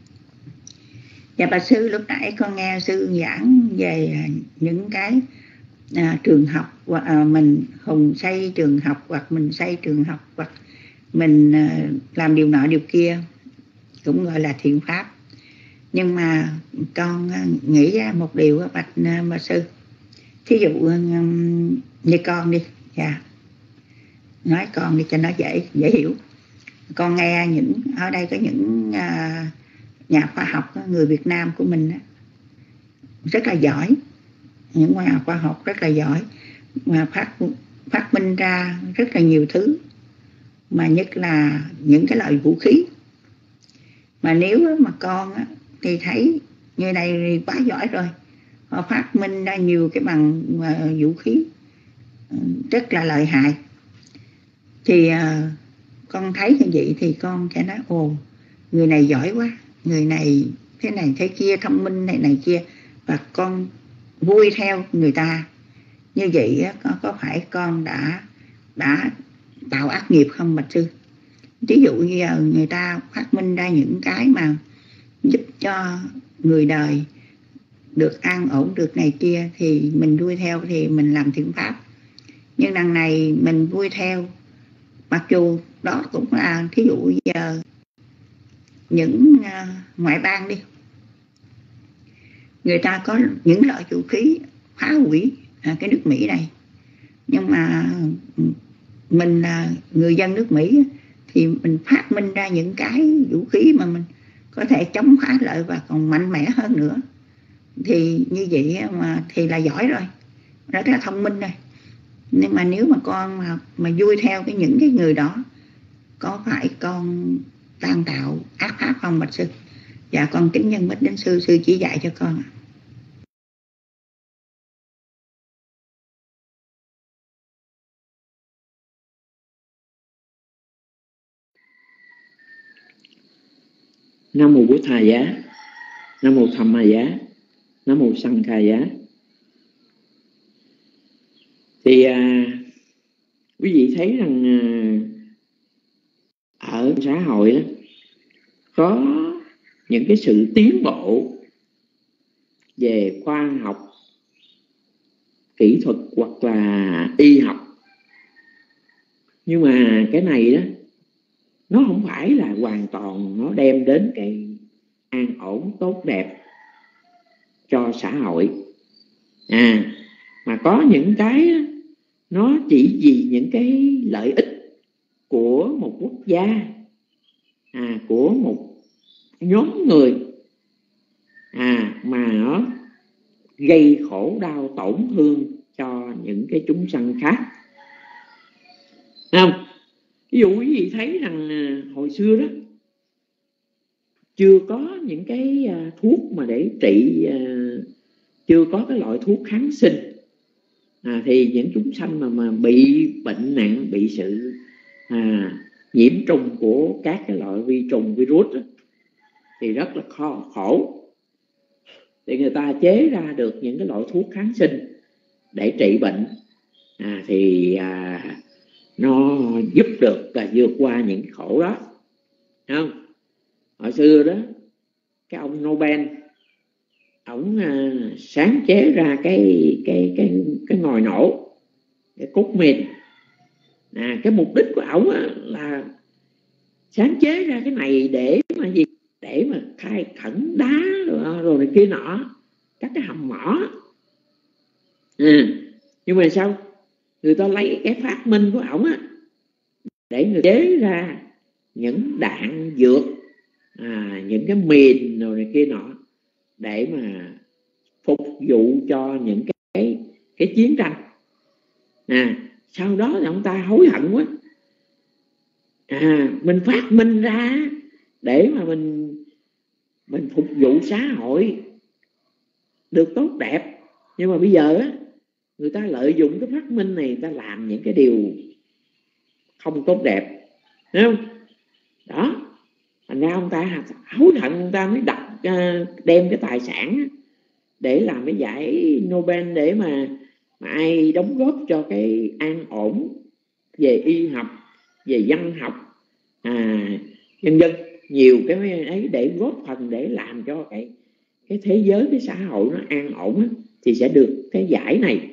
Dạ, bà sư, lúc nãy con nghe sư giảng về những cái trường học, mình hùng xây trường học, hoặc mình xây trường học, hoặc mình làm điều nọ điều kia, cũng gọi là thiện pháp. Nhưng mà con nghĩ ra một điều á, bạch bà sư. Thí dụ như con đi, dạ, nói con đi cho nó dễ hiểu. Con nghe ở đây có những nhà khoa học, người Việt Nam của mình rất là giỏi, những nhà khoa học rất là giỏi mà phát minh ra rất là nhiều thứ, mà nhất là những cái loại vũ khí. Mà nếu mà con thì thấy như này quá giỏi rồi, họ phát minh ra nhiều cái bằng vũ khí rất là lợi hại, thì con thấy như vậy thì con sẽ nói ồ, người này giỏi quá, người này thế này thế kia, thông minh này kia, và con vui theo người ta. Như vậy có phải con đã tạo ác nghiệp không bạch sư? Ví dụ như giờ người ta phát minh ra những cái mà giúp cho người đời được an ổn, được này kia, thì mình vui theo thì mình làm thiện pháp. Nhưng đằng này mình vui theo, mặc dù đó cũng là thí dụ giờ những ngoại bang đi, người ta có những loại vũ khí phá hủy cái nước Mỹ này, nhưng mà mình là người dân nước Mỹ thì mình phát minh ra những cái vũ khí mà mình có thể chống phá lại và còn mạnh mẽ hơn nữa, thì như vậy mà thì là giỏi rồi, rất là thông minh rồi. Nhưng mà nếu mà con mà vui theo những cái người đó, có phải con đang tạo ác pháp không bạch sư? Dạ, con kính nhân mít đến sư chỉ dạy cho con ạ. Nam Mô Bổn Thà Giá, Nam Mô Tham Ma Giá, Nam Mô Sanh Kha Giá. Thì quý vị thấy rằng ở xã hội đó, có những cái sự tiến bộ về khoa học, kỹ thuật hoặc là y học, nhưng mà cái này đó nó không phải là hoàn toàn nó đem đến cái an ổn tốt đẹp cho xã hội, mà có những cái nó chỉ vì những cái lợi ích của một quốc gia, của một nhóm người, mà nó gây khổ đau tổn thương cho những cái chúng sanh khác. Không? Ví dụ quý vị thấy rằng hồi xưa đó chưa có những cái thuốc mà để trị, chưa có cái loại thuốc kháng sinh, thì những chúng sanh mà bị bệnh nặng, bị sự nhiễm trùng của các cái loại vi trùng, virus đó, thì rất là khổ. Thì người ta chế ra được những cái loại thuốc kháng sinh để trị bệnh, thì nó giúp được là vượt qua những cái khổ đó, không? Hồi xưa đó, cái ông Nobel, ổng sáng chế ra cái ngòi nổ, cái cốt mìn. Cái mục đích của ổng là sáng chế ra cái này để mà gì? Để mà khai khẩn đá rồi này kia nọ, các cái hầm mỏ. Nhưng mà sao? Người ta lấy cái phát minh của ổng để người chế ra những đạn dược, những cái mìn rồi này kia nọ, để mà phục vụ cho những cái chiến tranh. Sau đó thì ông ta hối hận quá. Mình phát minh ra để mà mình phục vụ xã hội được tốt đẹp, nhưng mà bây giờ á, người ta lợi dụng cái phát minh này, người ta làm những cái điều không tốt đẹp, thấy không? Đó, thành ra ông ta hối hận, ông ta mới đem cái tài sản để làm cái giải Nobel, để mà ai đóng góp cho cái an ổn về y học, về văn học, nhân dân, nhiều cái ấy để góp phần để làm cho cái thế giới, cái xã hội nó an ổn á, thì sẽ được cái giải này.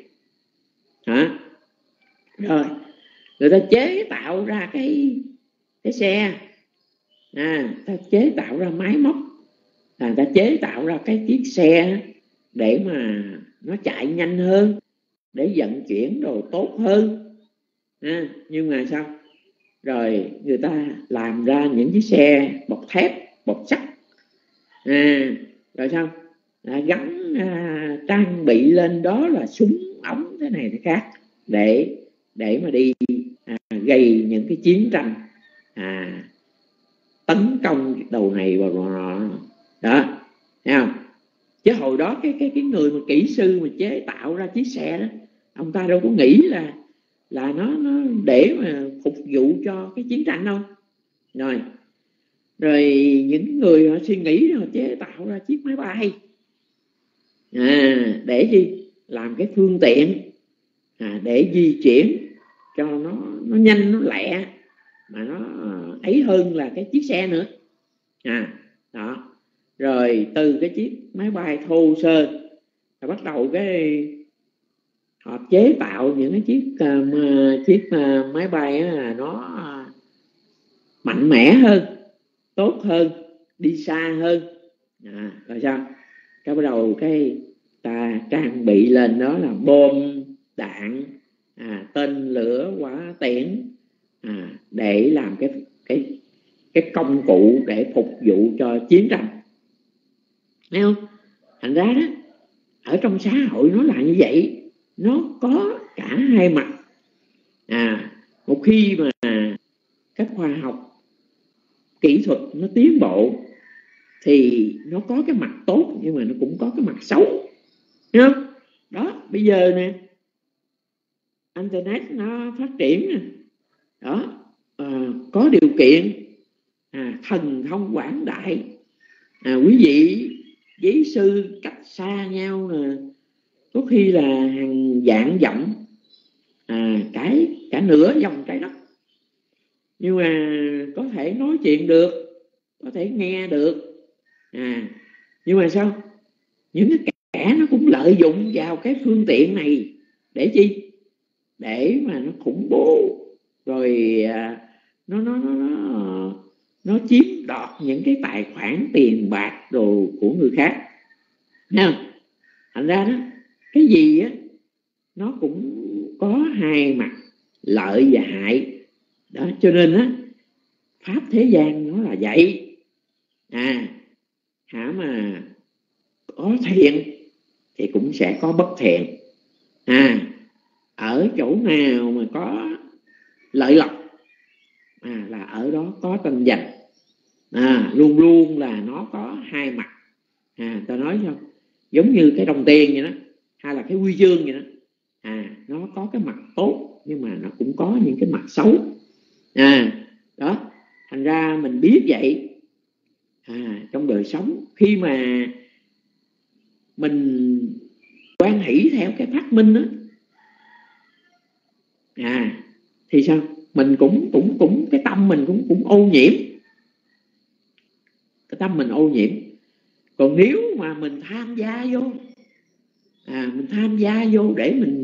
Rồi người ta chế tạo ra cái xe, ta chế tạo ra máy móc, ta chế tạo ra cái chiếc xe để mà nó chạy nhanh hơn, để vận chuyển đồ tốt hơn. Nhưng mà sao? Rồi người ta làm ra những chiếc xe bọc thép, bọc sắt, rồi sao? Gắn trang bị lên đó là súng ống thế này thế khác, để mà đi gây những cái chiến tranh, tấn công đầu này vào đó, thấy không? Chứ hồi đó cái người mà kỹ sư mà chế tạo ra chiếc xe đó, ông ta đâu có nghĩ là nó để mà phục vụ cho cái chiến tranh đâu. Rồi những người họ suy nghĩ họ chế tạo ra chiếc máy bay, để gì? Làm cái phương tiện, để di chuyển cho nó nhanh, nó lẹ, mà nó ấy hơn là cái chiếc xe nữa. Đó. Rồi từ cái chiếc máy bay thô sơ, bắt đầu họ chế tạo những cái chiếc máy bay nó mạnh mẽ hơn, tốt hơn, đi xa hơn. Rồi sao? Cái bắt đầu ta trang bị lên đó là bom đạn, tên lửa, hỏa tiễn, để làm cái công cụ để phục vụ cho chiến tranh. Thấy không? Thành ra đó, ở trong xã hội nó là như vậy, nó có cả hai mặt. Một khi mà các khoa học kỹ thuật nó tiến bộ thì nó có cái mặt tốt, nhưng mà nó cũng có cái mặt xấu, thấy không? Đó, bây giờ nè, internet nó phát triển nè, đó, có điều kiện, thần thông quảng đại, quý vị giấy sư cách xa nhau nè, có khi là hàng vạn dặm, cả nửa vòng trái đất, nhưng mà có thể nói chuyện được, có thể nghe được. Nhưng mà sao? Những cái kẻ nó cũng lợi dụng vào cái phương tiện này để chi? Để mà nó khủng bố, rồi nó chiếm đoạt những cái tài khoản tiền bạc đồ của người khác. Thấy không? Thành ra đó, cái gì á nó cũng có hai mặt, lợi và hại. Đó, cho nên á, pháp thế gian nó là vậy. Mà có thiện thì cũng sẽ có bất thiện. Ở chỗ nào mà có lợi lộc, là ở đó có tranh giành. Luôn luôn là nó có hai mặt. Ta nói không? Giống như cái đồng tiền vậy đó, hay là cái huy chương vậy đó. Nó có cái mặt tốt, nhưng mà nó cũng có những cái mặt xấu. Đó, thành ra mình biết vậy. Trong đời sống, khi mà mình quan hỷ theo cái phát minh đó, thì sao? Mình cũng cái tâm mình cũng ô nhiễm. Cái tâm mình ô nhiễm. Còn nếu mà mình tham gia vô, mình tham gia vô để mình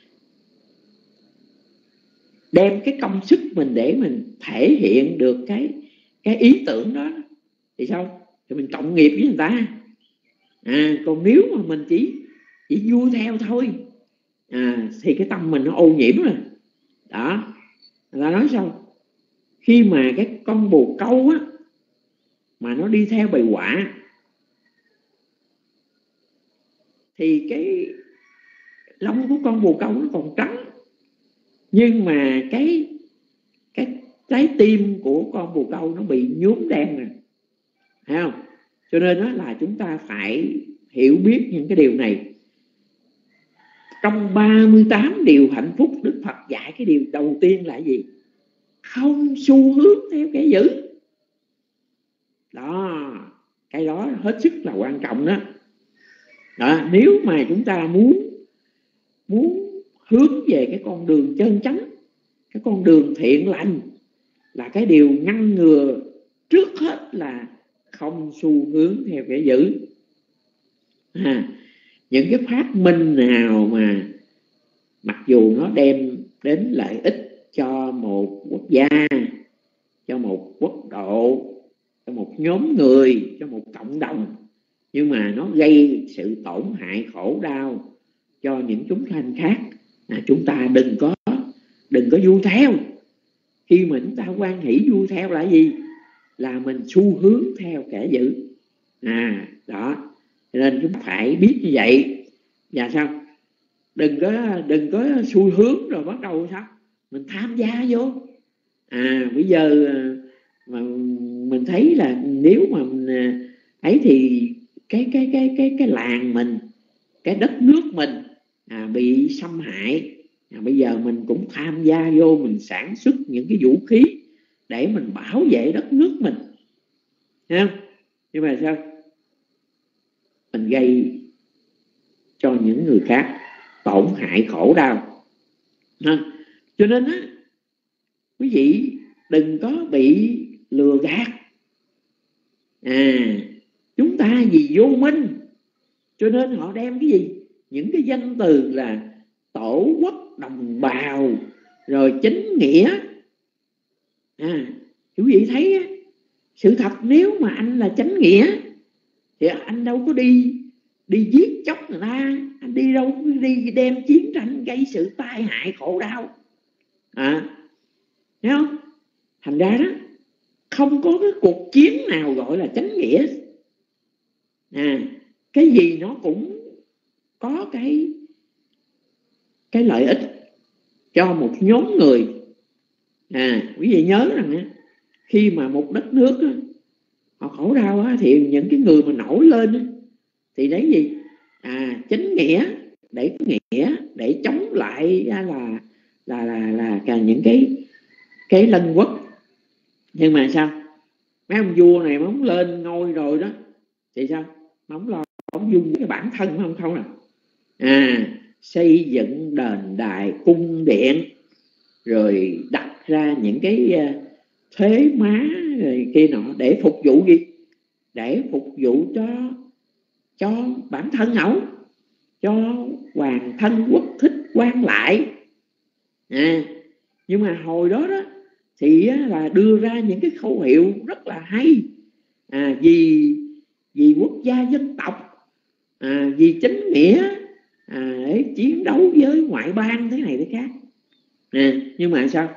đem cái công sức mình để mình thể hiện được cái ý tưởng đó, thì sao? Thì mình cộng nghiệp với người ta. Còn nếu mà mình chỉ vui theo thôi, thì cái tâm mình nó ô nhiễm rồi. Đó, người ta nói sao? khi mà cái con bồ câu á mà nó đi theo bầy quạ thì cái lông của con bồ câu nó còn trắng, nhưng mà cái trái tim của con bồ câu nó bị nhuốm đen rồi, thấy không? Cho nên đó là chúng ta phải hiểu biết những cái điều này. Trong 38 điều hạnh phúc, Đức Phật dạy cái điều đầu tiên là gì? Không xu hướng theo kẻ dữ. Đó, cái đó hết sức là quan trọng đó. Đó, nếu mà chúng ta muốn hướng về cái con đường chân chánh, cái con đường thiện lành, là cái điều ngăn ngừa trước hết là không xu hướng theo kẻ dữ. Những cái phát minh nào mà mặc dù nó đem đến lợi ích cho một quốc gia, cho một quốc độ, cho một nhóm người, cho một cộng đồng, nhưng mà nó gây sự tổn hại khổ đau cho những chúng sanh khác, chúng ta đừng có vui theo. Khi mà chúng ta hoan hỷ vui theo là gì? Là mình xu hướng theo kẻ dữ. Đó, nên chúng ta phải biết như vậy. Và sao? Đừng có xu hướng rồi bắt đầu sao? Mình tham gia vô. Bây giờ mà mình thấy là nếu mà mình ấy thì cái làng mình, cái đất nước mình bị xâm hại, bây giờ mình cũng tham gia vô, mình sản xuất những cái vũ khí để mình bảo vệ đất nước mình, thấy không? Nhưng mà sao? Mình gây cho những người khác tổn hại khổ đau. Cho nên á, quý vị đừng có bị lừa gạt. Chúng ta vì vô minh cho nên họ đem cái gì? Những cái danh từ là tổ quốc, đồng bào, rồi chính nghĩa. Quý vị thấy á, sự thật nếu mà anh là chánh nghĩa thì anh đâu có đi giết chóc người ta, anh đi đâu có đi đem chiến tranh gây sự tai hại khổ đau. Thấy không? Thành ra đó, không có cái cuộc chiến nào gọi là chánh nghĩa. Cái gì nó cũng có cái lợi ích cho một nhóm người. Quý vị nhớ rằng khi mà một đất nước họ khổ đau thì những cái người mà nổi lên thì đấy gì? Chánh nghĩa, để chống lại là cả những cái lân quốc. Nhưng mà sao? Mấy ông vua này muốn lên ngôi rồi đó thì sao? Ông lo ông dùng cái bản thân không à? Xây dựng đền đài cung điện, rồi đặt ra những cái thuế má rồi kia nọ để phục vụ gì? Để phục vụ cho bản thân ổng, cho hoàng thân quốc thích quan lại. Nhưng mà hồi đó thì là đưa ra những cái khẩu hiệu rất là hay, vì quốc gia dân tộc, vì chính nghĩa, để chiến đấu với ngoại bang thế này thế khác. Nhưng mà sao?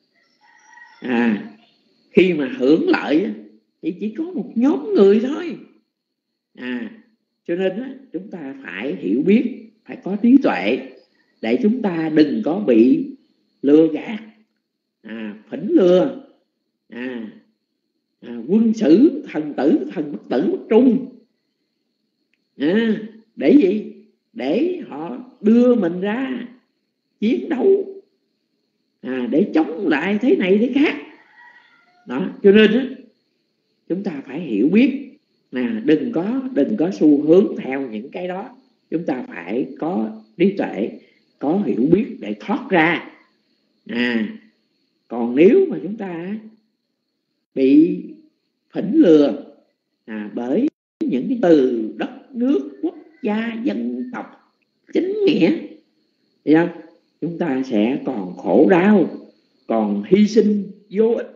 Khi mà hưởng lợi thì chỉ có một nhóm người thôi. Cho nên chúng ta phải hiểu biết, phải có trí tuệ để chúng ta đừng có bị lừa gạt, phỉnh lừa, quân sử thần tử thần bất tử bất trung. Để gì? Để họ đưa mình ra chiến đấu, để chống lại thế này thế khác đó. Cho nên chúng ta phải hiểu biết, đừng có xu hướng theo những cái đó. Chúng ta phải có trí tuệ, có hiểu biết để thoát ra. Còn nếu mà chúng ta bị phỉnh lừa bởi những cái từ đất nước, quốc gia, dân tộc, chính nghĩa thì không? Chúng ta sẽ còn khổ đau, còn hy sinh vô ích.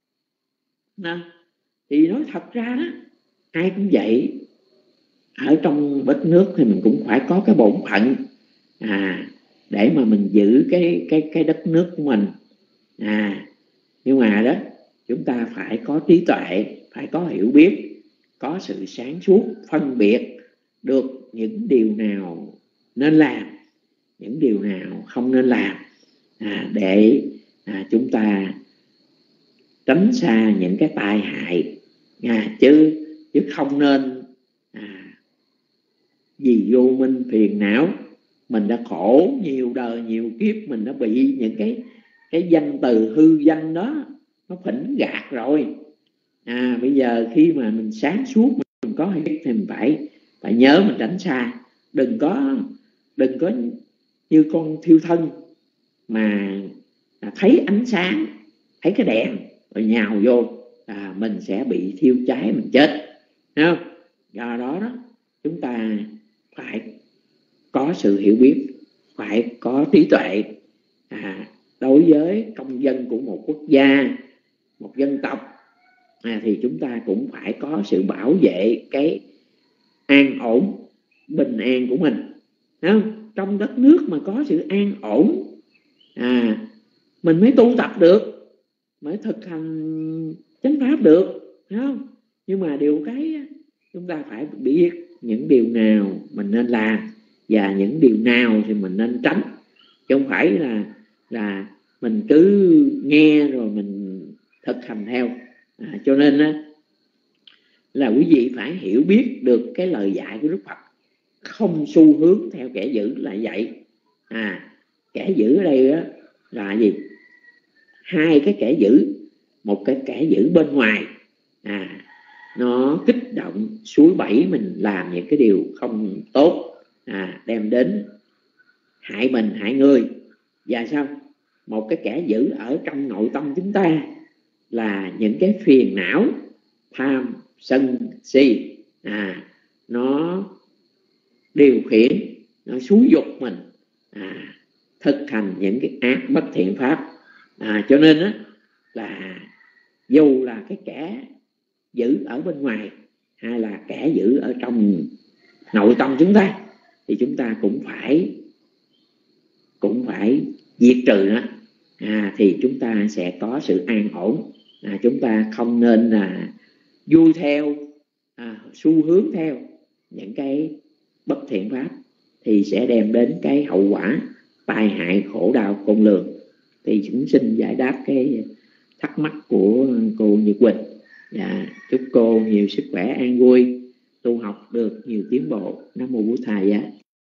Thì nói thật ra đó, ai cũng vậy. Ở trong đất nước thì mình cũng phải có cái bổn phận để mà mình giữ cái đất nước của mình. Nhưng mà đó, chúng ta phải có trí tuệ, phải có hiểu biết, có sự sáng suốt, phân biệt được những điều nào nên làm, những điều nào không nên làm, để chúng ta tránh xa những cái tai hại, chứ không nên vì vô minh phiền não, mình đã khổ nhiều đời nhiều kiếp, mình đã bị những cái danh từ hư danh đó nó phỉnh gạt rồi. Bây giờ khi mà mình sáng suốt, mình có hiểu biết thì mình phải nhớ mình tránh xa. Đừng có như con thiêu thân mà thấy ánh sáng, thấy cái đèn rồi nhào vô, mình sẽ bị thiêu cháy, mình chết, thấy không? Do đó chúng ta phải có sự hiểu biết, phải có trí tuệ. Đối với công dân của một quốc gia, một dân tộc, thì chúng ta cũng phải có sự bảo vệ cái an ổn, bình an của mình, thấy không? Trong đất nước mà có sự an ổn, mình mới tu tập được, mới thực hành chánh pháp được, thấy không? Nhưng mà điều cái chúng ta phải biết những điều nào mình nên làm và những điều nào thì mình nên tránh, chứ không phải là mình cứ nghe rồi mình thực hành theo. Cho nên là quý vị phải hiểu biết được cái lời dạy của Đức Phật, không xu hướng theo kẻ dữ là vậy. Kẻ dữ ở đây là gì? Hai cái kẻ dữ, một cái kẻ dữ bên ngoài, nó kích động suối bẫy mình làm những cái điều không tốt, đem đến hại mình, hại người. Và sao? Một cái kẻ dữ ở trong nội tâm chúng ta là những cái phiền não, tham, sân, si, nó điều khiển, nó xúi dục mình thực hành những cái ác bất thiện pháp. Cho nên là dù là cái kẻ dữ ở bên ngoài hay là kẻ dữ ở trong nội tâm chúng ta, thì chúng ta cũng phải diệt trừ nó, thì chúng ta sẽ có sự an ổn. Chúng ta không nên là vui theo, xu hướng theo những cái bất thiện pháp, thì sẽ đem đến cái hậu quả tai hại khổ đau khôn lường. Thì chúng xin giải đáp cái thắc mắc của cô Nhật Quỳnh. Chúc cô nhiều sức khỏe, an vui, tu học được nhiều tiến bộ. Nam mô Bổn Thầy giá.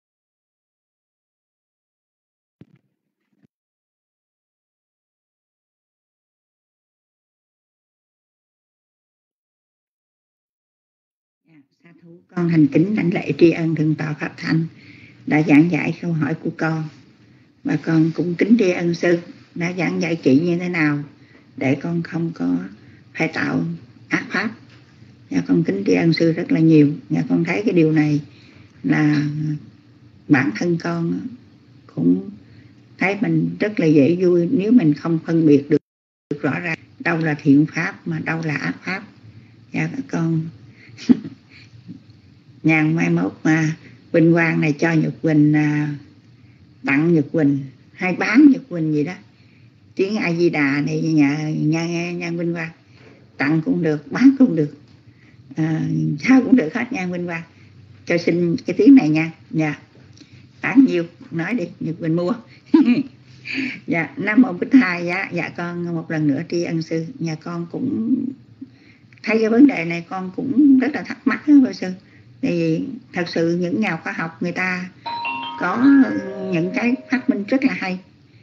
Sa thú, con thành kính đảnh lễ tri ân Thượng tọa Pháp Thanh đã giảng giải câu hỏi của con, và con cũng kính tri ân sư đã giảng giải kỹ như thế nào để con không có phải tạo ác pháp. Con kính tri ân sư rất là nhiều. Con thấy cái điều này là bản thân con cũng thấy mình rất là dễ vui nếu mình không phân biệt được rõ ràng đâu là thiện pháp mà đâu là ác pháp. Các con nhàn mai mốt mà vinh quang này cho Nhật Quỳnh, tặng Nhật Quỳnh hay bán Nhật Quỳnh gì đó, tiếng A Di Đà này nhà vinh quang, tặng cũng được, bán cũng được, sao cũng được hết nha vinh quang. Cho xin cái tiếng này nha. Bán nhiều nói đi, Nhật Quỳnh mua. Nam mô Bích Thầy. Dạ con một lần nữa tri ân sư. Nhà con cũng thấy cái vấn đề này con cũng rất là thắc mắc đó cô sư. Thì thật sự những nhà khoa học người ta có những cái phát minh rất là hay.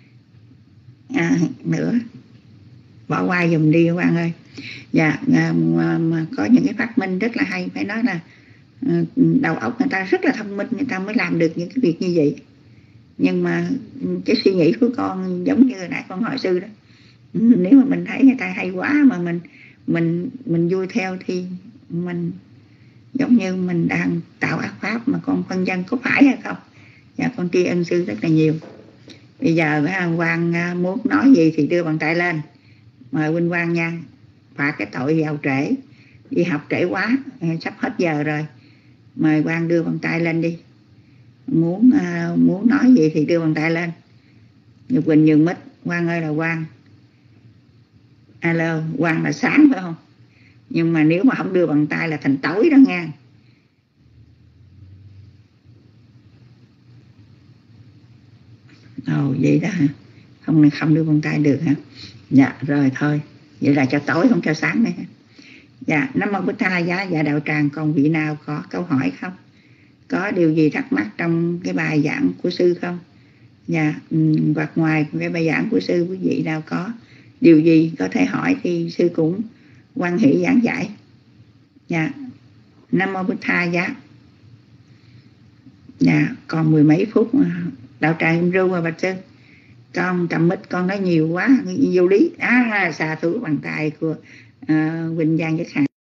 Nữa bỏ qua dùm đi Quang ơi. Mà có những cái phát minh rất là hay, phải nói là đầu óc người ta rất là thông minh, người ta mới làm được những cái việc như vậy. Nhưng mà cái suy nghĩ của con giống như hồi nãy con hỏi sư đó, nếu mà mình thấy người ta hay quá mà mình vui theo thì mình giống như mình đang tạo ác pháp, mà con phân dân có phải hay không? Con tri ân sư rất là nhiều. Bây giờ Quang muốn nói gì thì đưa bàn tay lên, mời Huynh Quang nha. Phạt cái tội vào trễ, đi học trễ quá, sắp hết giờ rồi. Mời Quang đưa bàn tay lên đi. Muốn nói gì thì đưa bàn tay lên. Nhật Quỳnh nhường mít. Quang ơi là Quang. alo, quang là sáng phải không? Nhưng mà nếu mà không đưa bằng tay là thành tối đó nha. Ồ, vậy đó hả? Không đưa bằng tay được hả? Dạ rồi thôi, vậy là cho tối không cho sáng nữa. Dạ, Nam Mô Bổn Thầy giá. Dạ đạo tràng, còn vị nào có câu hỏi không? Có điều gì thắc mắc trong cái bài giảng của sư không? Dạ, hoặc ngoài cái bài giảng của sư, quý vị nào có điều gì có thể hỏi thì sư cũng hoan hỷ giảng giải. Dạ, Nam Mô Bổn Thầy giá. Dạ, còn 10 mấy phút mà đạo tràng im ru mà bạch sư. Con cầm mic con nói nhiều quá, vô lý. Xà thú bằng tay của Quỳnh Giang Nhất Hằng.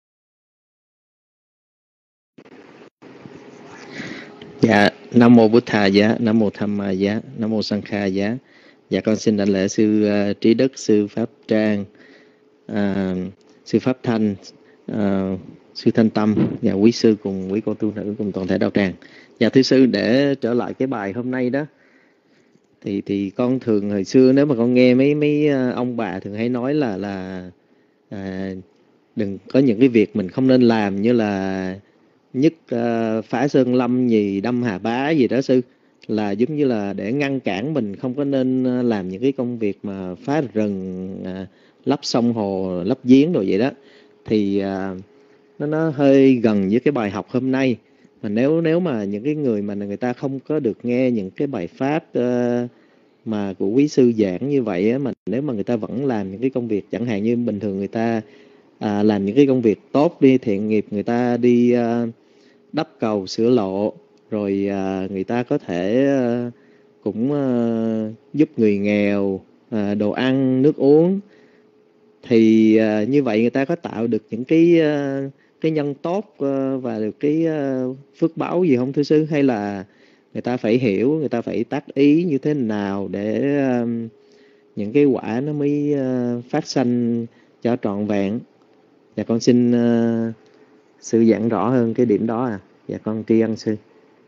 Dạ, Nam Mô Bụt Thà Giá, Nam Mô Tham Ma Giá, Nam Mô Sang Kha Giá. Dạ, con xin đảnh lễ sư Trí Đức, sư Pháp Trang, sư Pháp Thanh, sư Thanh Tâm, và quý sư cùng quý cô tu nữ cùng toàn thể đạo tràng. Dạ, thưa sư, để trở lại cái bài hôm nay đó, thì con thường hồi xưa nếu mà con nghe mấy ông bà thường hay nói là đừng có những cái việc mình không nên làm, như là nhất phá sơn lâm, nhì đâm hà bá gì đó sư, là giống như là để ngăn cản mình không có nên làm những cái công việc mà phá rừng, lấp sông hồ, lấp giếng đồ vậy đó. Thì nó hơi gần với cái bài học hôm nay. Mà nếu mà những cái người mà người ta không có được nghe những cái bài pháp mà của quý sư giảng như vậy á, mà nếu mà người ta vẫn làm những cái công việc, chẳng hạn như bình thường người ta làm những cái công việc tốt đi, thiện nghiệp, người ta đi đắp cầu sửa lộ, rồi người ta có thể cũng giúp người nghèo đồ ăn nước uống, thì như vậy người ta có tạo được những cái nhân tốt và được cái phước báo gì không thưa sư? Hay là người ta phải hiểu, người ta phải tác ý như thế nào để những cái quả nó mới phát sanh cho trọn vẹn? Dạ, con xin sư giảng rõ hơn cái điểm đó. Dạ, con tri ân sư.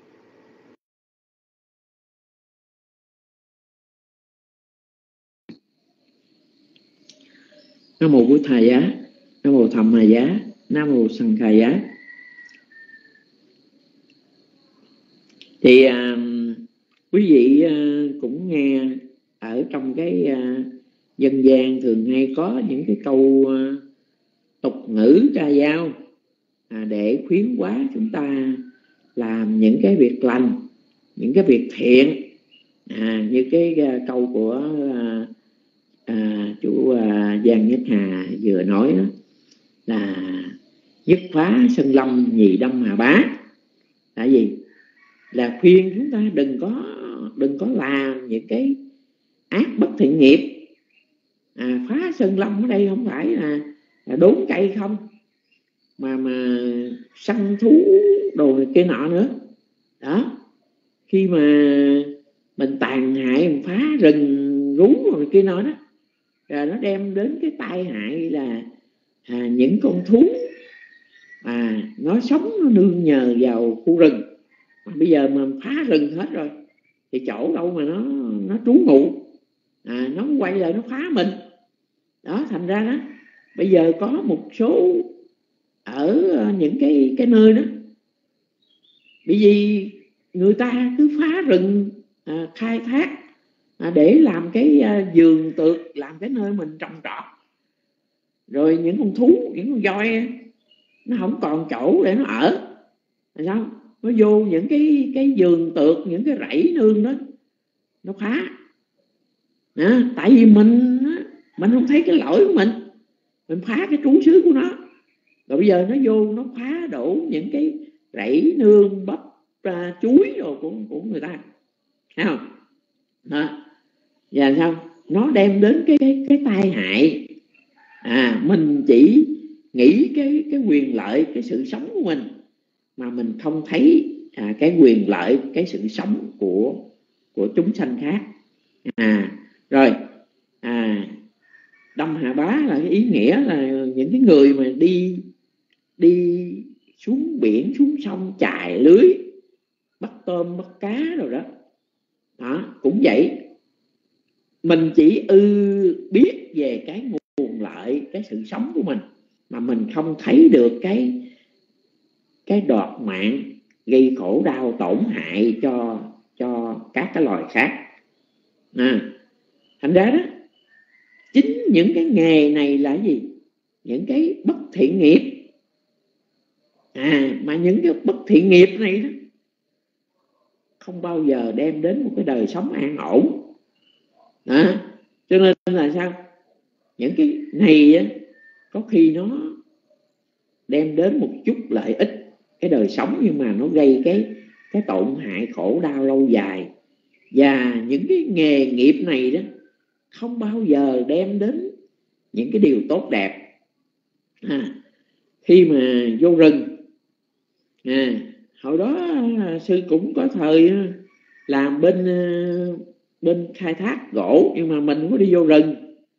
Nam Mô Bổn Thầy Giá, Nam Mô Tham Ma Giá, Nam Mô Sang Kha Giá. Thì quý vị cũng nghe ở trong cái dân gian thường hay có những cái câu tục ngữ ca dao để khuyến hóa chúng ta làm những cái việc lành, những cái việc thiện, như cái câu của chủ Giang Nhất Hà vừa nói đó, là nhất phá sơn lâm, nhì đâm hà bá. Tại vì là khuyên chúng ta đừng có làm những cái ác bất thiện nghiệp. Phá sơn lâm ở đây không phải là đốn cây không, mà săn thú đồ này kia nọ nữa đó. Khi mà mình tàn hại, mình phá rừng rú rồi kia nọ đó, rồi nó đem đến cái tai hại là những con thú nó sống, nó nương nhờ vào khu rừng. Mà bây giờ mà phá rừng hết rồi thì chỗ đâu mà nó trú ngụ, nó quay lại nó phá mình đó. Thành ra đó, bây giờ có một số ở những cái nơi đó, bởi vì người ta cứ phá rừng khai thác để làm cái vườn tược, làm cái nơi mình trồng trọt, rồi những con thú, những con voi nó không còn chỗ để nó ở, là sao? Nó vô những cái vườn tược, những cái rẫy nương đó, nó phá. Tại vì mình không thấy cái lỗi của mình phá cái trú xứ của nó, rồi bây giờ nó vô nó phá đổ những cái rẫy nương bắp chuối rồi của người ta, thấy không đó? Và sao nó đem đến cái tai hại. Mình chỉ nghĩ cái quyền lợi, cái sự sống của mình, mà mình không thấy cái quyền lợi, cái sự sống của chúng sanh khác. Rồi đâm hạ bá là cái ý nghĩa là những cái người mà đi xuống biển, xuống sông chài lưới bắt tôm bắt cá rồi đó, cũng vậy. Mình chỉ biết về cái nguồn lợi lợi cái sự sống của mình, mà mình không thấy được cái đoạt mạng gây khổ đau tổn hại cho các cái loài khác. Thành ra đó, chính những cái nghề này là gì? Những cái bất thiện nghiệp. Mà những cái bất thiện nghiệp này đó không bao giờ đem đến một cái đời sống an ổn. Cho nên là sao? Những cái này á, có khi nó đem đến một chút lợi ích cái đời sống, nhưng mà nó gây cái tổn hại khổ đau lâu dài. Và những cái nghề nghiệp này đó không bao giờ đem đến những cái điều tốt đẹp. Khi mà vô rừng, hồi đó sư cũng có thời làm bên khai thác gỗ, nhưng mà mình không có đi vô rừng.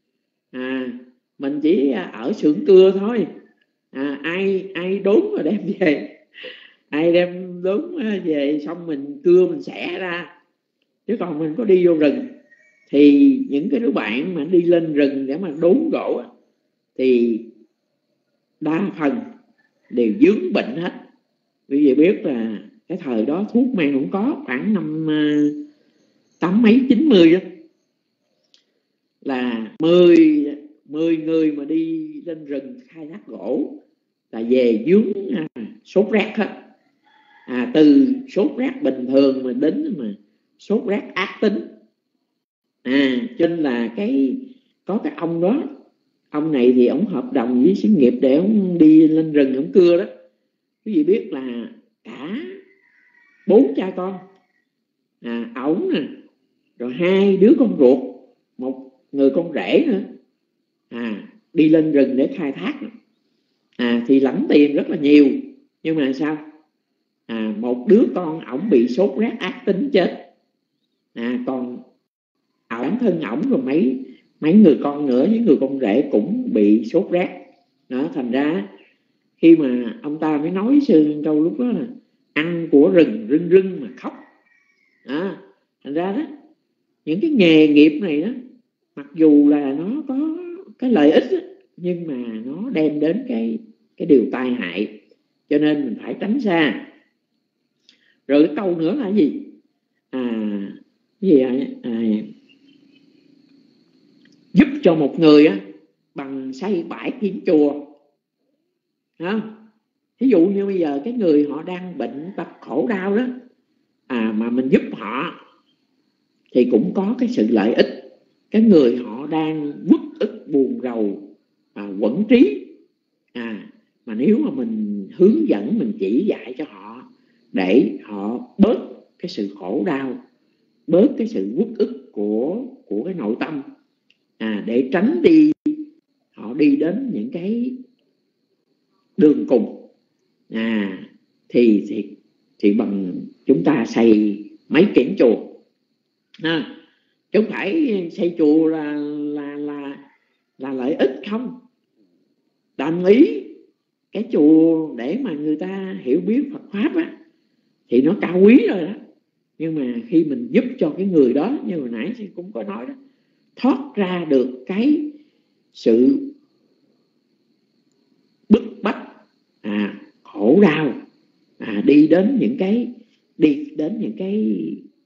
Mình chỉ ở xưởng cưa thôi. Ai đốn rồi đem về, ai đem đốn về xong mình cưa mình xẻ ra, chứ còn mình có đi vô rừng. Thì những cái đứa bạn mà đi lên rừng để mà đốn gỗ thì đa phần đều vướng bệnh hết. Quý vị biết là cái thời đó thuốc men cũng có, khoảng năm 80 mấy 90 đó, là 10 người mà đi lên rừng khai thác gỗ là về vướng sốt rét hết. Từ sốt rét bình thường mà đến mà sốt rét ác tính. Cho nên là có cái ông đó, ông này thì ông hợp đồng với xí nghiệp để ông đi lên rừng ông cưa đó. Quý vị biết là cả 4 cha con, ổng nè, rồi 2 đứa con ruột, một người con rể nữa, đi lên rừng để khai thác. Thì lãnh tiền rất là nhiều, nhưng mà sao? Một đứa con ổng bị sốt rét ác tính chết, còn bản thân ổng rồi mấy người con nữa với người con rể cũng bị sốt rét đó. Thành ra khi mà ông ta mới nói sư câu lúc đó là ăn của rừng rưng rưng mà khóc. Thành ra đó, những cái nghề nghiệp này đó, mặc dù là nó có cái lợi ích đó, nhưng mà nó đem đến cái điều tai hại, cho nên mình phải tránh xa. Rồi cái câu nữa là gì? Giúp cho một người bằng xây bãi kiến chùa. Ví dụ như bây giờ cái người họ đang bệnh tật khổ đau đó, mà mình giúp họ thì cũng có cái sự lợi ích. Cái người họ đang uất ức buồn rầu, quẫn trí, mà nếu mà mình hướng dẫn, mình chỉ dạy cho họ để họ bớt cái sự khổ đau, bớt cái sự uất ức của cái nội tâm, để tránh họ đi đến những cái đường cùng, thì bằng chúng ta xây mấy kiển chùa, chứ không phải xây chùa là lợi ích không. Đồng ý cái chùa để mà người ta hiểu biết Phật pháp thì nó cao quý rồi đó, nhưng mà khi mình giúp cho cái người đó, như hồi nãy cũng có nói đó, thoát ra được cái sự bức bách, khổ đau, đi đến những cái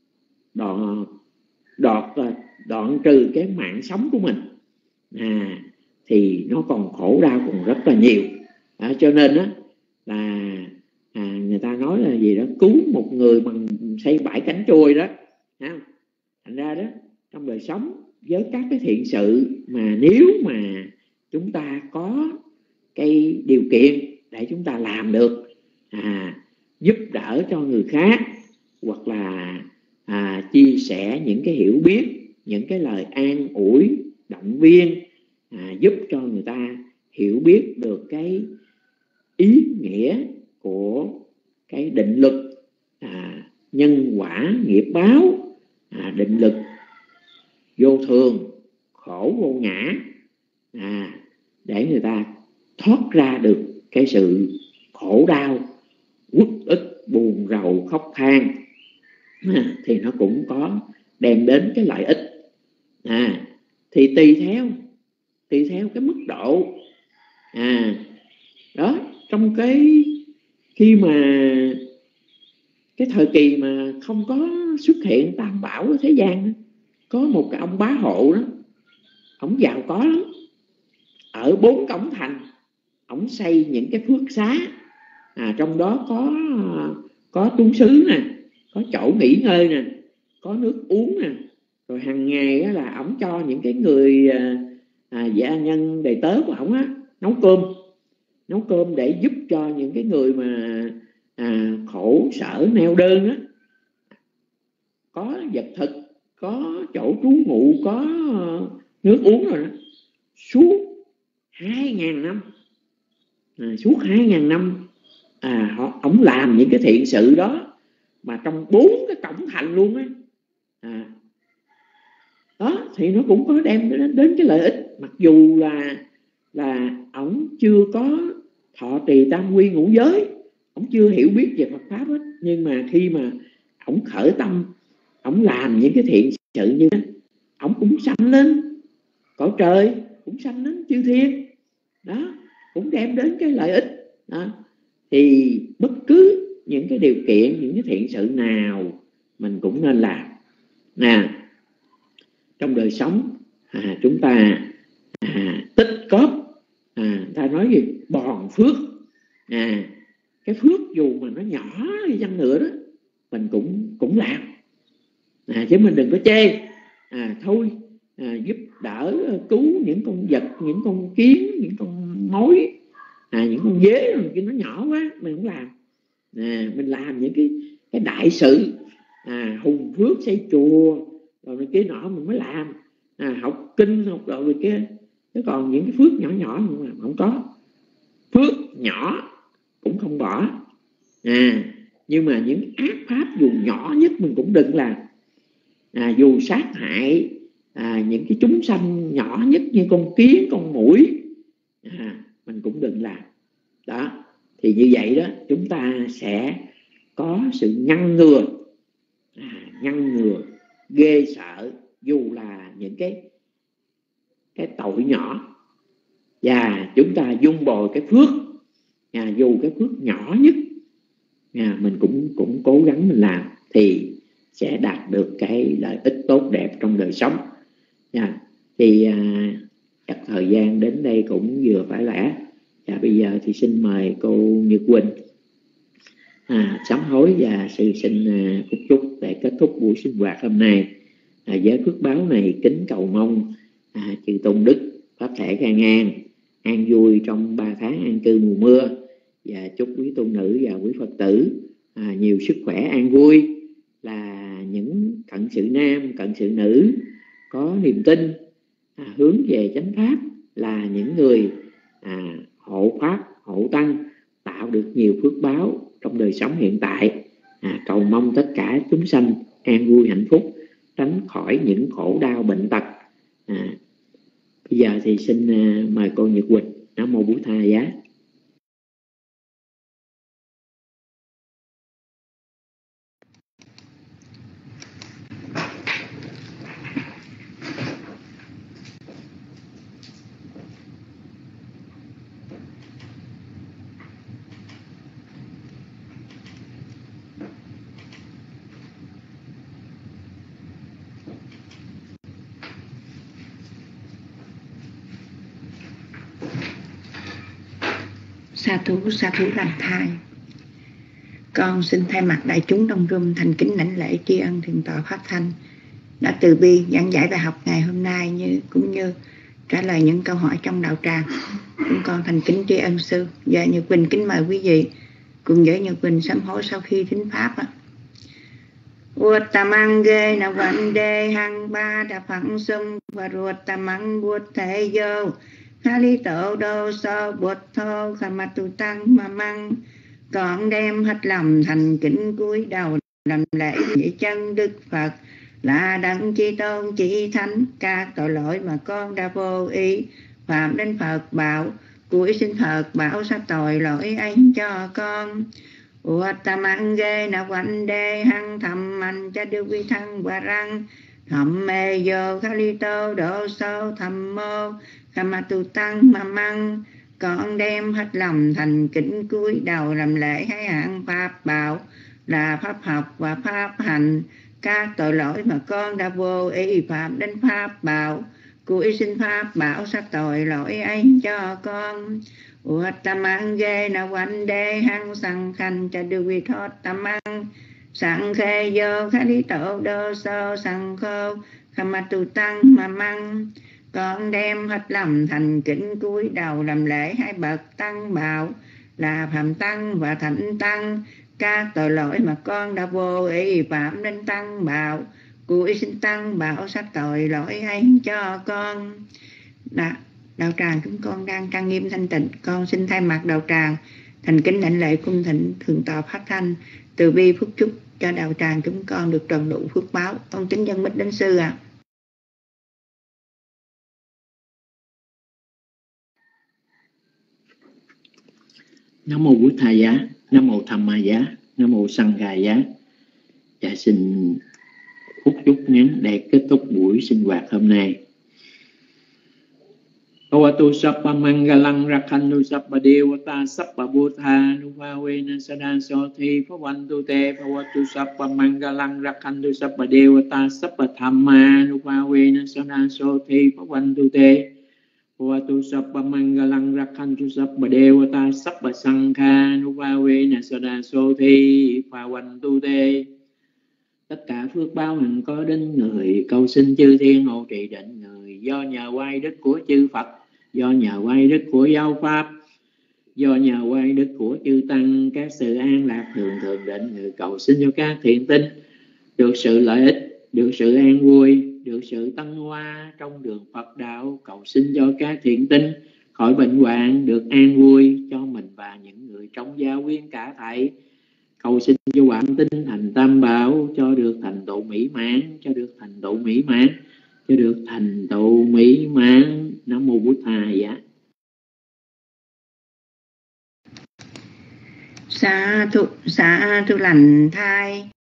đoạn trừ cái mạng sống của mình, thì nó còn khổ đau còn rất là nhiều. Cho nên đó là người ta nói là gì đó, cứu một người bằng xây bãi cánh trôi đó. Thành ra đó, trong đời sống với các cái thiện sự mà nếu mà chúng ta có cái điều kiện để chúng ta làm được, giúp đỡ cho người khác, hoặc là chia sẻ những cái hiểu biết, những cái lời an ủi, động viên, giúp cho người ta hiểu biết được cái ý nghĩa của cái định luật nhân quả nghiệp báo, định luật vô thường, khổ vô ngã, để người ta thoát ra được cái sự khổ đau, uất ức, buồn rầu, khóc than, thì nó cũng có đem đến cái lợi ích. Thì tùy tùy theo cái mức độ. Đó, trong cái khi mà cái thời kỳ mà không có xuất hiện Tam Bảo ở thế gian, có một cái ông bá hộ đó, ổng giàu có lắm, ở 4 cổng thành ổng xây những cái phước xá, trong đó có tuôn sứ nè, có chỗ nghỉ ngơi nè, có nước uống nè, rồi hàng ngày á, là ổng cho những cái người gia nhân đầy tớ của ổng á nấu cơm để giúp cho những cái người mà khổ sở neo đơn á, có vật thực, có chỗ trú ngụ, có nước uống rồi đó. Suốt 2.000 năm, suốt 2.000 năm ổng làm những cái thiện sự đó mà trong 4 cái cổng thành luôn á. Đó thì nó cũng có đem đến cái lợi ích, mặc dù là ổng chưa có thọ trì tam quy ngũ giới, ổng chưa hiểu biết về Phật pháp hết, nhưng mà khi mà ổng khởi tâm, ổng làm những cái thiện sự như đó, ổng cũng sanh lên cõi trời, cũng sanh đến chư thiên, đó cũng đem đến cái lợi ích đó. Thì bất cứ những cái điều kiện, những cái thiện sự nào mình cũng nên làm trong đời sống. Chúng ta tích cóp, ta nói gì bòn phước, cái phước dù mà nó nhỏ đi chăng nữa đó mình cũng làm, chứ mình đừng có chê. Thôi giúp đỡ cứu những con vật, những con kiến, những con mối, những con dế rồi kia nó nhỏ quá mình không làm. Mình làm những cái đại sự, hùng phước xây chùa rồi cái nọ mình mới làm, học kinh học đồ rồi kia. Chứ còn những cái phước nhỏ nhỏ mình không có. Phước nhỏ cũng không bỏ, nhưng mà những ác pháp dù nhỏ nhất mình cũng đừng làm. Dù sát hại những cái chúng sanh nhỏ nhất như con kiến, con muỗi, mình cũng đừng làm. Đó, thì như vậy đó chúng ta sẽ có sự ngăn ngừa ghê sợ, dù là những cái tội nhỏ, và chúng ta dung bồi cái phước, dù cái phước nhỏ nhất mình cũng cố gắng mình làm thì sẽ đạt được cái lợi ích tốt đẹp trong đời sống. Thì chắc thời gian đến đây cũng vừa phải lẽ. Bây giờ thì xin mời cô Nhật Quỳnh sám hối và xin phúc chúc để kết thúc buổi sinh hoạt hôm nay. Với phước báo này kính cầu mong chư tôn đức pháp thể an an vui trong 3 tháng an cư mùa mưa, và chúc quý tôn nữ và quý Phật tử nhiều sức khỏe an vui, là những cận sự nam cận sự nữ có niềm tin hướng về chánh pháp, là những người hộ pháp hộ tăng, tạo được nhiều phước báo trong đời sống hiện tại. Cầu mong tất cả chúng sanh an vui hạnh phúc, tránh khỏi những khổ đau bệnh tật. Bây giờ thì xin mời cô Nhật Quỳnh. Nam mô Bổn Thầy Giá. Sa thú làm thai. Con xin thay mặt đại chúng đông room thành kính lãnh lễ tri ân Thượng tọa Pháp Thanh đã từ bi giảng giải bài học ngày hôm nay, cũng như trả lời những câu hỏi trong đạo tràng. Chúng con thành kính tri ân sư. Và Nhật Quỳnh kính mời quý vị cùng với Nhật Quỳnh sám hối sau khi thính pháp. Uttamang ge na vande hang ba đa phẳng sum và rutamang bút thể vô Hali tổ đô so bột thô khama tu tăng mà măng. Con đem hết lòng thành kính cúi đầu làm lễ với chân Đức Phật, là đấng chi tôn chỉ thánh. Các tội lỗi mà con đã vô ý phạm đến Phật bảo, cúi xin Phật bảo sa tội lỗi ấy cho con. Uttamang ge na vande hang tham man cha đưa quy thăng và răng Thậm mê vô khá ly tô độ sâu thầm mô Kama tu tăng ma măng. Con đem hết lòng thành kính cúi đầu làm lễ hai hạng pháp bảo là pháp học và pháp hành. Các tội lỗi mà con đã vô ý phạm đến pháp bảo, cúi xin pháp bảo sát tội lỗi ấy cho con. Uttamang ghê na quanh đê hăng sang khanh cha đưa vi thoát tamang. Sang khê vô khá lý tổ đô sơ sang khô Kama tu tăng ma măng. Con đem hết lòng thành kính cúi đầu làm lễ hai bậc tăng bảo là phạm tăng và thánh tăng. Các tội lỗi mà con đã vô ý phạm đến tăng bảo, cúi xin tăng bảo sát tội lỗi ấy cho con. Đạo tràng chúng con đang trang nghiêm thanh tịnh, con xin thay mặt đạo tràng thành kính đảnh lễ cung thịnh thượng tọa Pháp Thanh từ bi phúc chúc cho đạo tràng chúng con được tròn đủ phước báo. Con kính dân bích đến sư ạ. Nam mô Bụt Thầy Giá, Nam mô Tham Ma Giá, Nam mô Sanh Ca Giá. Dạ xin phúc chúc ngắn để kết thúc buổi sinh hoạt hôm nay. Bhavatu Sabba Mangalang Rakhantu Sabba Devata Sabba Buddha Nuvavena Sada Sothi Bhavantu Te. Bhavatu Sabba Mangalang Rakhantu Sabba Devata Sabba Thamma Nuvavena Sada Sothi Bhavantu Te. Bhavatu Sabba Mangalang Rakhantu Sabba Devata Sabba Sankha Nuvavena Sada Sothi Bhavantu Te. Tất cả phước báo hằng có đến người, cầu xin chư thiên hộ trì định người. Do nhờ quay đức của chư Phật, do nhờ quay đức của giáo pháp, do nhờ quay đức của chư tăng, các sự an lạc thường thường định người. Cầu xin cho các thiện tinh được sự lợi ích, được sự an vui, được sự tăng hoa trong đường Phật đạo. Cầu xin cho các thiện tinh khỏi bệnh hoạn, được an vui cho mình và những người trong gia quyến cả thảy. Cầu xin cho quảng tinh thành tam bảo, cho được thành tựu mỹ mãn, cho được thành tựu mỹ mãn, cho được thành tựu mỹ mãn. Nam mô Bụt Thầy Giá. Sa thu lành thai.